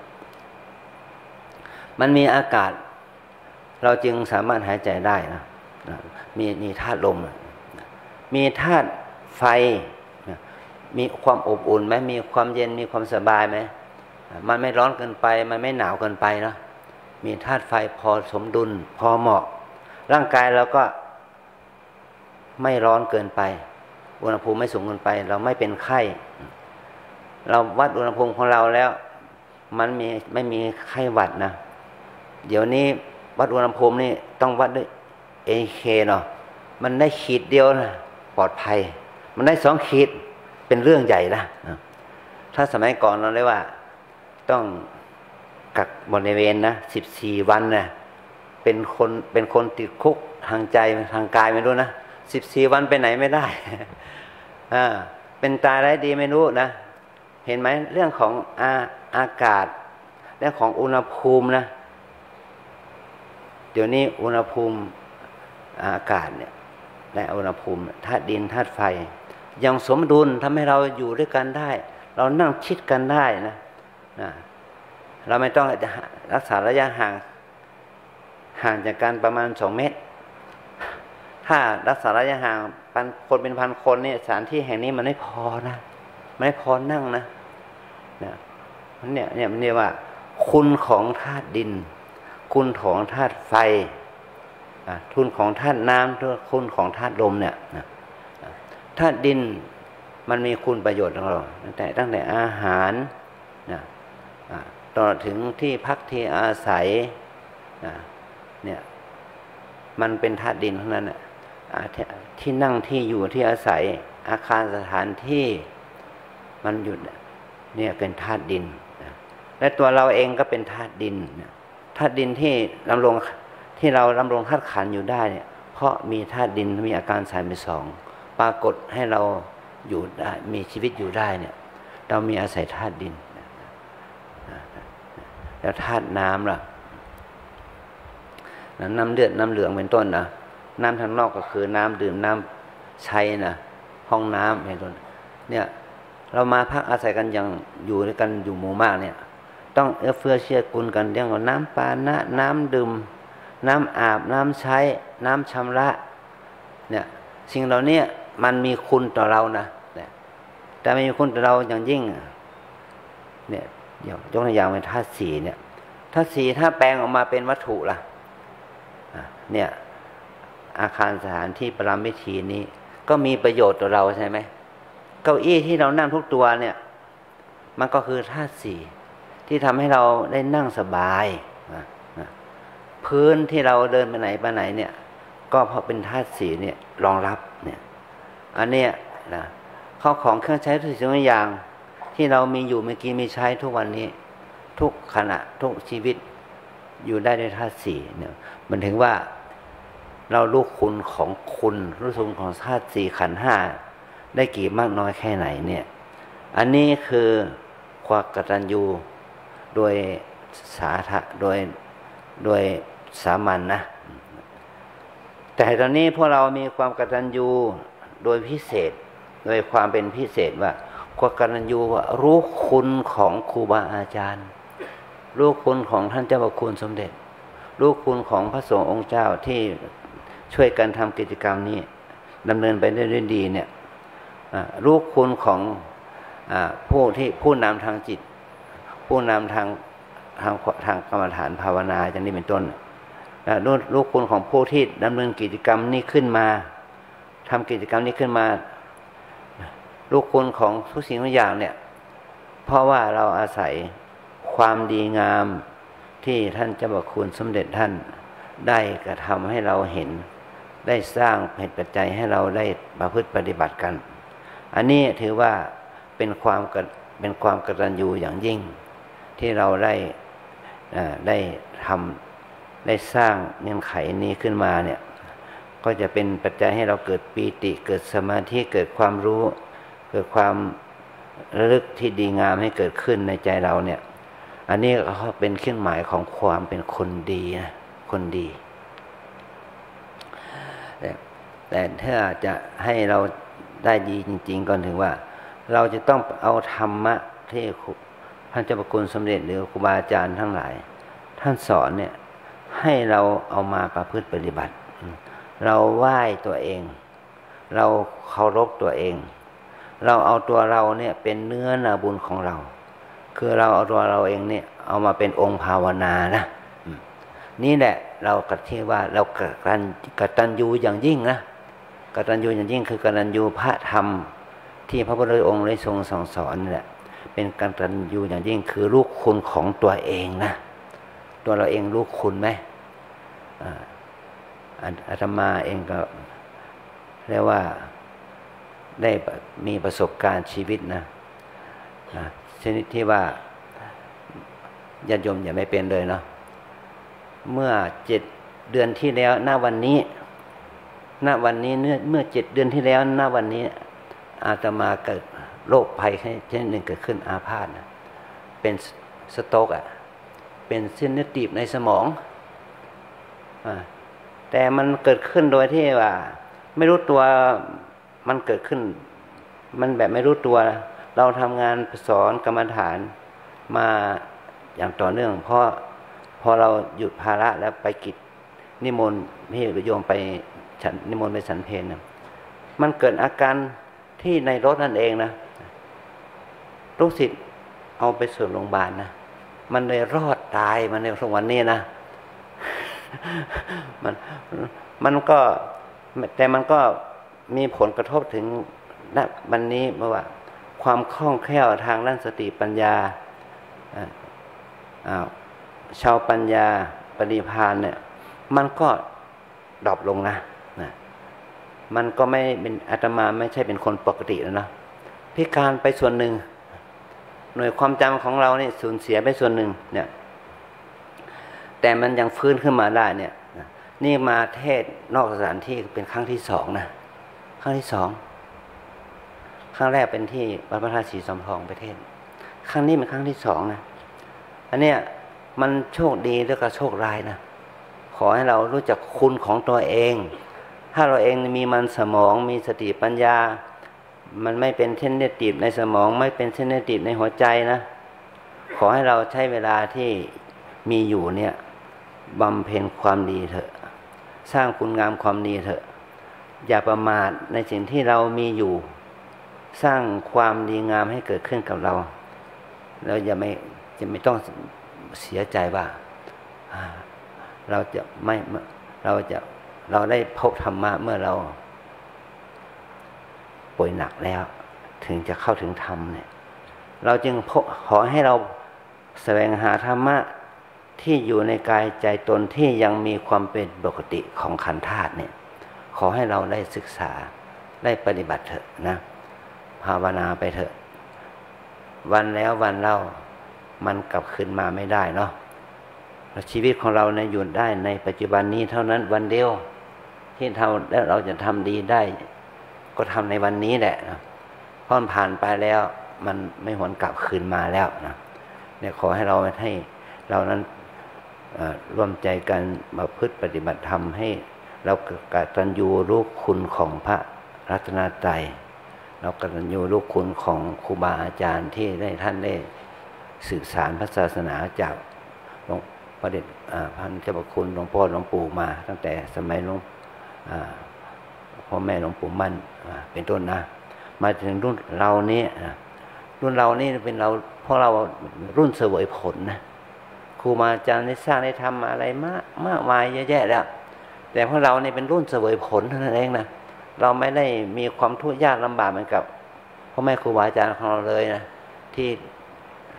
มันมีอากาศเราจึงสามารถหายใจได้นะมีมีธาตุลมมีธาตุไฟมีความอบอุ่นไหมมีความเย็นมีความสบายไหมมันไม่ร้อนเกินไปมันไม่หนาวเกินไปนะมีธาตุไฟพอสมดุลพอเหมาะร่างกายเราก็ไม่ร้อนเกินไปอุณหภูมิไม่สูงเกินไปเราไม่เป็นไข้เราวัดอุณหภูมิของเราแล้วมันมีไม่มีไข้หวัดนะเดี๋ยวนี้วัดอุณหภูมินี่ต้องวัดด้วย เอ เค เนาะมันได้ขีดเดียวนะปลอดภัยมันได้สองขีดเป็นเรื่องใหญ่นะถ้าสมัยก่อนเราเรียกว่าต้องกักบริเวณนะสิบสี่วันนะเป็นคนเป็นคนติดคุกทางใจทางกายไม่รู้นะสิบสี่วันไปไหนไม่ได้ อ่าเป็นตายไร้ดีไม่รู้นะเห็นไหมเรื่องของอาอากาศเรื่องของอุณหภูมินะเดี๋ยวนี้อุณหภูมิอากาศเนี่ยและอุณหภูมิธาตุดินธาตุไฟยังสมดุลทำให้เราอยู่ด้วยกันได้เรานั่งชิดกันได้นะนะเราไม่ต้องรักษาระยะห่างห่างจากกันประมาณสองเมตรถ้ารักษาระยะห่างพันคนเป็นพันคนเนี่ยสถานที่แห่งนี้มันไม่พอนะไม่พอนั่งนะนะมันเนี่ยเนี่ยมันเรียกว่าคุณของธาตุดินคุณของธาตุไฟทุนของธาตุน้ำทุนคุณของธาตุลมเนี่ยธาตุดินมันมีคุณประโยชน์ของเราตั้งแต่ตั้งแต่อาหารนะตลอดถึงที่พักที่อาศัยเนี่ยมันเป็นธาตุดินทั้งนั้นน่ะที่นั่งที่อยู่ที่อาศัยอาคารสถานที่มันหยุดเนี่ยเป็นธาตุดินและตัวเราเองก็เป็นธาตุดินธาตุดินที่ดำรงที่เราดำรงธาตุขันธ์อยู่ได้เนี่ยเพราะมีธาตุดินมีอาการสามเป็นสองปรากฏให้เราอยู่ได้มีชีวิตอยู่ได้เนี่ยเรามีอาศัยธาตุดินแล้วธาตุน้ำล่ะน้ำเลือดน้ำเหลืองเป็นต้นนะน้ำทางนอกก็คือน้ำดื่มน้ำใช้นะห้องน้ำเป็นต้นเนี่ยเรามาพักอาศัยกันอย่างอยู่ด้วยกันอยู่หมู่มากเนี่ยต้องเอื้อเฟื้อเชื่อกุลกันเรื่องของน้ำปานะน้ำดื่มน้ำอาบน้ำใช้น้ำชำระเนี่ยสิ่งเหล่านี้มันมีคุณต่อเรานะแต่ไม่มีคุณต่อเราอย่างยิ่งเนี่ยเดี๋ยวยกตัวอย่างเป็นธาตุสีเนี่ยธาตุสีถ้าแปลงออกมาเป็นวัตถุล่ะเนี่ยอาคารสถานที่ประลัมพิธีนี้ก็มีประโยชน์ต่อเราใช่ไหมเก้าอี้ที่เรานั่งทุกตัวเนี่ยมันก็คือธาตุสี่ที่ทำให้เราได้นั่งสบายพื้นที่เราเดินไปไหนไปไหนเนี่ยก็เพราะเป็นธาตุสี่เนี่ยรองรับเนี่ยอันเนี้ยนะข้าวของเครื่องใช้ทุกสิ่งทุกอย่างที่เรามีอยู่เมื่อกี้มีใช้ทุกวันนี้ทุกขณะทุกชีวิตอยู่ได้ด้วยธาตุสี่เนี่ยมันถึงว่าเรารู้คุณของคุณรู้คุณของธาตุสี่ขันธ์ห้าได้กี่มากน้อยแค่ไหนเนี่ยอันนี้คือความกตัญญูโดยสาธะโดยโดยสามัญ น, นะแต่ตอนนี้พวกเรามีความกตัญญูโดยพิเศษโดยความเป็นพิเศษว่าความกตัญญูว่ารู้คุณของครูบาอาจารย์รู้คุณของท่านเจ้าพระคุณสมเด็จรู้คุณของพระสงฆ์องค์เจ้าที่ช่วยกันทำกิจกรรมนี้ดำเนินไปได้ด้วยดีเนี่ยรู้คุณของผู้ที่ผู้นำทางจิตผู้นำทางทางทางกรรมฐานภาวนาอย่างนี้เป็นต้นรู้รู้คุณของผู้ที่ดำเนินกิจกรรมนี้ขึ้นมาทำกิจกรรมนี้ขึ้นมารู้คุณของทุกสิ่งทุกอย่างเนี่ยเพราะว่าเราอาศัยความดีงามที่ท่านเจ้าพระคุณสมเด็จท่านได้กระทำให้เราเห็นได้สร้างเหตุปัจจัยให้เราได้ประพฤติปฏิบัติกันอันนี้ถือว่าเป็นความเป็นความกตัญญูอย่างยิ่งที่เราได้ได้ทำได้สร้างเงื่อนไขนี้ขึ้นมาเนี่ยก็จะเป็นปัจจัยให้เราเกิดปีติเกิดสมาธิเกิดความรู้เกิดความระลึกที่ดีงามให้เกิดขึ้นในใจเราเนี่ยอันนี้ก็เป็นเครื่องหมายของความเป็นคนดีนะคนดีแต่แต่ถ้าจะให้เราได้ดีจริงๆก็ถึงว่าเราจะต้องเอาธรรมะที่พระเจ้าพระคุณสมเด็จหรือครูบาอาจารย์ทั้งหลายท่านสอนเนี่ยให้เราเอามาประพฤติปฏิบัติเราไหว้ตัวเองเราเคารพตัวเองเราเอาตัวเราเนี่ยเป็นเนื้อนาบุญของเราคือเราเอาตัวเราเองเนี่ยเอามาเป็นองค์ภาวนานะนี่แหละเรากระที่ว่าเรากตัญกตัญญูอย่างยิ่งนะกตัญญูอย่างยิ่งคือกตัญญูพระธรรมที่พระพุทธองค์ได้ทรงสั่งสอนนี่แหละเป็นกตัญญูอย่างยิ่งคือลูกคุณของตัวเองนะตัวเราเองลูกคุณไหมอาตมาเองก็เรียกว่าได้มีประสบการณ์ชีวิตนะชนิดที่ว่าญาติโยมอย่าไม่เป็นเลยเนาะเมื่อเจ็ดเดือนที่แล้วณวันนี้ณวันนี้เมื่อเจ็ดเดือนที่แล้วณวันนี้อาตมาเกิดโรคภัยชนิดหนึ่งเกิดขึ้นอาพาธนะเป็นสโตรกอ่ะเป็นเส้นเลือดตีบในสมองอ่าแต่มันเกิดขึ้นโดยที่ว่าไม่รู้ตัวมันเกิดขึ้นมันแบบไม่รู้ตัวเราทำงานสอนกรรมฐานมาอย่างต่อเนื่องเพราะพอเราหยุดภาระแล้วไปกิจนิมนต์พี่โยมไปฉันนิมนต์ไปฉันเพลนะมันเกิดอาการที่ในรถนั่นเองนะลูกศิษย์เอาไปส่งโรงพยาบาลนะมันเลยรอดตายมันในวันนี้นะมันมันก็แต่มันก็มีผลกระทบถึงณวันนี้เพราะว่าความคล่องแคล่วทางด้านสติปัญญาชาวปัญญาปฏิภาณเนี่ยมันก็ดรอปลงนะนะมันก็ไม่เป็นอาตมาไม่ใช่เป็นคนปกติแล้วนะพิการไปส่วนหนึ่งหน่วยความจำของเราเนี่ยสูญเสียไปส่วนหนึ่งเนี่ยแต่มันยังฟื้นขึ้นมาได้เนี่ยนี่มาเทศนอกสถานที่เป็นครั้งที่สองนะครั้งที่สองครั้งแรกเป็นที่วัดพระธาตุศรีสมทองประเทศครั้งนี้เป็นครั้งที่สองนะอันเนี้ยมันโชคดีแล้วก็โชคร้ายนะขอให้เรารู้จักคุณของตัวเองถ้าเราเองมีมันสมองมีสติปัญญามันไม่เป็นเส้นเลือดตีบในสมองไม่เป็นเส้นเลือดตีบในหัวใจนะขอให้เราใช้เวลาที่มีอยู่เนี่ยบำเพ็ญความดีเถอะสร้างคุณงามความดีเถอะอย่าประมาทในสิ่งที่เรามีอยู่สร้างความดีงามให้เกิดขึ้นกับเราแล้วอย่าไม่จะไม่ต้องเสียใจว่าเราจะไม่เราจะเราได้พบธรรมะเมื่อเราป่วยหนักแล้วถึงจะเข้าถึงธรรมเนี่ยเราจึงขอให้เราแสวงหาธรรมะที่อยู่ในกายใจตนที่ยังมีความเป็นปกติของขันธ์ธาตุเนี่ยขอให้เราได้ศึกษาได้ปฏิบัติเถอะนะภาวนาไปเถอะวันแล้ววันเล่ามันกลับคืนมาไม่ได้เนาะชีวิตของเราเนี่ยอยู่ได้ในปัจจุบันนี้เท่านั้นวันเดียวที่เราแล้วเราจะทำดีได้ก็ทำในวันนี้แหละนะเพราะมันผ่านไปแล้วมันไม่หวนกลับคืนมาแล้วนะเนี่ยขอให้เราให้เรานั้นร่วมใจกันมาพฤติปฏิบัติธรรมให้เรากตัญญูรู้คุณของพระรัตนตรัยเรากตัญญูรู้คุณของครูบาอาจารย์ที่ได้ท่านได้สืบสานพระศาสนาจากหลวงพระเดชพันเจ้าพระคุณหลวงพ่อหลวงปู่มาตั้งแต่สมัยหลวงพ่อแม่หลวงปู่มั่นเป็นต้นนะมาถึงรุ่นเรานี้รุ่นเรานี่เป็นเราเพราะเรารุ่นเสวยผลนะครูบาอาจารย์ได้สร้างได้ทำอะไรมากมากมายเยอะแยะแล้วแต่พวกเรานี่เป็นรุ่นเสวยผลเท่านั้นเองนะเราไม่ได้มีความทุกข์ยากลำบากเหมือนกับพ่อแม่ครูบาอาจารย์ของเราเลยนะที่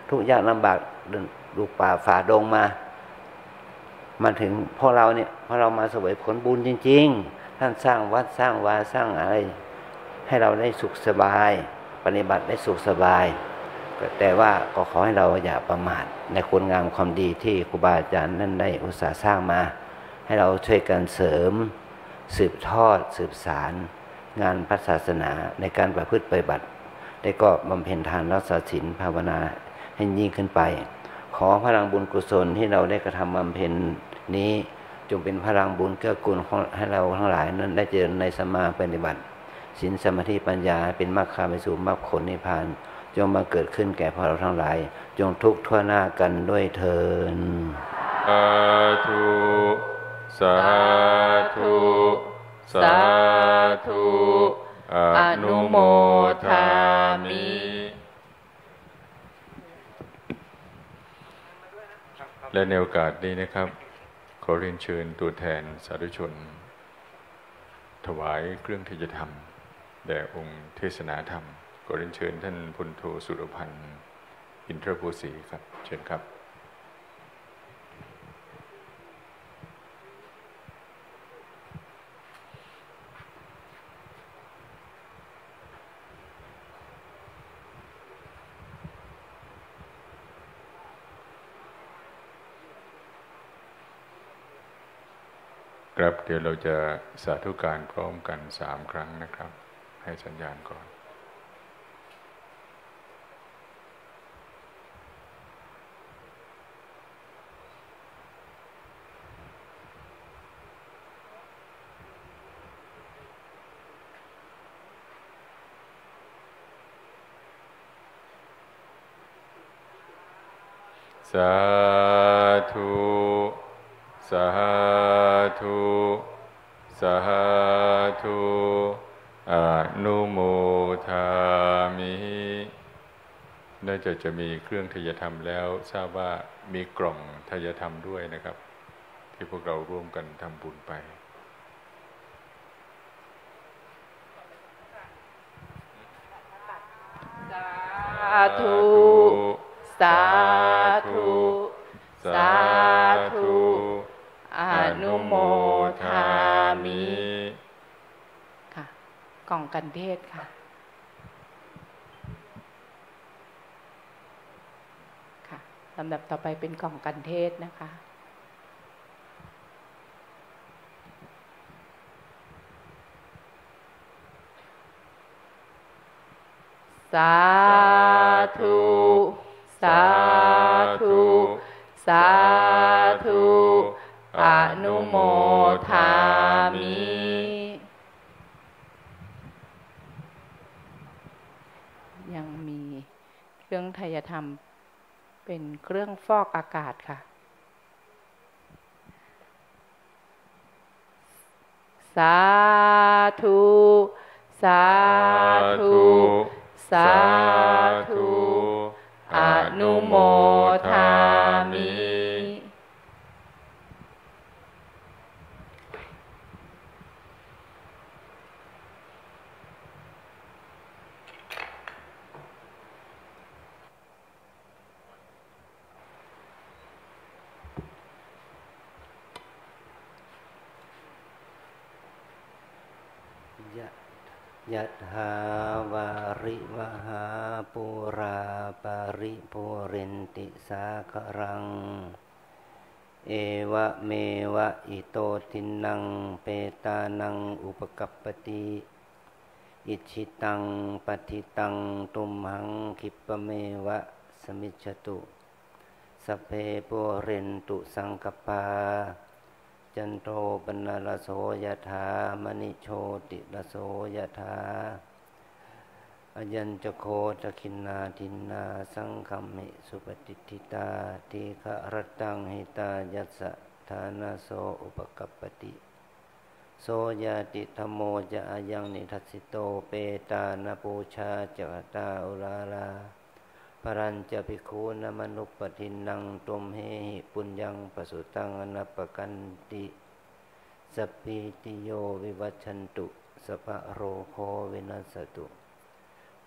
ทุกข์ยากลำบากลูกป่าฝ่าดงมามาถึงพวกเราเนี่ยพอเรามาเสวยผลบุญจริงๆท่านสร้างวัดสร้างวาสร้างอะไรให้เราได้สุขสบายปฏิบัติได้สุขสบายแต่ว่าก็ขอให้เราอย่าประมาทในคุณงามความดีที่ครูบาอาจารย์นั่นได้อุตส่าห์สร้างมาให้เราช่วยกันเสริมสืบทอดสืบสารงานพระศาสนาในการประพฤติปฏิบัติได้ก็บำเพ็ญทานรักษาศีลภาวนาให้ยิ่งขึ้นไปขอพลังบุญกุศลที่เราได้กระทำบำเพ็ญนี้จงเป็นพลังบุญเกื้อกูลให้เราทั้งหลายนั้นได้เจริญในสมาปฏิบัติศีลสมาธิปัญญาเป็นมรรคไปสู่มรรคผลนิพพานจงมาเกิดขึ้นแก่พวกเราทั้งหลายจงทุกข์ทั่วหน้ากันด้วยเถิดสาธุสาธุสาธุอนุโมทามิและในโอกาสนี้นะครับขอเรียนเชิญตัวแทนสาธุชนถวายเครื่องเทศธรรมแด่องค์เทศนาธรรมขอเรียนเชิญท่านพลโทสุรพันธ์อินทรภูสีครับเชิญครับครับเดี๋ยวเราจะสาธุการพร้อมกันสามครั้งนะครับให้สัญญาณก่อนสาธุสาธุสาธุอนุโมทามิน่าจะจะมีเครื่องทยธรรมแล้วทราบว่ามีกล่องทยธรรมด้วยนะครับที่พวกเราร่วมกันทำบุญไปสาธุสาธุสาธุอนุโมทามิค่ะกล่องกันเทศค่ะค่ะลำดับต่อไปเป็นกล่องกันเทศนะคะสาธุสาธุสาธุอนุโมทามิยังมีเครื่องไทยธรรมเป็นเครื่องฟอกอากาศค่ะสาธุสาธุสาธุอนุโมทามิยะถาวาริวหาปุราปาริปุเรนติสาครังเอวะเมวะอิโตทินังเปตานังอุปกัปปติอิชิตังปฏิตังตุมหังคิปะเมวะสมิจฉตุสัพเพปุเรนตุสังกปาจันโทปนรโสยถามณิโชติรโสยถาอยัญจโคจคินนาทินนาสังคัมมิสุปฏิทิตาทีฆะรตังหิตายัสสะฐานาโสอุปกัปปติโสยติธโมจะอายังนิทัสสิโตเปตานาปูชาจกตาอุลาลาปรัญจะภิกขุนมนุปปทินังตุมเหหิปุญญังปสุตังอนัปปกันติสัพพิติโยวิวัชชันตุสัพพะโรโควินัสสตุ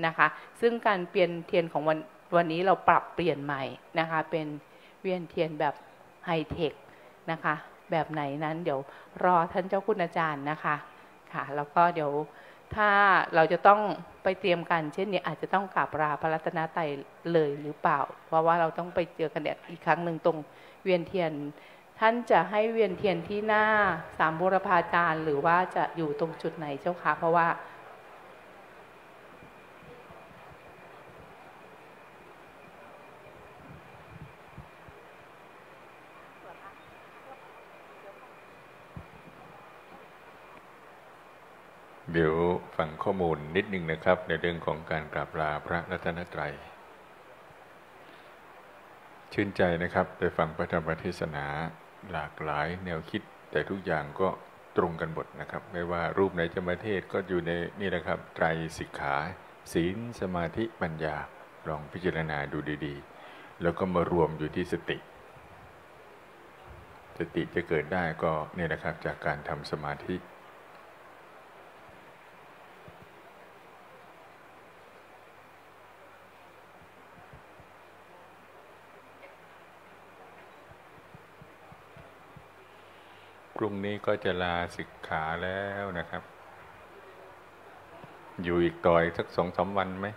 นะคะซึ่งการเปลี่ยนเทียนของวันวันนี้เราปรับเปลี่ยนใหม่นะคะเป็นเวียนเทียนแบบไฮเทคนะคะแบบไหนนั้นเดี๋ยวรอท่านเจ้าคุณอาจารย์นะคะค่ะแล้วก็เดี๋ยวถ้าเราจะต้องไปเตรียมกันเช่นนี้อาจจะต้องกราบลาพระรัตนตรัยเลยหรือเปล่าเพราะว่าเราต้องไปเจอกันอีกครั้งหนึ่งตรงเวียนเทียนท่านจะให้เวียนเทียนที่หน้าสามบูรพาจารย์หรือว่าจะอยู่ตรงจุดไหนเจ้าคะเพราะว่าเดี๋ยวฟังข้อมูลนิดนึงนะครับในเรื่องของการกราบลาพระรัตนตรัยชื่นใจนะครับได้ฟังพระธรรมเทศนาหลากหลายแนวคิดแต่ทุกอย่างก็ตรงกันหมดนะครับไม่ว่ารูปไหนจะมาเทศก็อยู่ในนี่นะครับไตรสิกขาศีลสมาธิปัญญาลองพิจารณาดูดีๆแล้วก็มารวมอยู่ที่สติสติจะเกิดได้ก็เนี่ยนะครับจากการทำสมาธิพรุ่งนี้ก็จะลาสิกขาแล้วนะครับอยู่อีกต่อยสักสองสามวันไหม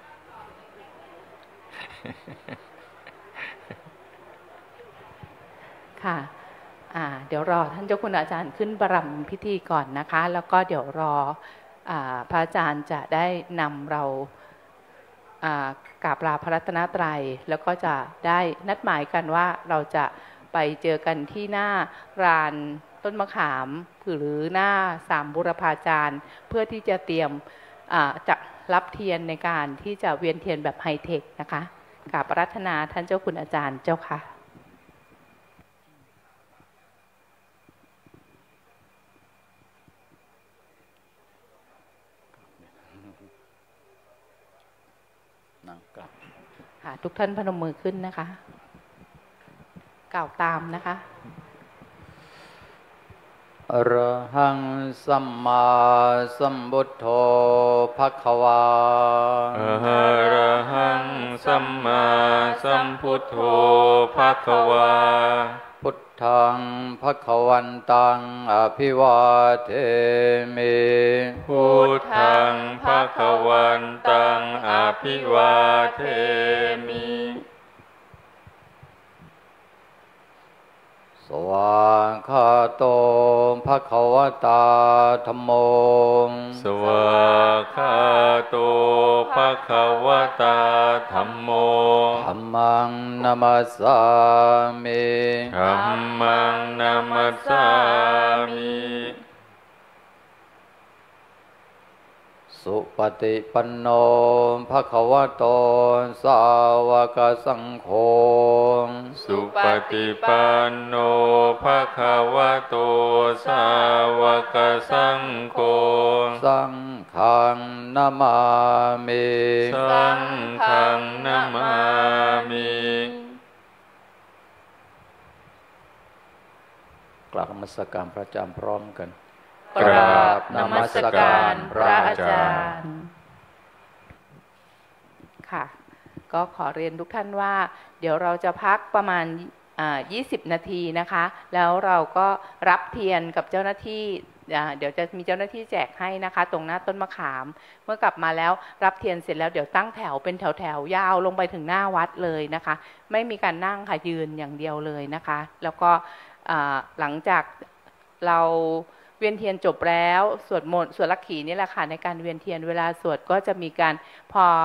ค่ะอ่าเดี๋ยวรอท่านเจ้าคุณอาจารย์ขึ้นประรำพิธีก่อนนะคะแล้วก็เดี๋ยวรออ่าพระอาจารย์จะได้นำเราอ่ากราบลาพระรัตนตรัยแล้วก็จะได้นัดหมายกันว่าเราจะไปเจอกันที่หน้ารานต้นมะขามหรือหน้าสามบุรพาจารย์เพื่อที่จะเตรียมจะรับเทียนในการที่จะเวียนเทียนแบบไฮเทคนะคะกราบอาราธนาท่านเจ้าคุณอาจารย์เจ้าค่ะนั่งกลับค่ะทุกท่านพนมมือขึ้นนะคะกล่าวตามนะคะอรหังสัมมาสัมพุทโธภควาอรหังสัมมาสัมพุทโธภควาพุทธังภควันตังอภิวาเทมิพุทธังภควันตังอภิวาเทมิสวากขาโตภควตาธัมโมสวากขาโตภควตาธัมโมธัมมังนัมสสามิธัมมังนัมสสามิสุปฏิปันโนภควโตสาวกสังโฆสุปฏิปันโนภควโตสาวกสังโฆสังฆังนามามิสังฆังนามามิกราบนมัสการพระอาจารย์พร้อมกันกราบนมัสการพระอาจารย์ค่ะก็ขอเรียนทุกท่านว่าเดี๋ยวเราจะพักประมาณยี่สิบนาทีนะคะแล้วเราก็รับเทียนกับเจ้าหน้าที่เดี๋ยวจะมีเจ้าหน้าที่แจกให้นะคะตรงหน้าต้นมะขามเมื่อกลับมาแล้วรับเทียนเสร็จแล้วเดี๋ยวตั้งแถวเป็นแถวแถวยาวลงไปถึงหน้าวัดเลยนะคะไม่มีการนั่งค่ะยืนอย่างเดียวเลยนะคะแล้วก็หลังจากเราเวียนเทียนจบแล้วสวดมนต์สวดลักขีนี่แหละค่ะในการเวียนเทียนเวลาสวดก็จะมีการพอ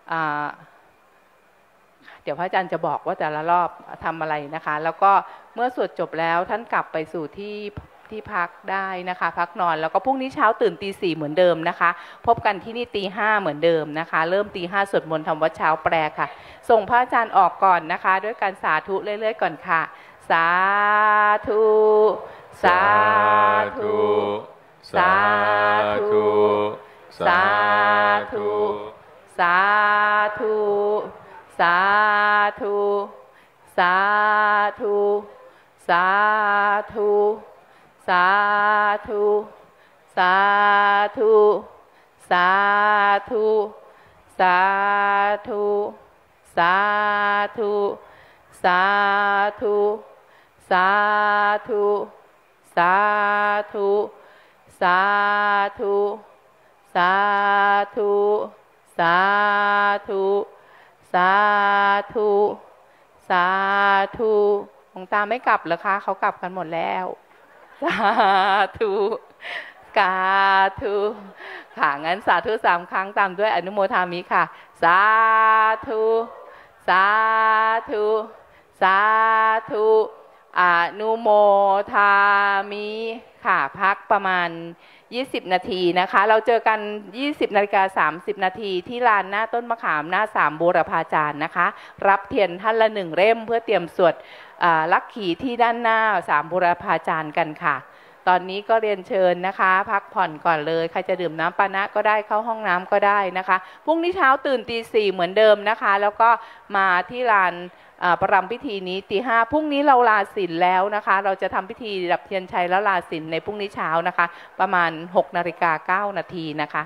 เดี๋ยวพระอาจารย์จะบอกว่าแต่ละรอบทำอะไรนะคะแล้วก็เมื่อสวดจบแล้วท่านกลับไปสู่ที่ที่พักได้นะคะพักนอนแล้วก็พรุ่งนี้เช้าตื่นตีสี่เหมือนเดิมนะคะพบกันที่นี่ตีห้าเหมือนเดิมนะคะเริ่มตีห้าสวดมนต์ทำวัดเช้าแปลค่ะส่งพระอาจารย์ออกก่อนนะคะด้วยการสาธุเรื่อยๆก่อนค่ะสาธุสาธุสาธุสาธุสาธุสาธุสาธุสาธุสาธุสาธุสาธุสสาธุสาธุสาธุสาธุสาธุสาธุสาธุสาธุสาธุสาธุหลวงตาไม่กลับเหรอคะเขากลับกันหมดแล้วสาธุสาธุค่ะงั้นสาธุสามครั้งตามด้วยอนุโมทามิค่ะสาธุสาธุสาธุอนุโมทามิค่ะพักประมาณยี่สิบนาทีนะคะเราเจอกันยี่สิบนาฬิกาสามสิบนาทีที่ลานหน้าต้นมะขามหน้าสามบูรพาจารย์นะคะรับเทียนท่านละหนึ่งเล่มเพื่อเตรียมสวดลักขีที่ด้านหน้าสามบูรพาจารย์กันค่ะตอนนี้ก็เรียนเชิญนะคะพักผ่อนก่อนเลยใครจะดื่มน้ำปานะก็ได้เข้าห้องน้ำก็ได้นะคะพรุ่งนี้เช้าตื่นตีสี่เหมือนเดิมนะคะแล้วก็มาที่ลานประรำพิธีนี้ตีห้าพรุ่งนี้เราลาศีลแล้วนะคะเราจะทำพิธีดับเทียนชัยแล้วลาศีลในพรุ่งนี้เช้านะคะประมาณหกนาฬิกาเก้านาทีนะคะ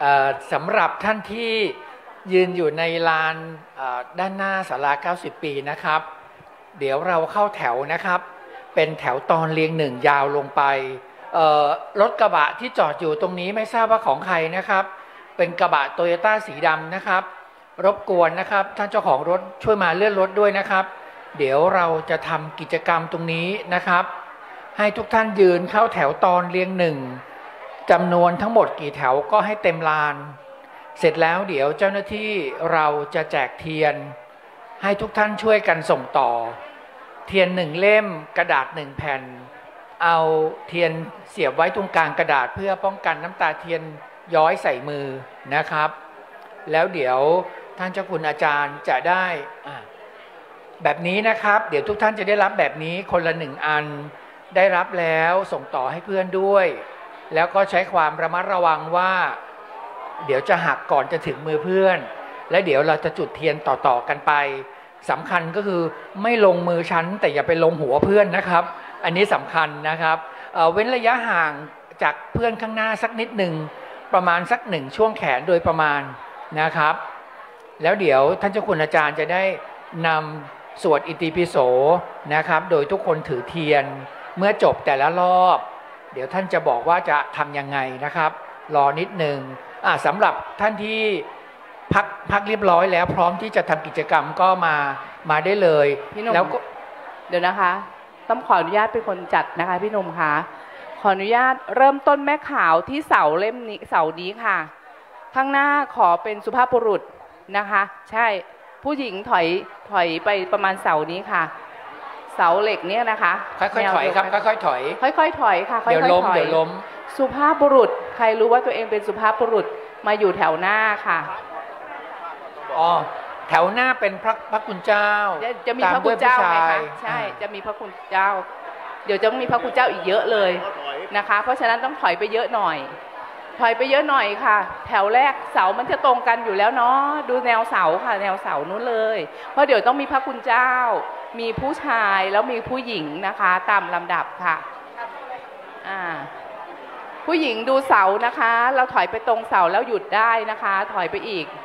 สำหรับท่านที่ยืนอยู่ในลานด้านหน้าศาลาเก้าสิบปีนะครับเดี๋ยวเราเข้าแถวนะครับเป็นแถวตอนเรียงหนึ่งยาวลงไปรถกระบะที่จอดอยู่ตรงนี้ไม่ทราบว่าของใครนะครับเป็นกระบะโตโยต้าสีดำนะครับรบกวนนะครับท่านเจ้าของรถช่วยมาเลื่อนรถด้วยนะครับเดี๋ยวเราจะทำกิจกรรมตรงนี้นะครับให้ทุกท่านยืนเข้าแถวตอนเรียงหนึ่งจำนวนทั้งหมดกี่แถวก็ให้เต็มลานเสร็จแล้วเดี๋ยวเจ้าหน้าที่เราจะแจกเทียนให้ทุกท่านช่วยกันส่งต่อเทียนหนึ่งเล่มกระดาษหนึ่งแผ่นเอาเทียนเสียบไว้ตรงกลางกระดาษเพื่อป้องกันน้ำตาเทียนย้อยใส่มือนะครับแล้วเดี๋ยวท่านเจ้าคุณอาจารย์จะได้แบบนี้นะครับเดี๋ยวทุกท่านจะได้รับแบบนี้คนละหนึ่งอันได้รับแล้วส่งต่อให้เพื่อนด้วยแล้วก็ใช้ความระมัดระวังว่าเดี๋ยวจะหักก่อนจะถึงมือเพื่อนและเดี๋ยวเราจะจุดเทียนต่อๆกันไปสำคัญก็คือไม่ลงมือชั้นแต่อย่าไปลงหัวเพื่อนนะครับอันนี้สำคัญนะครับ เอ่อ เว้นระยะห่างจากเพื่อนข้างหน้าสักนิดหนึ่งประมาณสักหนึ่งช่วงแขนโดยประมาณนะครับแล้วเดี๋ยวท่านเจ้าคุณอาจารย์จะได้นำสวดอิติปิโสนะครับโดยทุกคนถือเทียนเมื่อจบแต่ละรอบเดี๋ยวท่านจะบอกว่าจะทำยังไงนะครับรอนิดหนึ่งอ่ะสำหรับท่านที่พักพักเรียบร้อยแล้วพร้อมที่จะทำกิจกรรมก็มามาได้เลยแล้วก็เดี๋ยวนะคะต้องขออนุญาตเป็นคนจัดนะคะพี่หนุ่มคะขออนุญาตเริ่มต้นแม่ขาวที่เสาเล่มนี้เสานี้ค่ะข้างหน้าขอเป็นสุภาพบุรุษนะคะใช่ผู้หญิงถอยถอยไปประมาณเสานี้ค่ะเสาเหล็กเนี่ยนะคะค่อยๆถอยครับค่อยๆถอยค่อยๆถอยค่ะค่อยๆถอยเดี๋ยวล้มเดี๋ยวล้มสุภาพบุรุษใครรู้ว่าตัวเองเป็นสุภาพบุรุษมาอยู่แถวหน้าค่ะอ๋อแถวหน้าเป็นพระพระคุณเจ้าจะมีพระคุณเจ้าไหมคะใช่จะมีพระคุณเจ้าเดี๋ยวจะมีพระคุณเจ้าอีกเยอะเลยนะคะเพราะฉะนั้นต้องถอยไปเยอะหน่อยถอยไปเยอะหน่อยค่ะแถวแรกเสามันจะตรงกันอยู่แล้วเนาะดูแนวเสาค่ะแนวเสานู้นเลยเพราะเดี๋ยวต้องมีพระคุณเจ้ามีผู้ชายแล้วมีผู้หญิงนะคะตามลำดับค่ะอ่าผู้หญิงดูเสานะคะเราถอยไปตรงเสาแล้วหยุดได้นะคะถอยไปอีก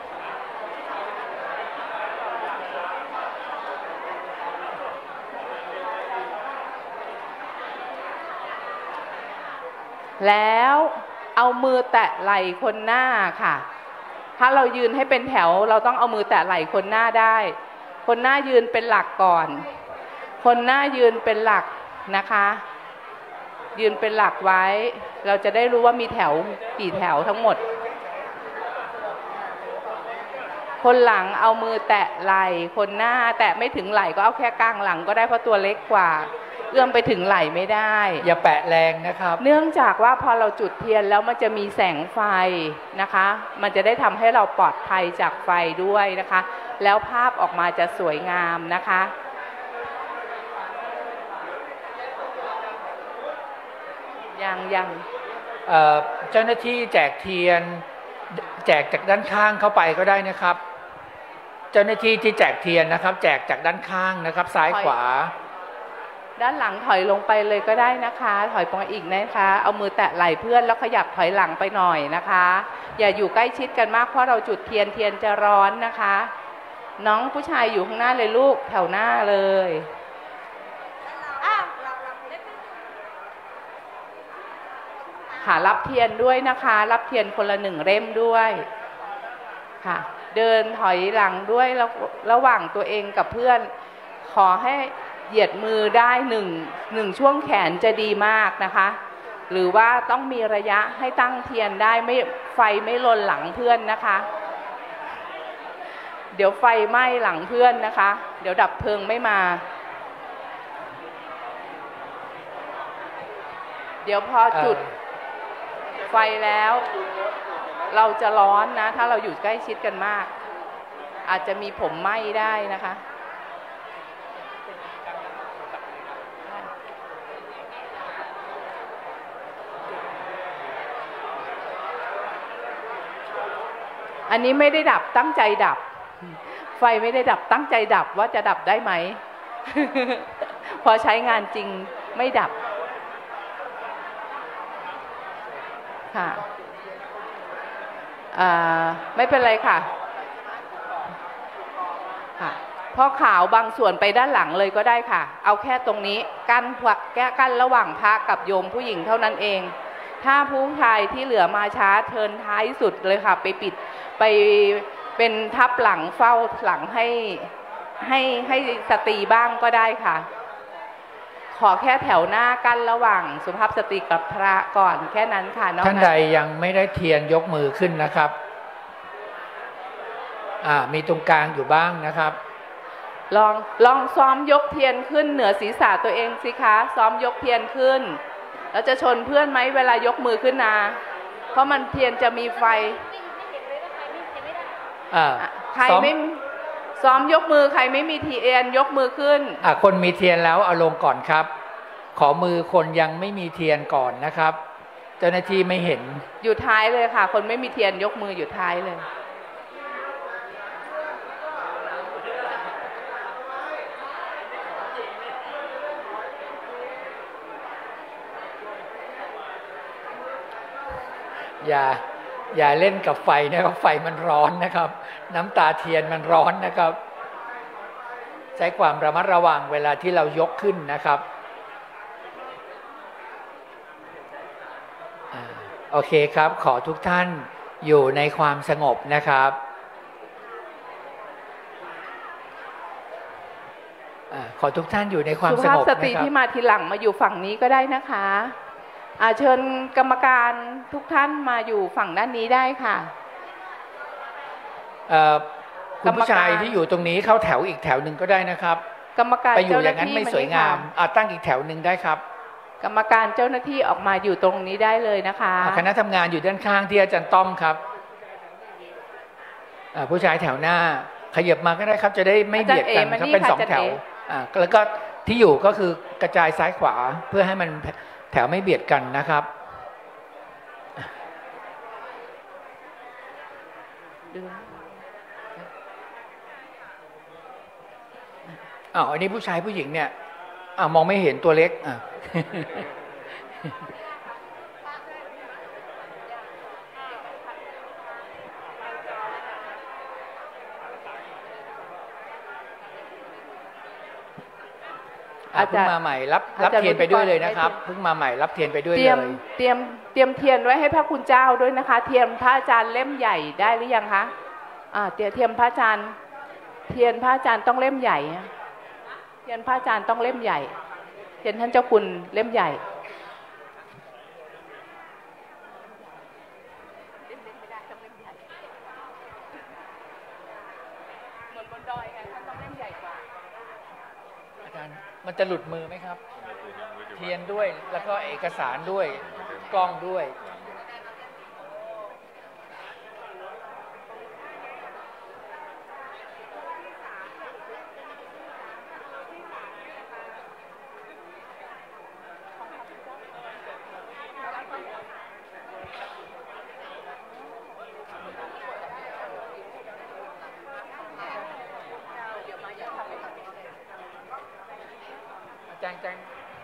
แล้วเอามือแตะไหล่คนหน้าค่ะถ้าเรายืนให้เป็นแถวเราต้องเอามือแตะไหล่คนหน้าได้คนหน้ายืนเป็นหลักก่อนคนหน้ายืนเป็นหลักนะคะยืนเป็นหลักไว้เราจะได้รู้ว่ามีแถวกี่แถวทั้งหมดคนหลังเอามือแตะไหล่คนหน้าแตะไม่ถึงไหล่ก็เอาแค่กลางหลังก็ได้เพราะตัวเล็กกว่าเอื้อมไปถึงไหล่ไม่ได้อย่าแปะแรงนะครับเนื่องจากว่าพอเราจุดเทียนแล้วมันจะมีแสงไฟนะคะมันจะได้ทำให้เราปลอดภัยจากไฟด้วยนะคะแล้วภาพออกมาจะสวยงามนะคะยังยังเอ่อเจ้าหน้าที่แจกเทียนแจกจากด้านข้างเข้าไปก็ได้นะครับเจ้าหน้าที่ที่แจกเทียนนะครับแจกจากด้านข้างนะครับซ้ายขวาด้านหลังถอยลงไปเลยก็ได้นะคะถอยไปอีกนะคะเอามือแตะไหล่เพื่อนแล้วขยับถอยหลังไปหน่อยนะคะอย่าอยู่ใกล้ชิดกันมากเพราะเราจุดเทียนเทียนจะร้อนนะคะน้องผู้ชายอยู่ข้างหน้าเลยลูกแถวหน้าเลยค่ะรับเทียนด้วยนะคะรับเทียนคนละหนึ่งเล่มด้วยค่ะเดินถอยหลังด้วยแล้วระหว่างตัวเองกับเพื่อนขอให้เหยียดมือได้หนึ่งหนึ่งช่วงแขนจะดีมากนะคะหรือว่าต้องมีระยะให้ตั้งเทียนได้ไม่ไฟไม่ลนหลังเพื่อนนะคะเดี๋ยวไฟไหม้หลังเพื่อนนะคะเดี๋ยวดับเพลิงไม่มาเดี๋ยวพอจุดไฟแล้วเราจะร้อนนะถ้าเราอยู่ใกล้ชิดกันมากอาจจะมีผมไหม้ได้นะคะอันนี้ไม่ได้ดับตั้งใจดับไฟไม่ได้ดับตั้งใจดับว่าจะดับได้ไหม พอใช้งานจริงไม่ดับค่ะอ่าไม่เป็นไรค่ะค่ะพ่อขาวบางส่วนไปด้านหลังเลยก็ได้ค่ะเอาแค่ตรงนี้กั้นแก้กั้นระหว่างพระกับโยมผู้หญิงเท่านั้นเองถ้าผู้ชายที่เหลือมาช้าเทินท้ายสุดเลยค่ะไปปิดไปเป็นทับหลังเฝ้าหลังให้ให้ให้สตรีบ้างก็ได้ค่ะขอแค่แถวหน้ากั้นระหว่างสุภาพสตรีกับพระก่อนแค่นั้นค่ะน้องท่านใดยังไม่ได้เทียนยกมือขึ้นนะครับอ่ามีตรงกลางอยู่บ้างนะครับลองลองซ้อมยกเทียนขึ้นเหนือศีรษะตัวเองสิคะซ้อมยกเทียนขึ้นแล้วจะชนเพื่อนไหมเวลายกมือขึ้นนะเพราะมันเทียนจะมีไฟอ่าใครไม่ซ้อมยกมือใครไม่มีเทียนยกมือขึ้นอ่ะคนมีเทียนแล้วเอาลงก่อนครับขอมือคนยังไม่มีเทียนก่อนนะครับเจ้าหน้าที่ไม่เห็นอยู่ท้ายเลยค่ะคนไม่มีเทียนยกมืออยู่ท้ายเลยอย่าอย่าเล่นกับไฟนะครับไฟมันร้อนนะครับน้ำตาเทียนมันร้อนนะครับใช้ความระมัดระวังเวลาที่เรายกขึ้นนะครับโอเคครับขอทุกท่านอยู่ในความสงบนะครับขอทุกท่านอยู่ในความสงบนะครับสุภาพสตรีที่มาทีหลังมาอยู่ฝั่งนี้ก็ได้นะคะอาเชิญกรรมการทุกท่านมาอยู่ฝั่งด้านนี้ได้ค่ะคุณผู้ชายที่อยู่ตรงนี้เข้าแถวอีกแถวหนึ่งก็ได้นะครับกรรมการไปอยู่อย่างนั้นไม่สวยงามตั้งอีกแถวหนึ่งได้ครับกรรมการเจ้าหน้าที่ออกมาอยู่ตรงนี้ได้เลยนะคะคณะทำงานอยู่ด้านข้างที่อาจารย์ต้อมครับผู้ชายแถวหน้าขยับมาก็ได้ครับจะได้ไม่เบียดกันครับเป็นสองแถวแล้วก็ที่อยู่ก็คือกระจายซ้ายขวาเพื่อให้มันแถวไม่เบียดกันนะครับอ้าวอันนี้ผู้ชายผู้หญิงเนี่ยอ้าวมองไม่เห็นตัวเล็กอ่ะอาจารย์มาใหม่รับรับเทียนไปด้วยเลยนะครับเพิ่งมาใหม่รับเทียนไปด้วยเลยเตรียมเตรียมเตรียมเทียนไว้ให้พระคุณเจ้าด้วยนะคะเทียนพระอาจารย์เล่มใหญ่ได้หรือยังคะอ่าเตรียมเทียมพระอาจารย์เทียนพระอาจารย์ต้องเล่มใหญ่เทียนพระอาจารย์ต้องเล่มใหญ่เทียนท่านเจ้าคุณเล่มใหญ่เหมือนบนดอยไงท่านต้องเล่มใหญ่กว่าอาจารย์มันจะหลุดมือไหมครับเทียนด้วยแล้วก็เอกสารด้วยกล้องด้วยแจ้งแจ้ง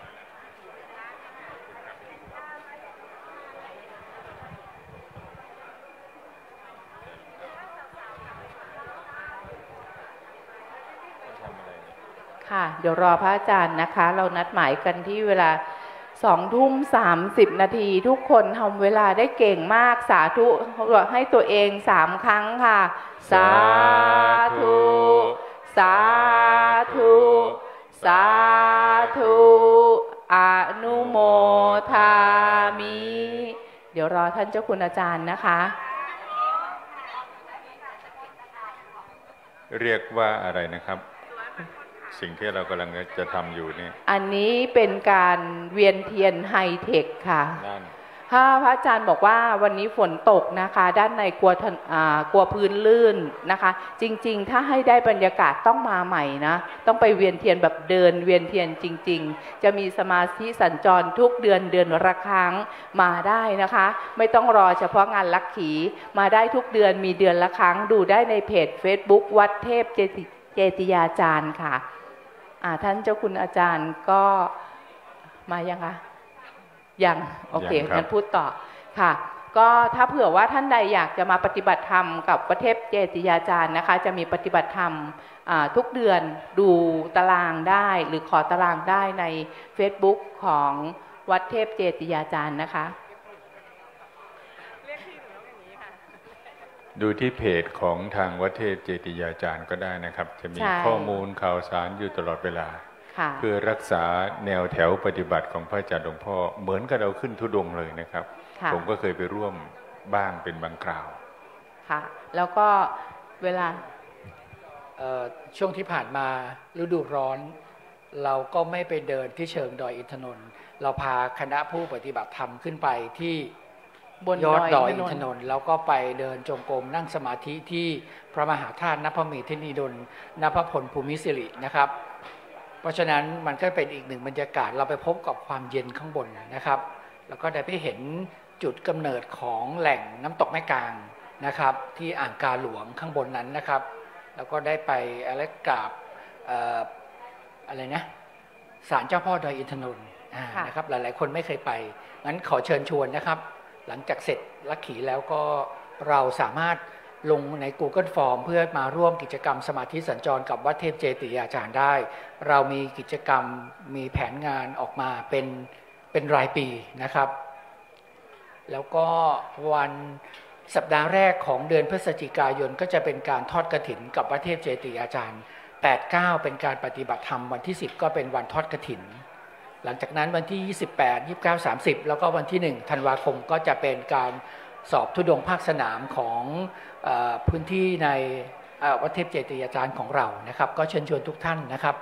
ค่ะเดี๋ยวรอพระอาจารย์นะคะเรานัดหมายกันที่เวลาสองทุ่มสามสิบนาทีทุกคนทำเวลาได้เก่งมากสาธุให้ตัวเองสามครั้งค่ะสาธุสาธุสาธุอนุโมทามิเดี๋ยวรอท่านเจ้าคุณอาจารย์นะคะเรียกว่าอะไรนะครับสิ่งที่เรากำลังจะทำอยู่นี่อันนี้เป็นการเวียนเทียนไฮเทคค่ะถ้าพระอาจารย์บอกว่าวันนี้ฝนตกนะคะด้านในกลัวกลัวพื้นลื่นนะคะจริงๆถ้าให้ได้บรรยากาศต้องมาใหม่นะต้องไปเวียนเทียนแบบเดินเวียนเทียนจริงๆจะมีสมาธิสัญจรทุกเดือนเดือนละครั้งมาได้นะคะไม่ต้องรอเฉพาะงานลักขีมาได้ทุกเดือนมีเดือนละครั้งดูได้ในเพจ Facebook วัดเทพเจติยาจารย์ค่ะท่านเจ้าคุณอาจารย์ก็มายังคะยังโอเคงั้นพูดต่อค่ะก็ถ้าเผื่อว่าท่านใดอยากจะมาปฏิบัติธรรมกับวัดเทพเจติยาจารย์นะคะจะมีปฏิบัติธรรมทุกเดือนดูตารางได้หรือขอตารางได้ใน Facebook ของวัดเทพเจติยาจารย์นะคะดูที่เพจของทางวัดเทพเจติยาจารย์ก็ได้นะครับจะมีข้อมูลข่าวสารอยู่ตลอดเวลาเพื่อรักษาแนวแถวปฏิบัติของพระอาจารย์หลวงพ่อเหมือนกับเราขึ้นธุดงค์เลยนะครับผมก็เคยไปร่วมบ้างเป็นบางคราวค่ะแล้วก็เวลาช่วงที่ผ่านมาฤดูร้อนเราก็ไม่ไปเดินที่เชิงดอยอินทนนท์เราพาคณะผู้ปฏิบัติธรรมขึ้นไปที่บนยอดดอยอินทนนท์แล้วก็ไปเดินจงกรมนั่งสมาธิที่พระมหาธาตุนภเมธินีดลนภพลภูมิสิรินะครับเพราะฉะนั้นมันก็เป็นอีกหนึ่งบรรยากาศเราไปพบกับความเย็นข้างบนนะครับแล้วก็ได้ไปเห็นจุดกำเนิดของแหล่งน้ำตกแม่กลางนะครับที่อ่างกาหลวงข้างบนนั้นนะครับแล้วก็ได้ไปอะไรกราบอะไรนะศาลเจ้าพ่อดอยอินทนนท์นะครับหลายๆคนไม่เคยไปงั้นขอเชิญชวนนะครับหลังจากเสร็จลักขีแล้วก็เราสามารถลงใน Google Form เพื่อมาร่วมกิจกรรมสมาธิสัญจรกับวัดเทพเจติยาจารย์ได้เรามีกิจกรรมมีแผนงานออกมาเป็นเป็นรายปีนะครับแล้วก็วันสัปดาห์แรกของเดือนพฤศจิกายนก็จะเป็นการทอดกฐินกับวัดเทพเจติยาจารย์ แปด เก้า เป็นการปฏิบัติธรรมวันที่สิบก็เป็นวันทอดกฐินหลังจากนั้นวันที่ยี่สิบแปด ยี่สิบเก้า สามสิบแล้วก็วันที่หนึ่งธันวาคมก็จะเป็นการสอบธุดงค์ภาคสนามของเอ่อพื้นที่ในวัดเทพเจติยาจารย์ของเรานะครับก็เชิญชวนทุกท่านนะครับ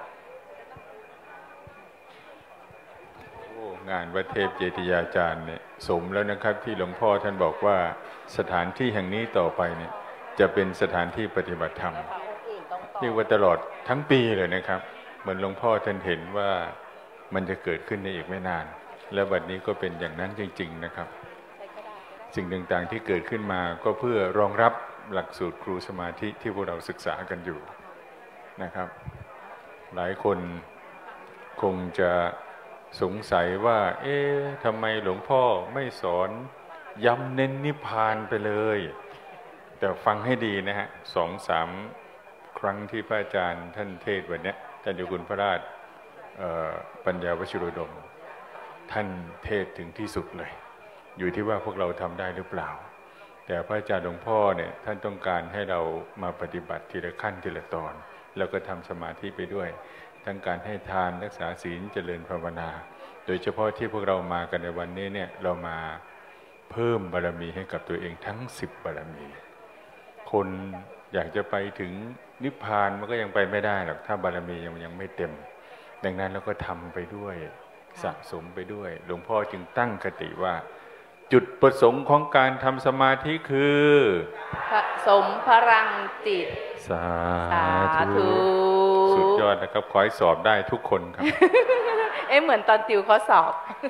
งานวัดเทพเจติยาจารย์เนี่ยสมแล้วนะครับที่หลวงพ่อท่านบอกว่าสถานที่แห่งนี้ต่อไปเนี่ยจะเป็นสถานที่ปฏิบัติธรรมเรียกว่าตลอดทั้งปีเลยนะครับเหมือนหลวงพ่อท่านเห็นว่ามันจะเกิดขึ้นในอีกไม่นานและบัดนี้ก็เป็นอย่างนั้นจริงๆนะครับสิ่งต่างๆที่เกิดขึ้นมาก็เพื่อรองรับหลักสูตรครูสมาธิที่พวกเราศึกษากันอยู่นะครับหลายคนคงจะสงสัยว่าเอ๊ะทำไมหลวงพ่อไม่สอนย้ำเน้นนิพพานไปเลยแต่ฟังให้ดีนะฮะสองสามครั้งที่พระอาจารย์ท่านเทศวันนี้ท่านเจ้าคุณพระราชปัญญาวชิโรดมท่านเทศถึงที่สุดเลยอยู่ที่ว่าพวกเราทำได้หรือเปล่าแต่พระอาจารย์หลวงพ่อเนี่ยท่านต้องการให้เรามาปฏิบัติทีละขั้นทีละตอนแล้วก็ทำสมาธิไปด้วยทั้งการให้ทานรักษาศีลเจริญภาวนาโดยเฉพาะที่พวกเรามากันในวันนี้เนี่ยเรามาเพิ่มบารมีให้กับตัวเองทั้งสิบบารมีคนอยากจะไปถึงนิพพานมันก็ยังไปไม่ได้หรอกถ้าบารมียังยังไม่เต็มดังนั้นเราก็ทำไปด้วยสะสมไปด้วยหลวงพ่อจึงตั้งคติว่าจุดประสงค์ของการทำสมาธิคือผสมพลังจิตสาธุสุดยอดนะครับขอให้สอบได้ทุกคนครับเอ๊ะเหมือนตอนติวข้อสอบ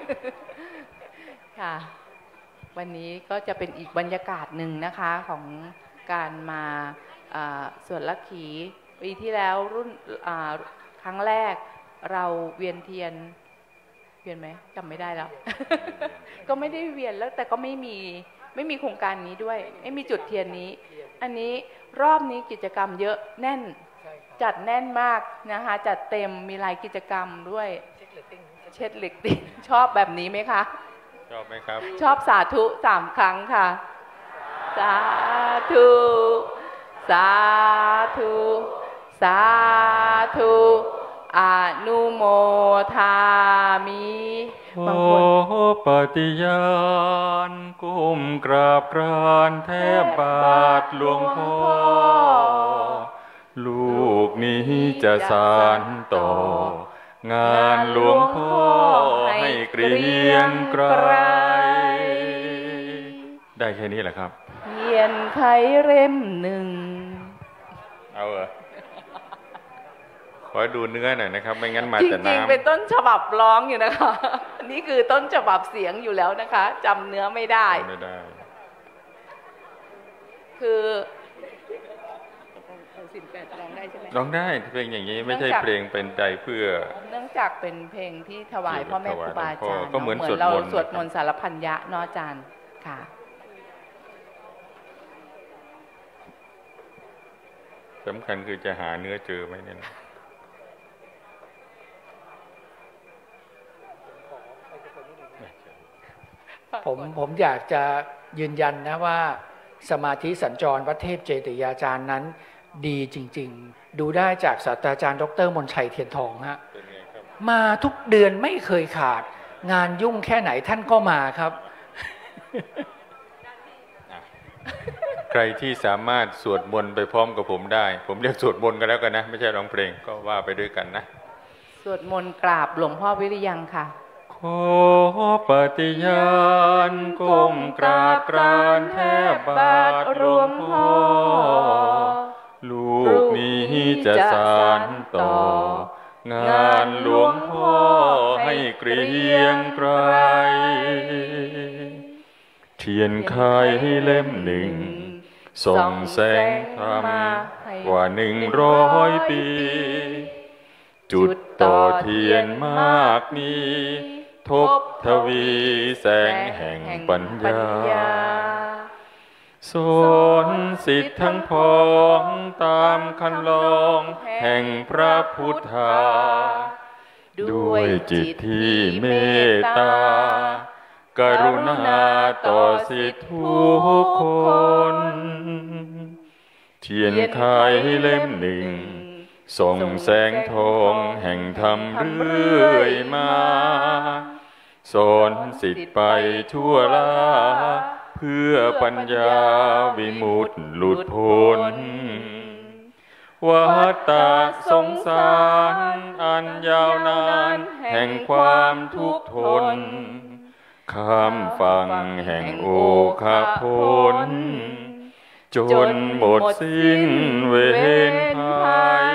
ค่ะวันนี้ก็จะเป็นอีกบรรยากาศหนึ่งนะคะของการมาสวดลักขีปีที่แล้วรุ่นครั้งแรกเราเวียนเทียนเวียนไหมจำไม่ได้แล้ว ก็ไม่ได้เวียนแล้วแต่ก็ไม่มีไม่มีโครงการนี้ด้วยไม่มีจุดเทียนนี้อันนี้รอบนี้กิจกรรมเยอะแน่นจัดแน่นมากนะคะจัดเต็มมีหลายกิจกรรมด้วยเช็ดเหล็กติชอบแบบนี้ไหมคะชอบไหมครับชอบสาธุสามครั้งค่ะสาธุสาธุสาธุอนุโมทามิโอปฏิญาณก้มกราบกรานแทบบาทหลวงพ่อลูกนี้จะสานต่องานหลวงพ่อให้เกรียงไกรได้แค่นี้แหละครับเขียนไขเล่มหนึ่งเอาเหรอขอดูเนื้อหน่อยนะครับไม่งั้นมาแต่น้ำจริงๆเป็นต้นฉบับร้องอยู่นะคะนี่คือต้นฉบับเสียงอยู่แล้วนะคะจำเนื้อไม่ได้ไม่ได้คือสิบแปดร้องได้ใช่ไหมร้องได้เพลงอย่างนี้ไม่ใช่เพลงเป็นใจเพื่อเนื่องจากเป็นเพลงที่ถวายพ่อแม่ครูบาอาจารย์ก็เหมือนเราสวดมนต์สารพันยะเนาะอาจารย์ค่ะสำคัญคือจะหาเนื้อเจอไหมเนี่ยผมผมอยากจะยืนยันนะว่าสมาธิสัญจรวัดเทพเจติยาจารย์นั้นดีจริงๆดูได้จากศาสตราจารย์ดรมนชัยเทียนทองฮะมาทุกเดือนไม่เคยขาดงานยุ่งแค่ไหนท่านก็มาครับใครที่สามารถสวดมนต์ไปพร้อมกับผมได้ผมเรียกสวดมนต์กันแล้วกันนะไม่ใช่ร้องเพลงก็ว่าไปด้วยกันนะสวดมนต์กราบหลวงพ่อวิริยังค่ะขอปฏิญาณก้มกราบกรานแทบบาทหลวงพ่อลูกนี้จะสานต่องานหลวงพ่อให้เกรียงไกรเทียนไขเล่มหนึ่งส่องแสงธรรมกว่าหนึ่งร้อยปีจุดต่อเทียนมากมีทบทวีแสงแห่งปัญญาสอนสิทธิ์ทั้งพ้องตามคันลองแห่งพระพุทธาด้วยจิตที่เมตตากรุณาต่อสิทธิทุกคนเทียนไขเล่มหนึ่งส่องแสงทองแห่งธรรมเรื่อยมาสอนสิทธิไปทั่วลาเพื่อปัญญาวิมุตติหลุดพ้นวัฏฏะสงสารอันยาวนานแห่งความทุกข์ทนข้ามฝั่งแห่งโอคาพลจนหมดสิ้นเวรภัย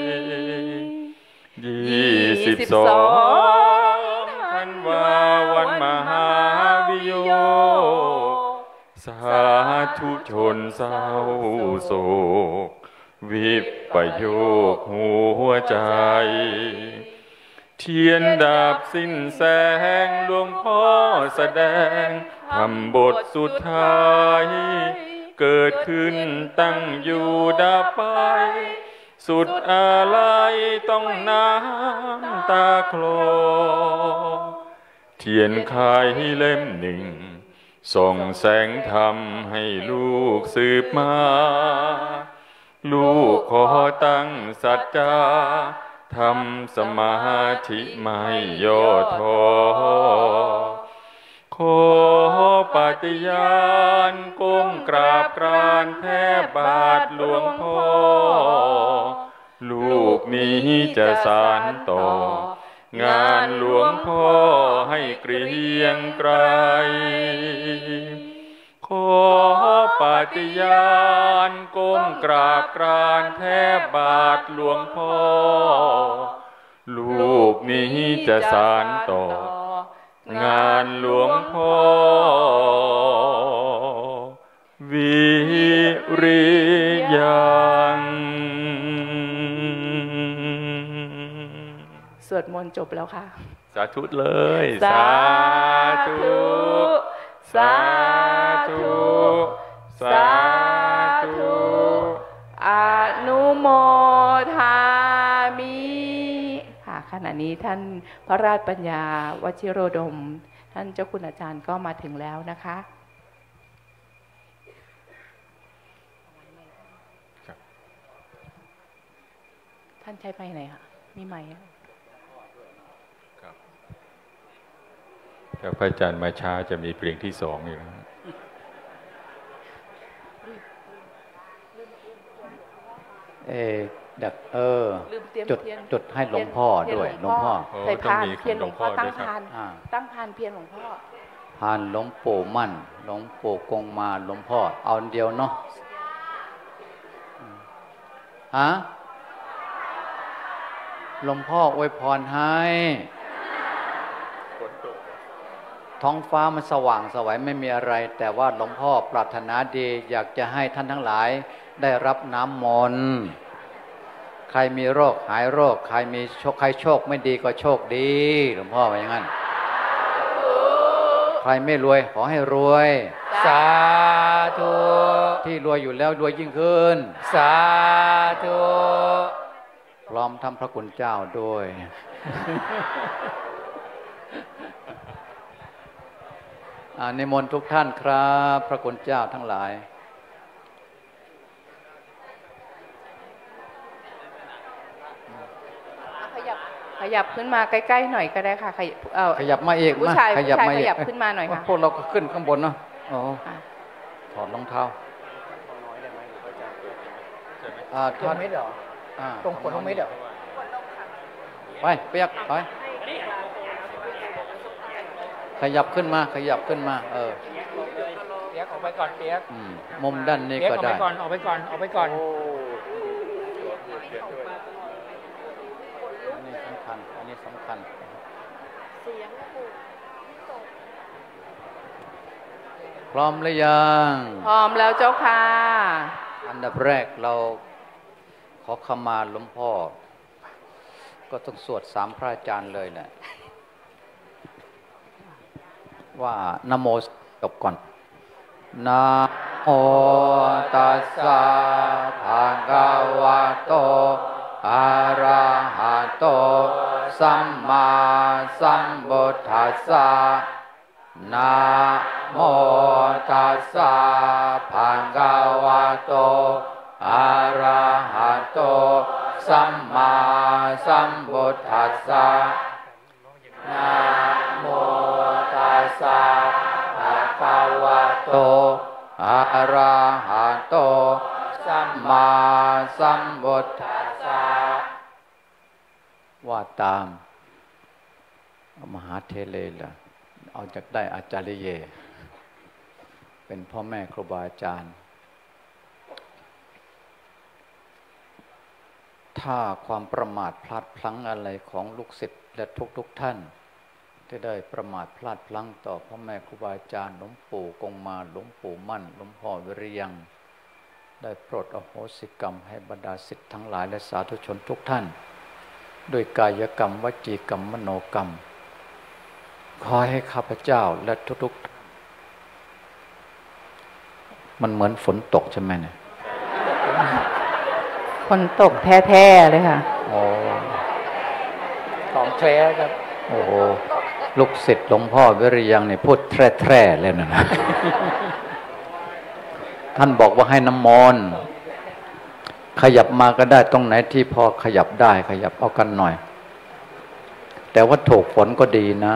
ยี่สิบสองธันวาวันมหาวิโยสาธุชนเศร้าโศกวิปโยคหัวใจเทียนดาบสิ้นแสงหลวงพ่อแสดงทำบทสุดท้ายเกิดขึ้นตั้งอยู่ดับไปสุดอาลัยต้องน้ำตาคลอเทียนไขเล่มหนึ่งส่องแสงธรรมให้ลูกสืบมาลูกขอตั้งสัจจาทำสมาธิไม่ย่อท้อขอปฏิญาณก้มกราบกรานแทบบาทหลวงพ่อลูกนี้จะสานต่องานหลวงพ่อให้เกรียงไกรขอปฏิญาณก้มกราบกรานแทบบาทหลวงพ่อลูกนี้จะสานต่องานหลวงพ่อวิริยังสวดมนต์จบแล้วค่ะสาธุเลยสาธุสาธุสาธุอนุโมทามิค่ะขณะนี้ท่านพระราชปัญญาวชิโรดมท่านเจ้าคุณอาจารย์ก็มาถึงแล้วนะคะท่านใช้ไมค์ไหนคะมีไมค์ครับถ้าพระอาจารย์มาช้าจะมีเพลงที่สองอยู่นะเอดักเออจุดจุดให้หลวงพ่อด้วยหลวงพ่อใส่พานเพียรหลวงพ่อตั้งพานตั้งพานเพียรหลวงพ่อพานหลวงปู่มั่นหลวงปู่กงมาหลวงพ่อเอาเดียวเนาะฮะหลวงพ่ออวยพรให้ท้องฟ้ามันสว่างสวยไม่มีอะไรแต่ว่าหลวงพ่อปรารถนาดีอยากจะให้ท่านทั้งหลายได้รับน้ำมนต์ใครมีโรคหายโรคใครมีโชคใครโชคไม่ดีก็โชคดีหลวงพ่อว่าอย่างนั้นใครไม่รวยขอให้รวยสาธุที่รวยอยู่แล้วรวยยิ่งขึ้นสาธุพร้อมทำพระคุณเจ้าด้วยนิมนต์ทุกท่านครับพระคุณเจ้าทั้งหลายขยับขยับขึ้นมาใกล้ๆหน่อยก็ได้ค่ะขยับเออขยับมาอีกผู้ชายขยับมาขยับขึ้นมาหน่อยค่ะพวกเราก็ขึ้นข้างบนเนาะอ๋อถอดรองเท้าอ่าตรงไม่เด้อตรงคนตรงไม่เด้อไปเปียกไปขยับขึ้นมาขยับขึ้นมาเออเปียกออกไปก่อนเปียกมุมด้านนี้ก็ได้ออกไปก่อนออกไปก่อนออกไปก่อนอันนี้สำคัญอันนี้สำคัญพร้อมหรือยังพร้อมแล้วเจ้าค่ะอันดับแรกเราขอขมาหลวงพ่อก็ต้องสวดสามพระอาจารย์เลยแหละว่านะโมจบก่อนนะโมตัสสะภะคะวะโตอะระหะโตสัมมาสัมพุทธัสสะนะโมตัสสะภะคะวะโตอะระหะโตสัมมาสัมพุทธัสสะนะโมตัสสะภะคะวะโตอะระหะโตสัมมาสัมพุทธัสสะว่าตามมหาเทเลล่ะเอาจากได้อาจารย์เยเป็นพ่อแม่ครูบาอาจารย์ถ้าความประมาทพลาดพลั้งอะไรของลูกศิษย์และทุกๆท่านที่ได้ประมาทพลาดพลั้งต่อพ่อแม่ครูบาอาจารย์หลวงปู่กงมาหลวงปู่มั่นหลวงพ่อวิริยังได้โปรดอโหสิกรรมให้บรรดาศิษย์ทั้งหลายและสาธุชนทุกท่านด้วยกายกรรมวจีกรรมมโนกรรมขอให้ข้าพเจ้าและทุกๆมันเหมือนฝนตกใช่ไหมเนี่ยฝนตกแท้ๆเลยค่ะโอ้ของแท้ครับโอ้โหลูกศิษย์หลวงพ่อวิริยังเนี่ยพูดแท้ๆเลยนะนะ ท่านบอกว่าให้น้ำมนต์ขยับมาก็ได้ตรงไหนที่พอขยับได้ขยับเอากันหน่อยแต่ว่าถูกฝนก็ดีนะ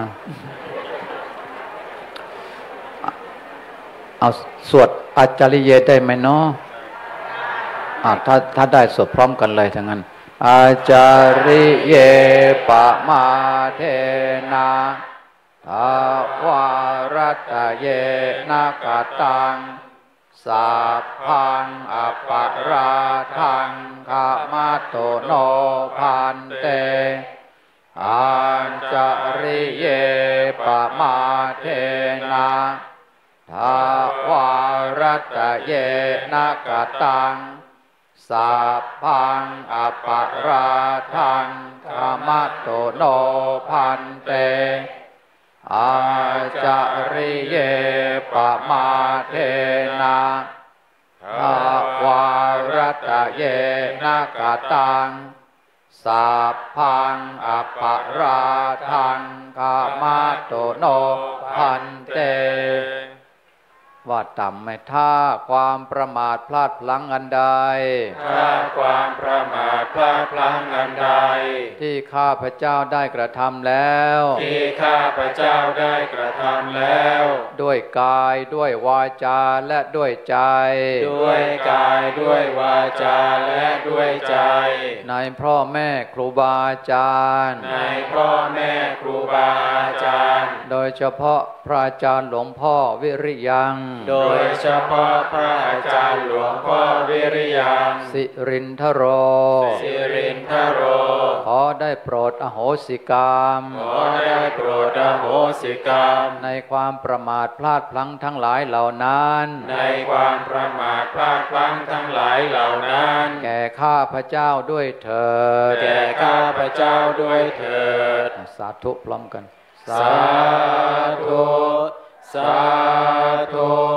เอาสวดอาจาริเยได้ไหมเนาะอ่าถ้าถ้าได้สวดพร้อมกันเลยทั้งนั้นอาจาริเยปะมาเทนะทาวารัตเยนะกตังสัพพังอปะราทังขมาโตโนพันเตอาจาริเยปะมาเทนะทาวารัตเยนะกตังสัพพังอปะราทังขมาโตโนพันเตอาจาริเยปะมาเทนะทาวารัตเยนะกตังสัพพังอปะราทังขมาโตโนพันเตว่าต่ำไม่ท่าความประมาทพลาดพลั้งอันใดถ้าความประมาทพลาดพลั้งอันใดที่ข้าพเจ้าได้กระทำแล้วที่ข้าพเจ้าได้กระทำแล้วด้วยกายด้วยวาจาและด้วยใจด้วยกายด้วยวาจาและด้วยใจในพ่อแม่ครูบาอาจารย์ในพ่อแม่ครูบาอาจารย์โดยเฉพาะพระอาจารย์หลวงพ่อวิริยังโดยเฉพาะพระอาจารย์หลวงพ่อวิริยังสิรินทโรสิรินทโรขอได้โปรดอโหสิกรรมขอได้โปรดอโหสิกรรมในความประมาทพลาดพลั้งทั้งหลายเหล่านั้นในความประมาทพลาดพลั้งทั้งหลายเหล่านั้นแก่ข้าพเจ้าด้วยเถิดแก่ข้าพเจ้าด้วยเถิดสาธุพร้อมกันสาธุสาธุ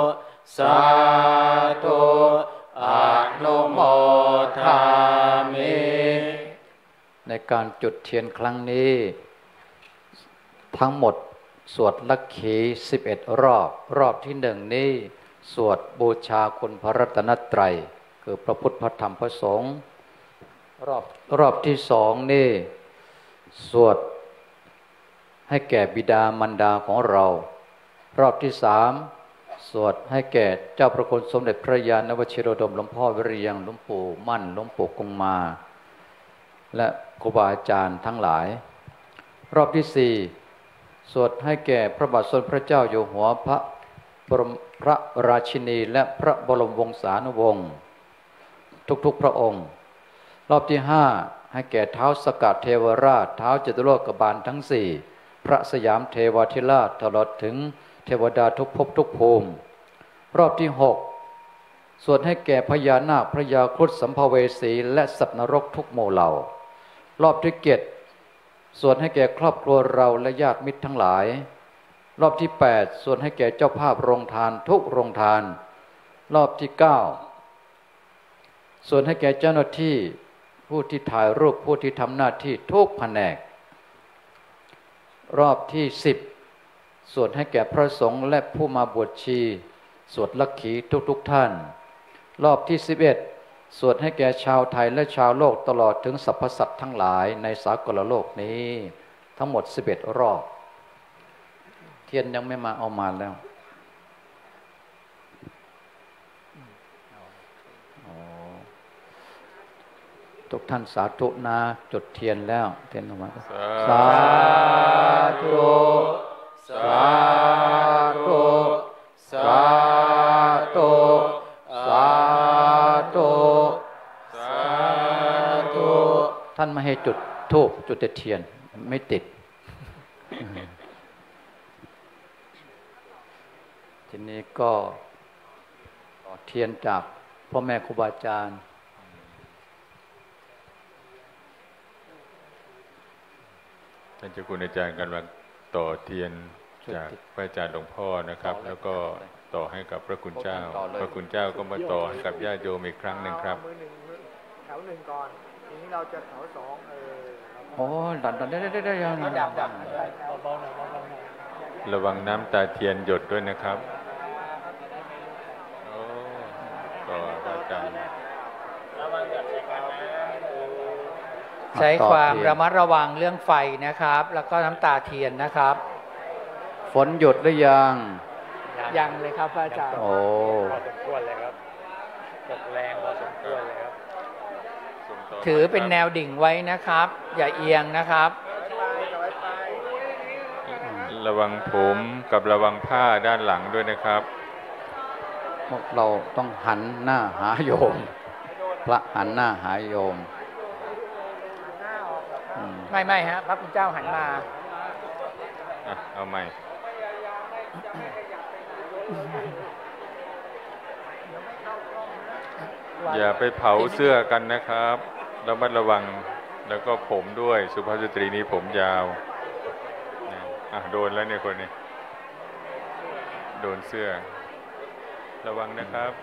สาธุอนุโมทามิในการจุดเทียนครั้งนี้ทั้งหมดสวดลักขีสิบเอ็ดรอบรอบที่หนึ่งนี้สวดบูชาคุณพระรัตนตรัยคือพระพุทธพระธรรมพระสงฆ์รอบรอบที่สองนี่สวดให้แก่บิดามารดาของเรารอบที่สามสวดให้แก่เจ้าพระคุณสมเด็จพระยานวชิโรดมหลวงพ่อวิริยังหลวงปู่มั่นหลวงปู่กงมาและครูบาอาจารย์ทั้งหลายรอบที่สี่สวดให้แก่พระบาทสมเด็จพระเจ้าอยู่หัวพระบรมพระราชินีและพระบรมวงศานุวงศ์ทุกๆพระองค์รอบที่ห้าให้แก่เท้าสกัดเทวราชเท้าจตุโลกบาลทั้งสี่พระสยามเทวทิราชตลอดถึงเทวดาทุกภพทุกภูมิรอบที่หกสวดให้แก่พญานาคพระยาครุฑสัมภเวสีและสัตว์นรกทุกหมู่เหล่ารอบที่เจ็ดสวดให้แก่ครอบครัวเราและญาติมิตรทั้งหลายรอบที่แปดสวดให้แก่เจ้าภาพโรงทานทุกโรงทานรอบที่เก้าสวดให้แก่เจ้าหน้าที่ผู้ที่ถ่ายรูปผู้ที่ทำหน้าที่ทุกแผนกรอบที่สิบสวดให้แก่พระสงฆ์และผู้มาบวชชีสวดลักขีทุกๆท่านรอบที่สิบเอ็ดสวดให้แก่ชาวไทยและชาวโลกตลอดถึงสรรพสัตว์ทั้งหลายในสากลโลกนี้ทั้งหมดสิบเอ็ดรอบเทียนยังไม่มาเอามาแล้วทุกท่านสาธุนะจุดเทียนแล้วเทียนออกมาสาธุสาธุสาธุสาธุสาธุท่านไม่ให้จุดธูปจุดแต่เทียนไม่ติดทีนี้ก็เทียนจากพ่อแม่ครูบาอาจารย์ท่านเจ้าคุณอาจารย์กำลังต่อเทียนจากพระอาจารย์หลวงพ่อนะครับแล้วก็ต่อให้กับพระคุณเจ้าพระคุณเจ้าก็มาต่อให้กับญาติโยมอีกครั้งหนึ่งครับแถวหนึ่งก่อนทีนี้เราจะแถวสองเออโอ้ดันดันได้ได้ได้ยังดับดับเบาๆหน่อยเบาๆหน่อยระวังน้ำตาเทียนหยดด้วยนะครับโอ้ต่อพระอาจารย์ใช้ความระมัดระวังเรื่องไฟนะครับแล้วก็น้ำตาเทียนนะครับฝนหยุดหรือยังยังเลยครับพระอาจารย์โอ้พอสมควรเลยครับตกแรงพอสมควรเลยครับถือเป็นแนวดิ่งไว้นะครับอย่าเอียงนะครับระวังผมกับระวังผ้าด้านหลังด้วยนะครับเราต้องหันหน้าหาโยมพระหันหน้าหาโยมไม่ไม่ฮะพระคุณเจ้าหันมาเอาใหม่อย่าไปเผาเสื้อกันนะครับระมัดระวังแล้วก็ผมด้วยสุภาพสตรีนี้ผมยาวอ่ะโดนแล้วเนี่ยคนนี้โดนเสื้อระวังนะครับ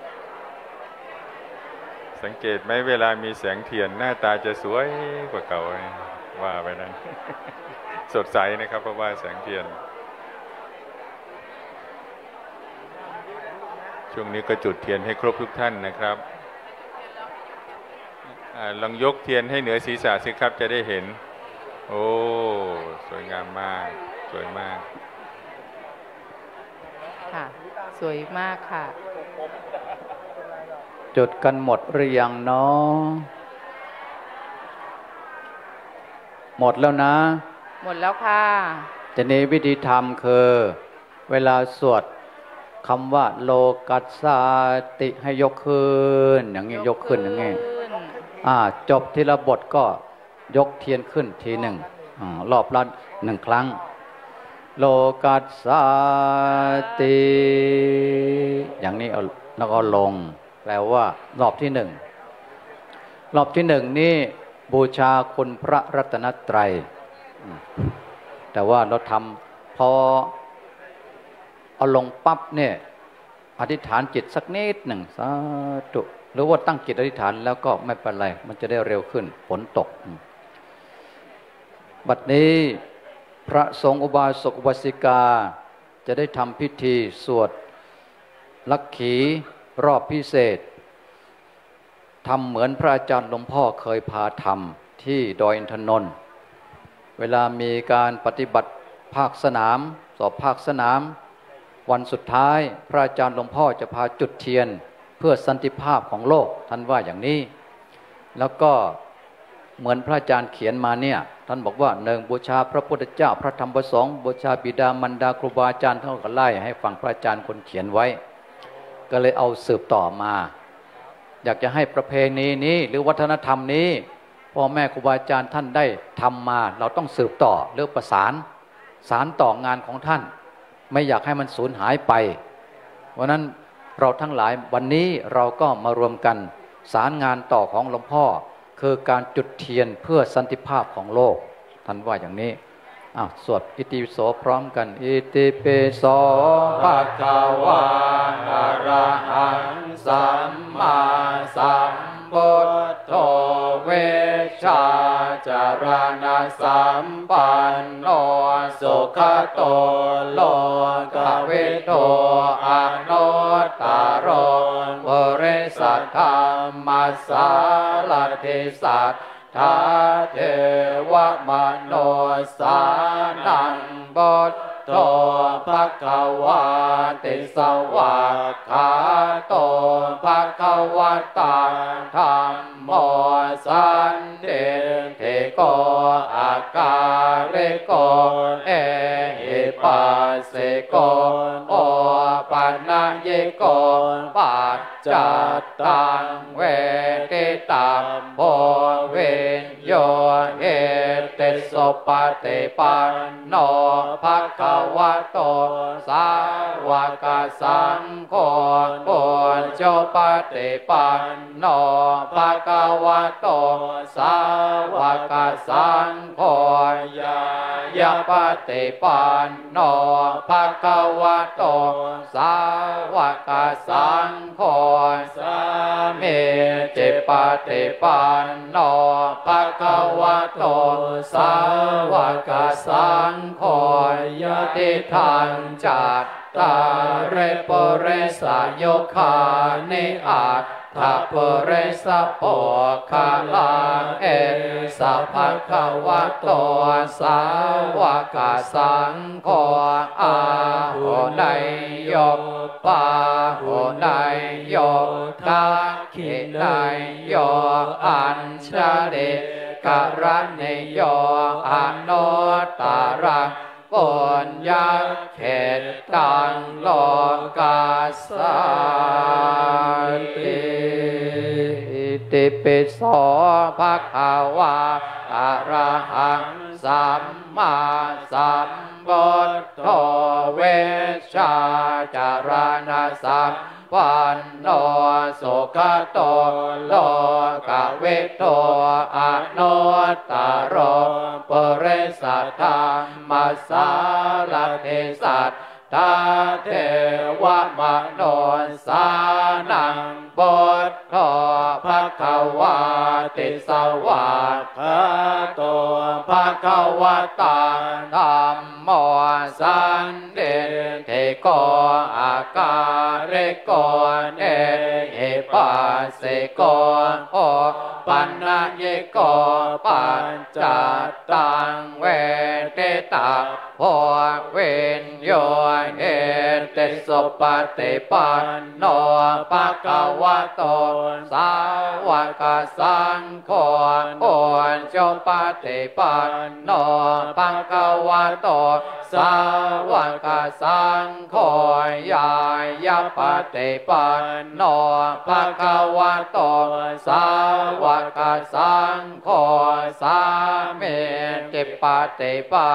สังเกตไหมเวลามีแสงเทียนหน้าตาจะสวยกว่าเก่าว่าไปนั้นสดใสนะครับเพราะว่าแสงเทียนช่วงนี้ก็จุดเทียนให้ครบทุกท่านนะครับลองยกเทียนให้เหนือศีรษะสิครับจะได้เห็นโอ้สวยงามมากสวยมากค่ะสวยมากค่ะจุดกันหมดหรือยังเนาะหมดแล้วนะหมดแล้วค่ะทีนี้วิธีทำคือเวลาสวดคำว่าโลกัสสาติให้ยกขึ้นอย่างนี้ยกขึ้นอย่างนี้อ่าจบทีละบทก็ยกเทียนขึ้นทีหนึ่งรอบละหนึ่งครั้งโลกัสสาติอย่างนี้เอาแล้วก็ลงแปลว่ารอบที่หนึ่งรอบที่หนึ่งนี่บูชาคุณพระรัตนตรัยแต่ว่าเราทำพอเอาลงปั๊บเนี่ยอธิษฐานจิตสักนิดหนึ่งสาธุหรือว่าตั้งจิตอธิษฐานแล้วก็ไม่เป็นไรมันจะได้เร็วขึ้นฝนตกบัดนี้พระสงฆ์อุบาสกอุบาสิกาจะได้ทำพิธีสวดลักขีรอบพิเศษทำเหมือนพระอาจารย์หลวงพ่อเคยพาทำที่ดอยอินทนนท์เวลามีการปฏิบัติภาคสนามสอบภาคสนามวันสุดท้ายพระอาจารย์หลวงพ่อจะพาจุดเทียนเพื่อสันติภาพของโลกท่านว่าอย่างนี้แล้วก็เหมือนพระอาจารย์เขียนมาเนี่ยท่านบอกว่าหนึ่งบูชาพระพุทธเจ้าพระธรรมพระสงฆ์บูชาบิดามารดาครูบาอาจารย์ท่านก็ไล่ให้ฟังพระอาจารย์คนเขียนไว้ก็เลยเอาสืบต่อมาอยากจะให้ประเพณีนี้หรือวัฒนธรรมนี้พ่อแม่ครูบาอาจารย์ท่านได้ทำมาเราต้องสืบต่อหรือประสานสารต่องานของท่านไม่อยากให้มันสูญหายไปเพราะนั้นเราทั้งหลายวันนี้เราก็มารวมกันสารงานต่อของหลวงพ่อคือการจุดเทียนเพื่อสันติภาพของโลกท่านว่าอย่างนี้อ้าวสวดอิติปิโสพร้อมกันอิติปิโสภะคะวะอะระหังสัมมาสัมพุทโธเวชชาจารณะสัมปันโนสุขโตโลกวิทูอนุตตโรบริสัทธรรมสารถิสัทธาเทวมโนสานังบุตโตภคะวะติสวากขาโตภคะวะตาธัมโมสันติเทโกอาการิโกเอหิปัสสิโกโอปัญญิโกปัจจัตตังเวทิตัมโพวิญโยเอติโสปฏิปันโนภคะวะโตสาวกสังโฆปุญโญปฏิปันโนภคะวะโตสาวกสังโฆยายาปฏิปันโนภคะวะโตสาวกสังโฆสามิจิปฏิปันโนภคะวะโตสาวกสังโฆยะติทังจัตตาเรปุเรสโยคานิอัตถะปุเรสโภคาลังเอสัพพะคะวะโตสาวกสังโฆอาหุไนโยปาหุไนโยกาขิไนโยอัญชลิกรณิโยอนุตตรังปุญญาเขตตังโลกาสันติอิติปิโสภะคะวะอะระหังสัมมาสัมพุทโธเวชชาจารณะสัมปันโนสุขโตโลกวิทูอนุตตโรปริสัทธรรมสารถิสัทธาเทวมโนสานังบุตโธภคะวะติสวากขาโตภคะวะตาธัมโมสันติเทโกอาการิโกเอหิปัสสิโกโอปัญญิโกปัจจัตตังเวทิตังโพวิญโยเอติโสปฏิปันโนภคะวะโตสาวกสังโฆปุญโญปฏิปันโนภคะวะโตสาวกสังโฆยายาปฏิปันโนภคะวะโตสาวกสังโฆสามิจิปฏิปันโน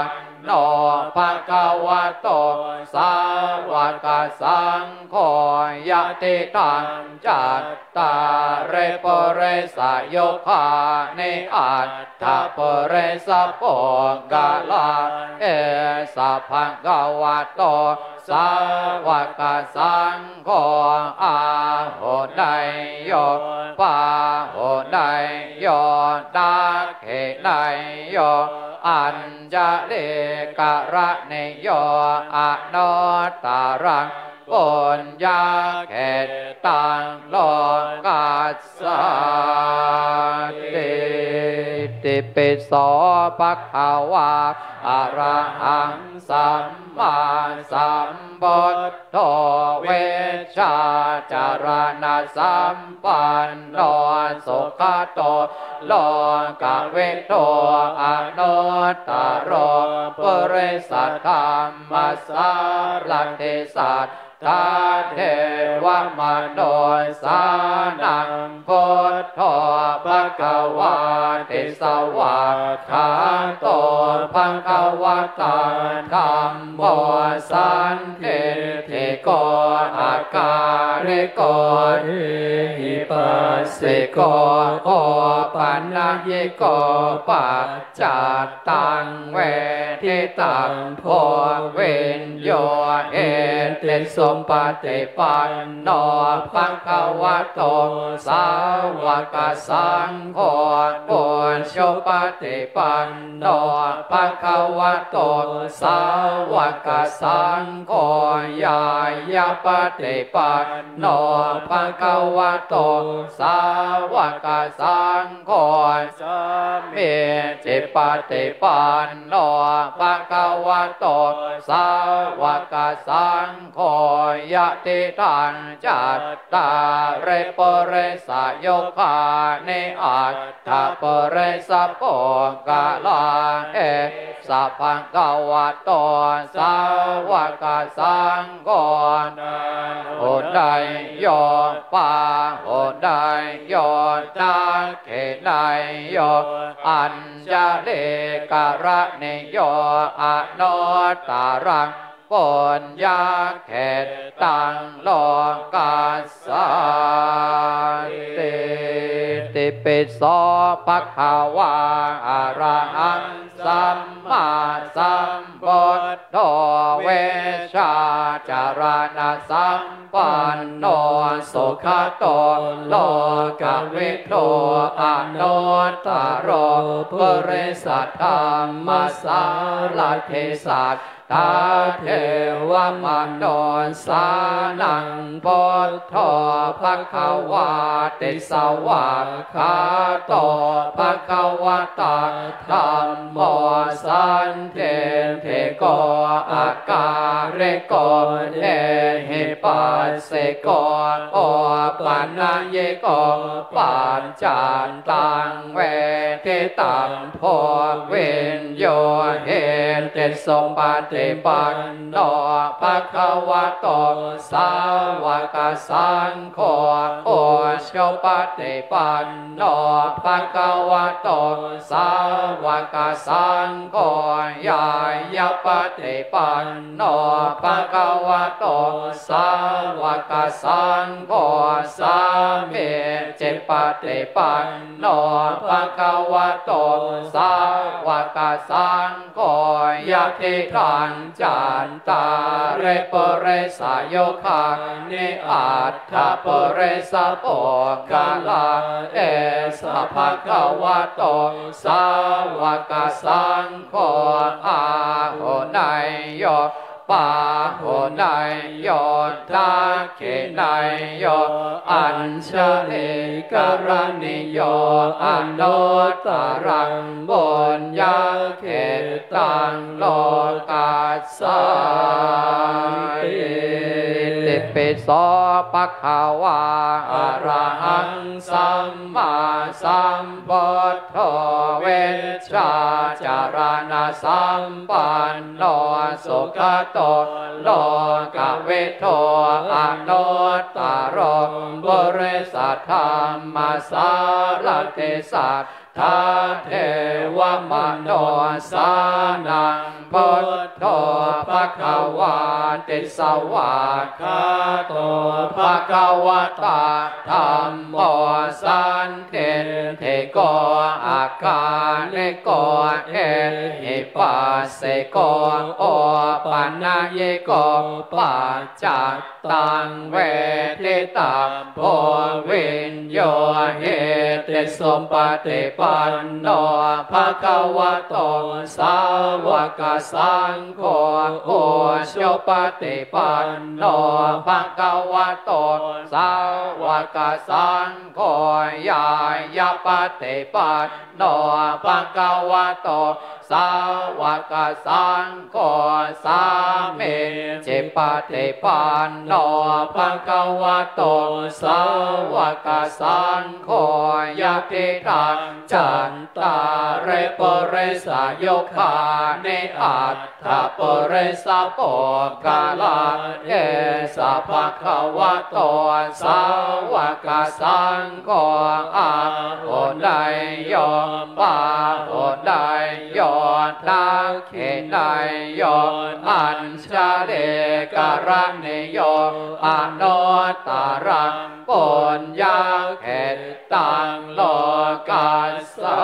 โนภะคะวะโตสาวกสังโฆยะติตังจัตตาริปุริสโยคานิอัตถปุริสโภกะลาเอสัพพะคะวะโตสาวกสังโฆอาโหไดโยปาโหไดโยตาเขไดโยอัญจลิกะระเนโยอโนตารังปุญญาเขตตังโลกัสสติติปิโสภะคะวะอะระหังสัมมาสัมพุทโธเวชชาจารณะสัมปันโนสุขโตโลกเวทโตอนุตตโรปุริสธรรมสารติสัตตาเทวมโนสานังพุทโธภะคะวะติสวะขาโตภะคะวะตาธัมโมสันติทิโกอาการิโกเอหิปัสสิโกโอปัญญิโกปัจจัตตังเวทิตังโพเวนโยเอติสมปฏิปันโนภะคะวะโตสาวกสังโฆปุญญปฏิปันโนภะคะวะโตสาวกสังโฆญาญาปฏิปันโนภะคะวะโตสาวกสังโฆสัมมิจิปฏิปันโนภะคะวะโตสาวกสังโฆยะติตังจัตตาริปุริสโยคานิอัตถปุริสโภกะลาเอสัพพังกวะโตสาวกสังโฆโหไดโยปาโหไดโยตาเขไดโยอัญจลิกะระเนโยอโนตารังปุญญาเขตตังโลกัสสติติปิโสภะคะวะอะระหังสัมมาสัมพุทโธเวชชาจารณะสัมปันโนสุขโตโลกวิโตอนุตตโรปุริสธรรมสารติสัตตาเทวมโนสานังพุทโธภะคะวะติสวะขาโตภะคะวะตาธัมโมสันติทิโกอาการิโกเอหิปัสสิโกโอปัญญิโกปัจจัตตังเวทิตังโพวินโยเหติสมปฏิปันโนภะคะวะโตสาวกสังโฆโอชปฏิปันโนภะคะวะโตสาวกสังโฆญาญาปฏิปันโนภะคะวะโตสาวกสังโฆสามิจิปฏิปันโนภะคะวะโตสาวกสังโฆยะติตังจัตตาริปุริสโยคานิอัตถปุริสโภกะลาเอสัพพะคะวะโตสาวกสังโฆอาโหไดโยปาโหไดโยตาเขไดโยอัญชลิกรณิโยอนุตตรังปุญญาเขตตังโลกัสสติติปิโสภะคะวะอะระหังสัมมาสัมพุทโธเวชชาจารณะสัมปันโนสุขโตโลกวิโตอนุตตโรปุริสธรรมสารติสัตทาเทวมโนสานังพุทโธภควาติสวากขาโตภควตาธัมโมสันติเทโกอาการเนโกเอหิปัสสโกโอปัญญโกปัจจัตตังเวทิตังโพวิญโยเหติสมปฏิปันโนภะคะวะโตสาวกสังโฆโอชปฏิปันโนภะคะวะโตสาวกสังโฆญาญาปฏิปันโนภะคะวะโตสาวกสังโฆสามิจิปฏิปันโนภะคะวะโตสาวกสังโฆยะติตังจันตาเรปเรสโยคาเนอัตถะปเรสโปกาลาเอสะภะคะวะโตสาวกสังโฆอาโหไดโยปาโหไดโยนาเขไดโยอัญชาเดกรณิโยอโนตารังปุญญาเขตังโลกัสสะ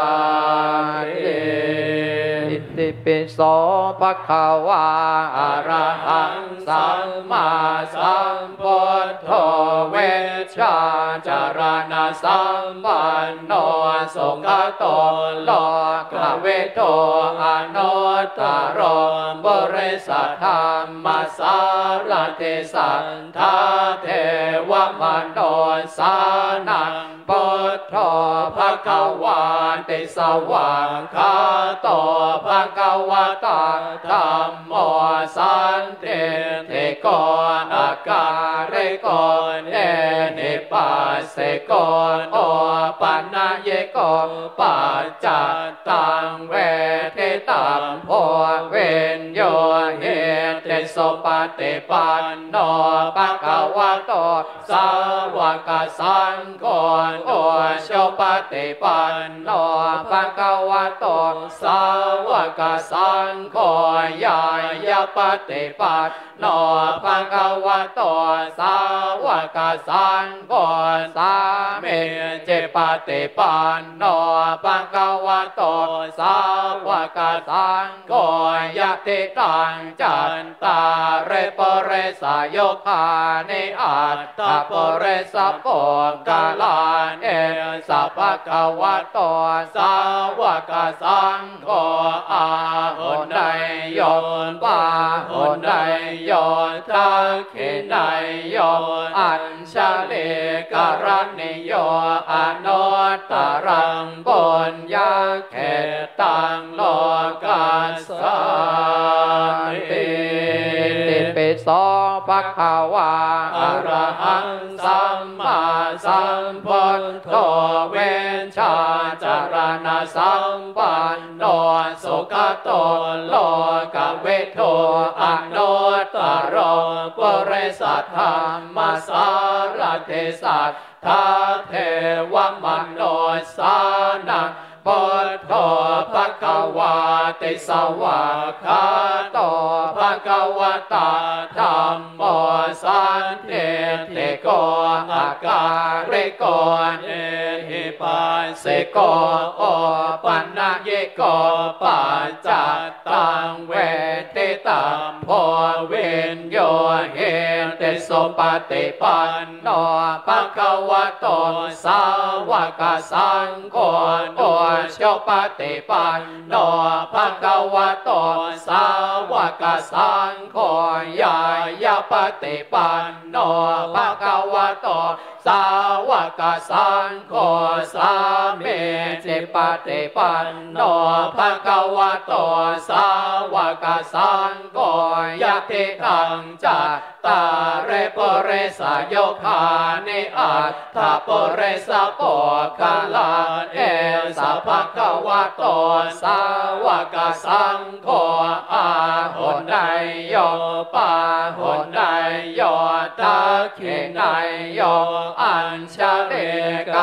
อิติปิโสภะคะวาอะระหังสัมมาสัมพุทโธเวชชาจารณะสัมปันโนสุขโตโลกเวโทอโนตตโรบริสัทธรรมสารติสัทธาเทวมโนสานังพุทโธภะคะวาติสวากขาโตภะคะวะตาธัมโมสันติเทโกอาการเรโกเอนิปัสสโกโอปัญญโกปัจจัตตังเวทิตังโพเวนโยเหติสปฏิปันโนภะคะวะโตสาวกสังโฆโอชปฏิปันโนภะคะวะโตสาวกสังโฆญาญาปฏิปันโนภะคะวะโตสาวกสังโฆสามิจิปฏิปันโนภะคะวะโตสาวกสังโฆยะติตังจันตาเรปเรสโยคานิอัตถะปเรสโปกาลาเอสัพพะคะวะโตสาวกสังโฆอาโหไดโยปาโหไดโยทักขิไดโยอัญชาเลกรณิโยอโนตตรังปุญญาเขตังโลกัสสะติติปิโสภะคะวาอะระหังสัมมาสัมพุทโธเวชชาจารณะสัมปันโนสุขโตโลกเวโทอโนตตโรปริสัทธรรมสารติสัทธาเทวมโนสานังพุทโธภะคะวาติสวากขาโตภะคะวะตาธัมโมสันติเทโกอาการเรโกเอหิปัสสโกโอปัญญโกปัจจัตตังเวทิตังโพวิญโยเหติสมปฏิปันโนภะคะวะโตสาวกสังโฆโอชปฏิปันโนภะคะวะโตสาวกสังโฆญาญาปฏิปันโนภะคะวะโตสาวกสังโฆสามิจิปฏิปันโนภะคะวะโตสาวกสังโฆยะติตังจัตตาเรปเรสโยคานิอัตถะปเรสโปกาลาเอสัพพะคะวะโตสาวกสังโฆอาโหไดโยปาโหไดโยทักขิไดโยอัญชาเลกร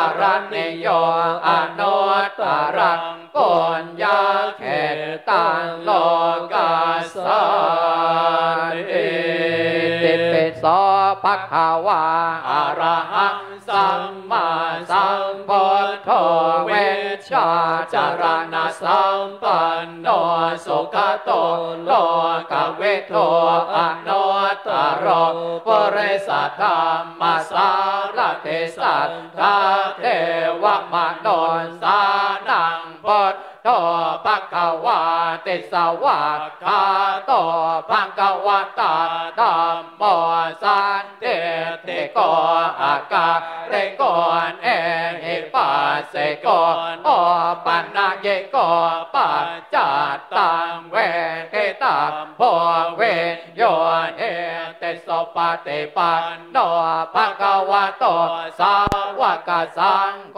นิโยอนุตตรังปุญญาเขตังโลกาสันติติปิโสภควาอะระหังสัมมาสัมพุทโธเวชชาจารณะสัมปันโนสุขโตโลกเวทโทอนุตตรปริสัทธรรมสารเทสัทธาเทวมโนสานังพุทโธภควาติสวากขาโตภควตาธัมโมสันติติโกอาการเรโกเอหิปัสสโกโอปัญญโกปัจจัตตังเวเกตังโพเวโยเอเตสปฏิปันโนภควโตสาวกสังโฆ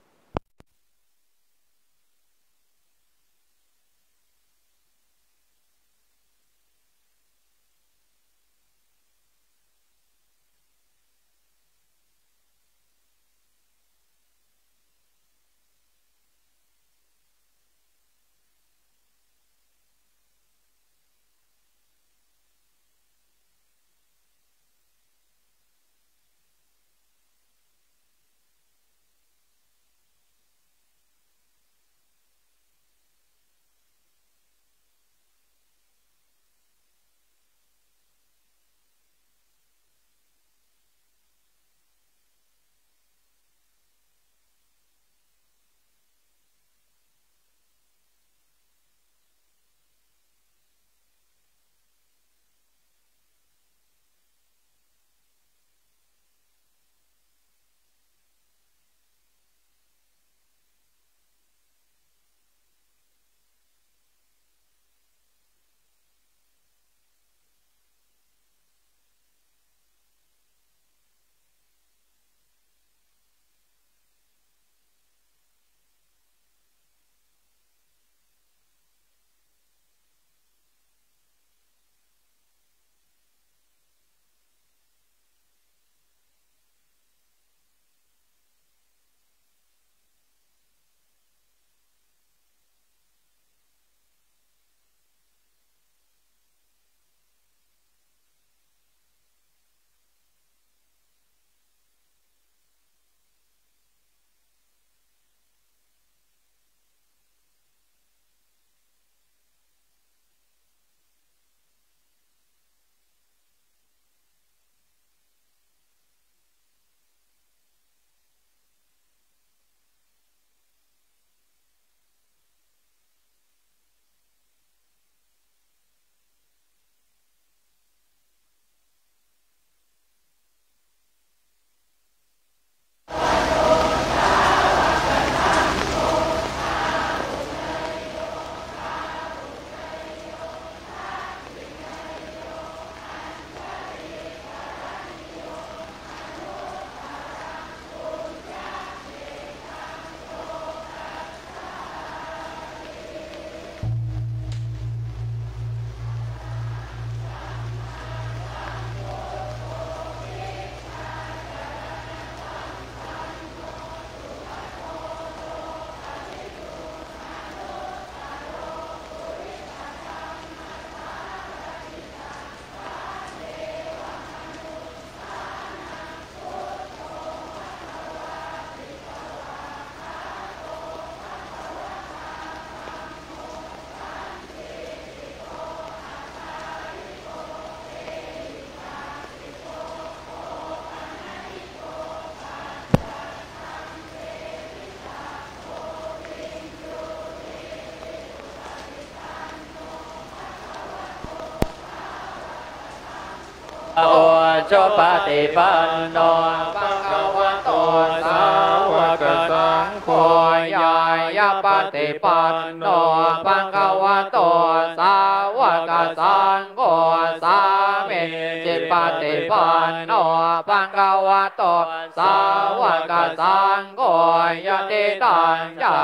โอจปฏิปันโนภควโตสาวกสังโฆยายาปฏิปันโนภควโตสาวกสังโฆสามิจิปฏิปันโนภควโตสาวกสังโฆยติตังจัตตา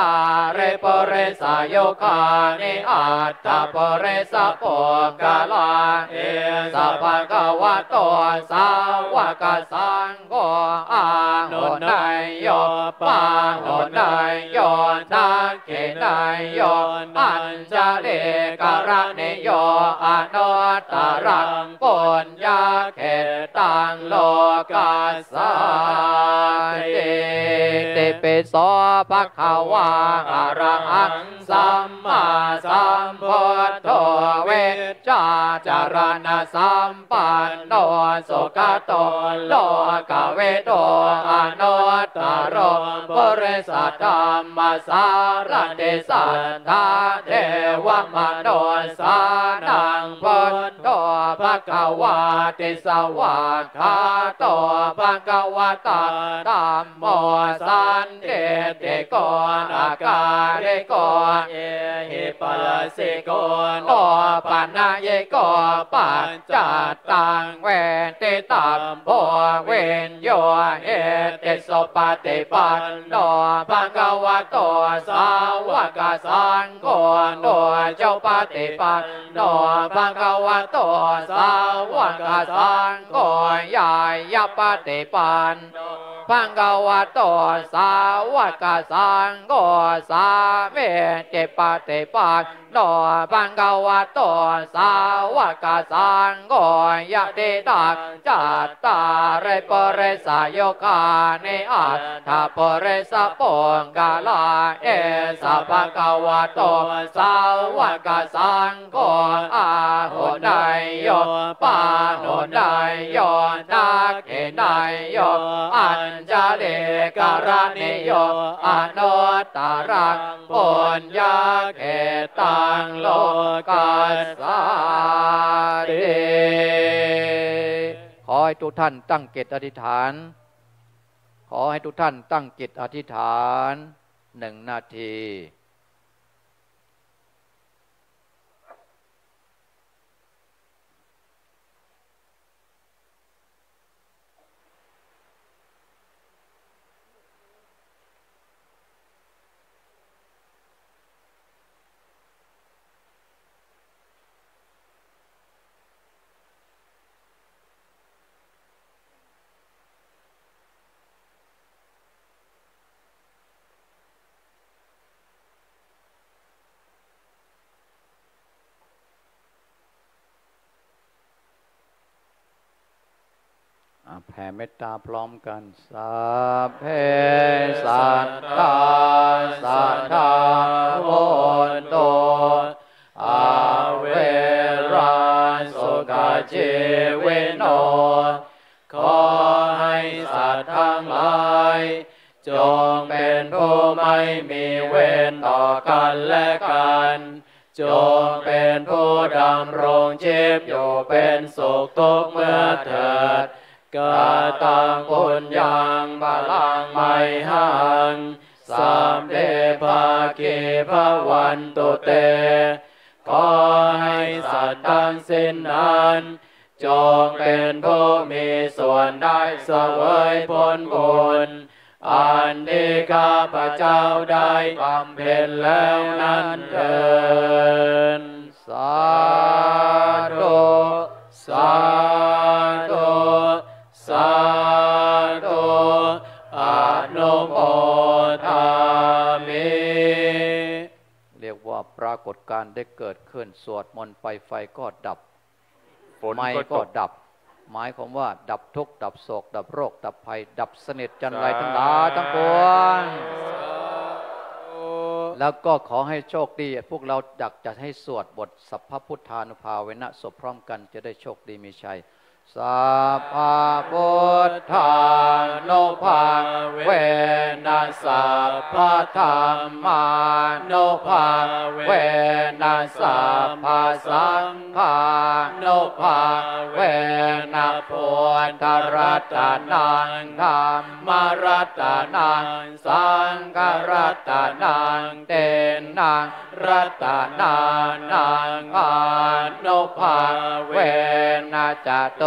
าเรปเรสาโยคานิอัตตาปเรสะโปกาลาเอสัพพะคะวะโตสาวกสังโฆอาหุนายโยปาหุนายโยทักขินายโยอัญจเลกรณิโยอนุตตรังปุญญาเขตังโลกัสสาติติปิโสภะคะวะอะระหังสัมมาสัมพุทโธเวชชาจารณะสัมปันโนสุขโตโลกเวโตอนุตตรปริสัทธรรมสารติสัทธาเทวมโนสานังพุทโธภะคะวะติสวากขาโตภะคะวะตาธัมโมสันติติโกอาการิโกเอหิปัสสิโกโนปัญญโกปัจจัตตังเวทิตัมโพเวนโยเอติโสปฏิปันโนภะคะวะโตสาวกสังโฆโนเจ้าปฏิปันโนภะคะวะโตสาวกสังโฆยายปฏิปันโนภะคะวะโตสาวกสังโฆสาเวติปฏิปันโนภะคะวะโตสาวกสังโฆยะติตังจัตตาริปริสาโยคานิอัตถาปริสะโปกาลาเอสัพพะคะวะโตสาวกสังโฆอาหุนายโยปาหุนายโยทักขินายโยอัญจเลกรณิโยอนุตตรังปุญญาเขตังโลกัสสาติขอให้ทุกท่านตั้งจิตอธิษฐานขอให้ทุกท่านตั้งจิตอธิษฐานหนึ่งนาทีแผ่เมตตาพร้อมกันสัพเพสัตตาสัทธาโหนโตอาเวราสุขชีวิโนขอให้สัตว์ทั้งหลายจงเป็นผู้ไม่มีเวรต่อกันและกันจงเป็นผู้ดำรงชีพอยู่เป็นสุขทุกเมื่อเถิดกาตังปุญญังบาลังไมหังสัมเดภาคีภวันตุเตขอให้สัตว์ทั้งสิ้นนั้นจงเป็นผู้มีส่วนได้เสวยผลบุญอันที่ข้าพเจ้าได้บำเพ็ญแล้วนั้นเถิดสาธุสาธุสาธุอนุโมทามิเรียกว่าปรากฏการณ์ได้เกิดขึ้นสวดมนต์ไปไฟก็ดับไม้ก็ดับหมายความว่าดับทุกข์ดับโศกดับโรคดับภัยดับสนิทจันไรทั้งหลายทั้งปวงแล้วก็ขอให้โชคดีพวกเราอยากจะให้สวดบทสัพพพุทธานุภาเวนะศพพร้อมกันจะได้โชคดีมีชัยสัพพพุทธานุภาเวนะสัพพธรรมานุภาเวนะสัพพสังฆานุภาเวนะพุทธรัตนังธัมมรัตนังสังฆรัตนังเตนังรัตนานังอนุภาเวนะจตุ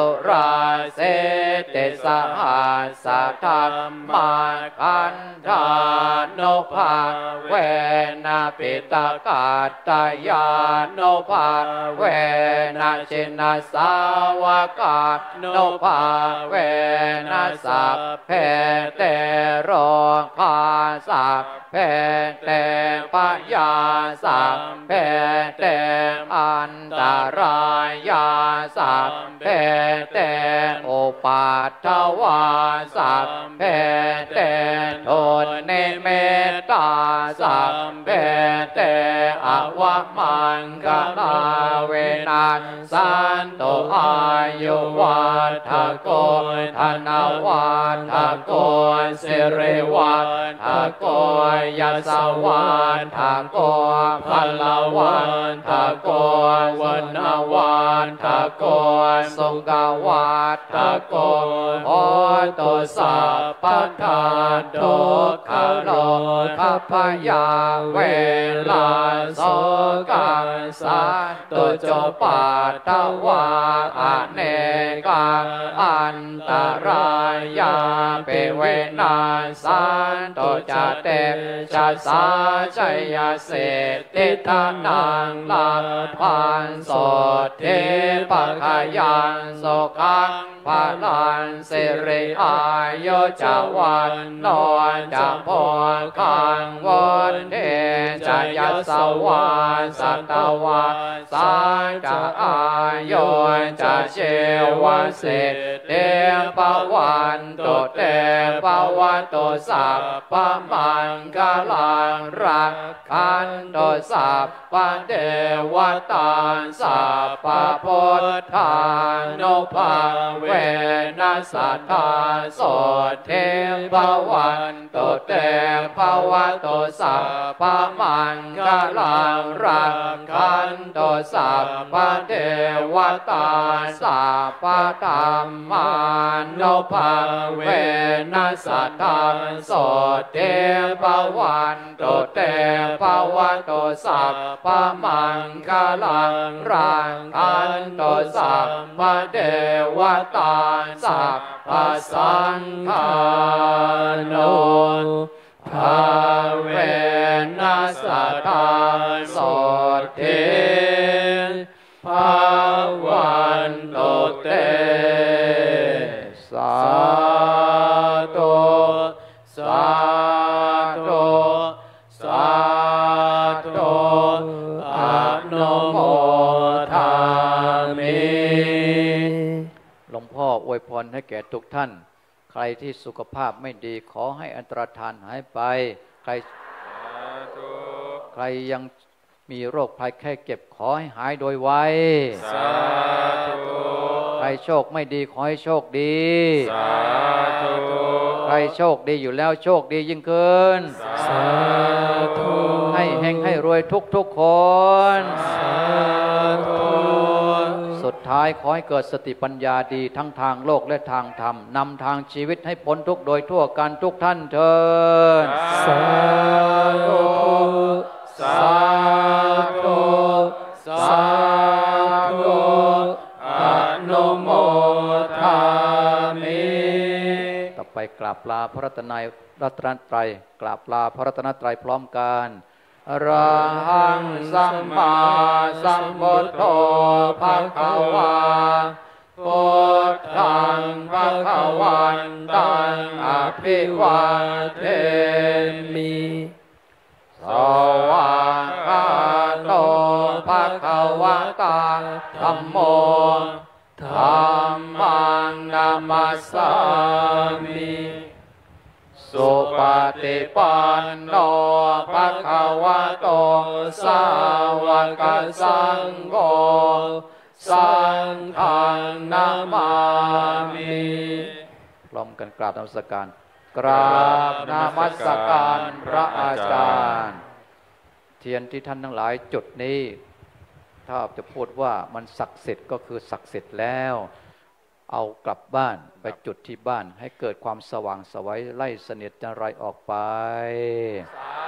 ราเสติสหัสสะธรรมาคันธานุภาเวนะปิตกาตยานุภาเวนะชินสาวกานุภาเวนะสัพเพเตโรคาสัพเพเตปยาสัพเพเตอันตรายาสัพเพเตโอปัตถวาสัพเพเตโทนิเมตตาสัพเพเตอวมังคลาเวนัสสันโตอายุวัฏโกธนวัฏโกสิริวัฏโกยัสสวัฏโกพลวัฏโกวันวัฏโกสุขวัฏโกโหตุสัพพทาทุกขโลภพยาเวลาโสกัสสะตุจปัตตวาอเนกาอันตรายาเปเวนัสสันตุจเตจัสสาชัยเสติทานังลาภันโสเทปะขยังโสขังพลันสิริอายุจวันโนจะโพคังวันเทจะยัสสวาสัตวาสัจะอายุจะเชวสิเตปวันตุเตปวันตุสัพพมังคลังรักขันตุสัพพเทวตาสัพพพุทธานุภาเวนัสสัทธาโสเทภวันตุเตภวันตุสัพพมังคลังรักขันตุสัพพเทวตาสัพพธรรมานุภาเวนัสสัทธาโสเทภวันตุเตภวันตุสัพพมังคลังรักขันตุสัพพเทวตาสัพพสังฆานุภาเวนัสสัทธาโสเทภวันตุเตสาธุสาธุสาธุอนุโมทามิหลวงพ่ออวยพรให้แก่ทุกท่านใครที่สุขภาพไม่ดีขอให้อันตรธานหายไปใครใครยังมีโรคภัยแค่เจ็บขอให้หายโดยไวสาธุใครโชคไม่ดีขอให้โชคดีสาธุใครโชคดีอยู่แล้วโชคดียิ่งขึ้นสาธุให้เฮงให้รวยทุกทุกคนสาธุสุดท้ายขอให้เกิดสติปัญญาดีทั้งทางโลกและทางธรรมนำทางชีวิตให้พ้นทุกข์โดยทั่วกันทุกท่านเถิดสาธุสาธุสาธุอนุโมทามิต่อไปกราบลาพระรัตนรัตนตรัยกราบลาพระรัตนตรัยพร้อมกันอรหังสัมมาสัมพุทโธภควาพุทธังภวันตังอภิวาเทมิสวากขาโตภควตาธัมโมธัมมังนามัสสามิสุปฏิปันโนภควโตสาวกสังโฆสังฆังนามามิพร้อมกันกราบนมัสการกราบนมัสการพระอาจารย์เทียนที่ท่านทั้งหลายจุดนี้ถ้าจะพูดว่ามันศักดิ์สิทธิ์ก็คือศักดิ์สิทธิ์แล้วเอากลับบ้านไปจุดที่บ้านให้เกิดความสว่างไสวไล่เสนียดจันไรออกไปสา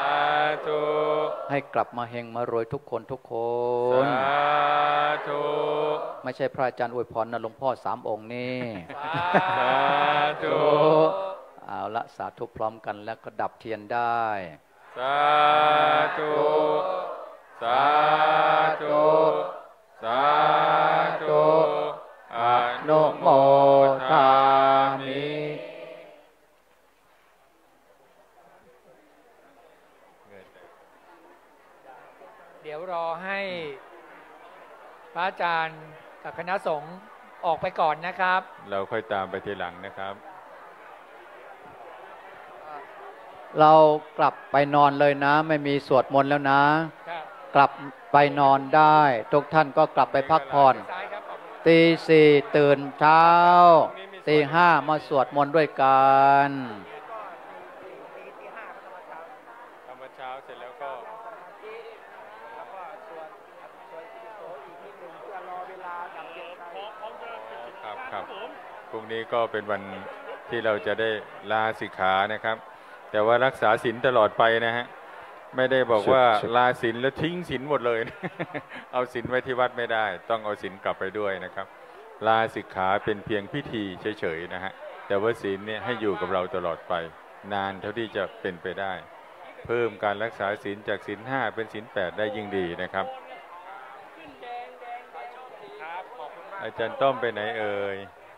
ธุให้กลับมาเฮงมารวยทุกคนทุกคนสาธุไม่ใช่พระอาจารย์อวยพรนะหลวงพ่อสามองค์นี่สาธุเอาละสาธุพร้อมกันแล้วก็ดับเทียนได้สาธุสาธุสาธุอนุโมทามิเดี๋ยวรอให้พระอาจารย์กับคณะสงฆ์ออกไปก่อนนะครับเราค่อยตามไปทีหลังนะครับเรากลับไปนอนเลยนะไม่มีสวดมนต์แล้วนะกลับไปนอนได้ทุกท่านก็กลับไปพักผ่อนตีสี่ตื่นเช้าตีห้ามาสวดมนต์ด้วยกันทำวัดเช้าเสร็จแล้วก็ครับครับพรุ่งนี้ก็เป็นวันที่เราจะได้ลาสิกขานะครับแต่ว่ารักษาศีลตลอดไปนะฮะไม่ได้บอกว่าลาศีลแล้วทิ้งศีลหมดเลย เอาศีลไว้ที่วัดไม่ได้ต้องเอาศีลกลับไปด้วยนะครับลาสิกขาเป็นเพียงพิธีเฉยๆนะฮะแต่ว่าศีลเนี่ยให้อยู่กับเราตลอดไปนานเท่าที่จะเป็นไปได้เพิ่มการรักษาศีลจากศีลห้าเป็นศีลแปดได้ยิ่งดีนะครับอาจารย์ต้อมไปไหนเอ่ย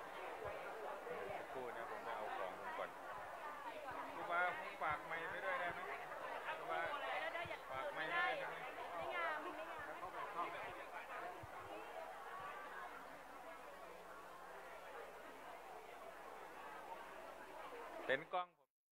เป็นกล้อง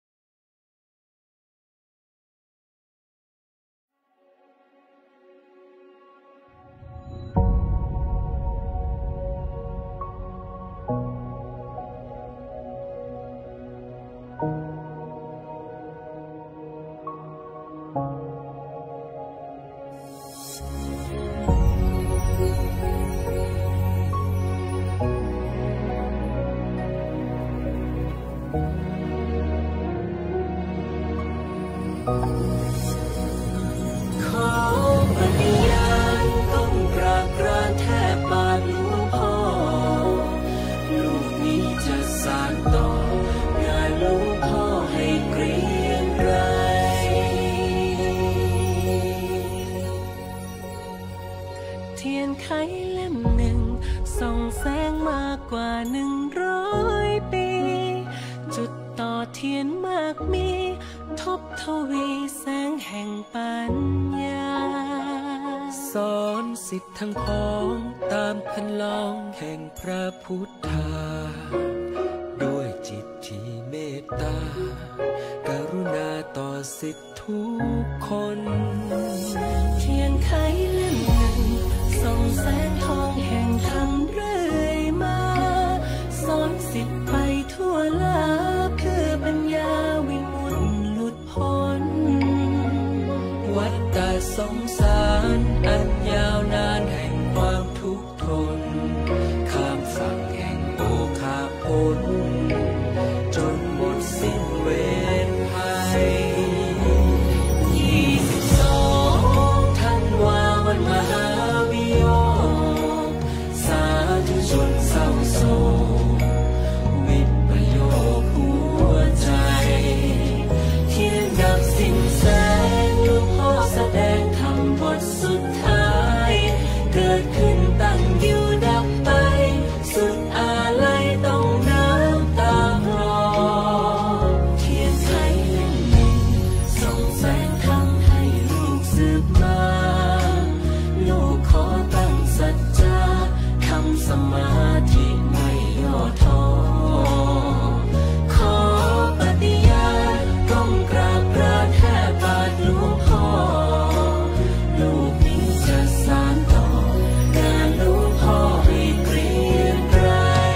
ทั้งพ้องตามคันลองแห่งพระพุทธาด้วยจิตที่เมตตากรุณาต่อสิทธิทุกคนเทียนไขเล่มหนึ่งส่องแสงทองแห่งธรรมเรื่อยมาสอนสิทธิไปทั่วลาคือปัญญาวิมุตติหลุดพ้นวัฏฏะสงสารอันยาวนานแห่งความทุกข์ทนข้ามฝั่งแห่งโอคาพ้นจนหมดสิ้นเวรภัยยี่สิบสองธันวาวันมหาวิโยคสาธุชนเศร้าโศกวิปโยคหัวใจเทียนดับสิ้นแสงหลวงพ่อแสดงธรรมบทสุดท้ายเกิดขึ้นตั้งอยู่ดับไปสุดอาลัยต้องน้ำตาคลอเทียนไขเล่มหนึ่งส่องแสงธรรมให้ลูกสืบมาลูกขอตั้งสัจจาทำสมาธิไม่ย่อท้อขอปฏิญาณก้มกราบกราบแทบบาทหลวงพ่อลูกนี้จะสานต่องานหลวงพ่อให้เกรียงไกร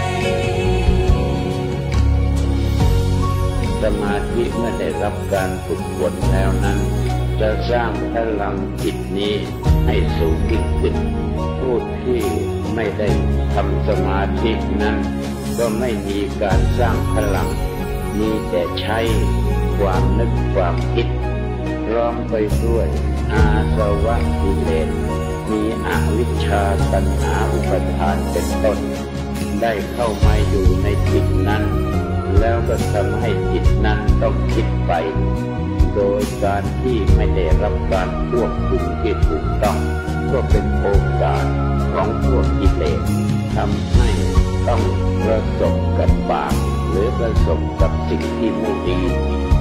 สมาธิเมื่อได้รับการฝึกฝนแล้วนั้นจะสร้างพลังจิตนี้ให้สูงยิ่งขึ้นผู้ที่ไม่ได้ทำสมาธินั้นก็ไม่มีการสร้างพลังมีแต่ใช้ความนึกความคิดร้อมไปด้วยอาสวะกิเลสมีอวิชชาตัณหาอุปทานเป็นต้นได้เข้ามาอยู่ในจิตนั้นแล้วก็ทำให้จิตนั้นต้องคิดไปโดยการที่ไม่ได้รับการควบคุมที่ถูกต้องก็เป็นโอกาสของพวกกิเลสทำให้ต้องประสบกับบาปหรือประสบกับสิ่งที่ไม่ดี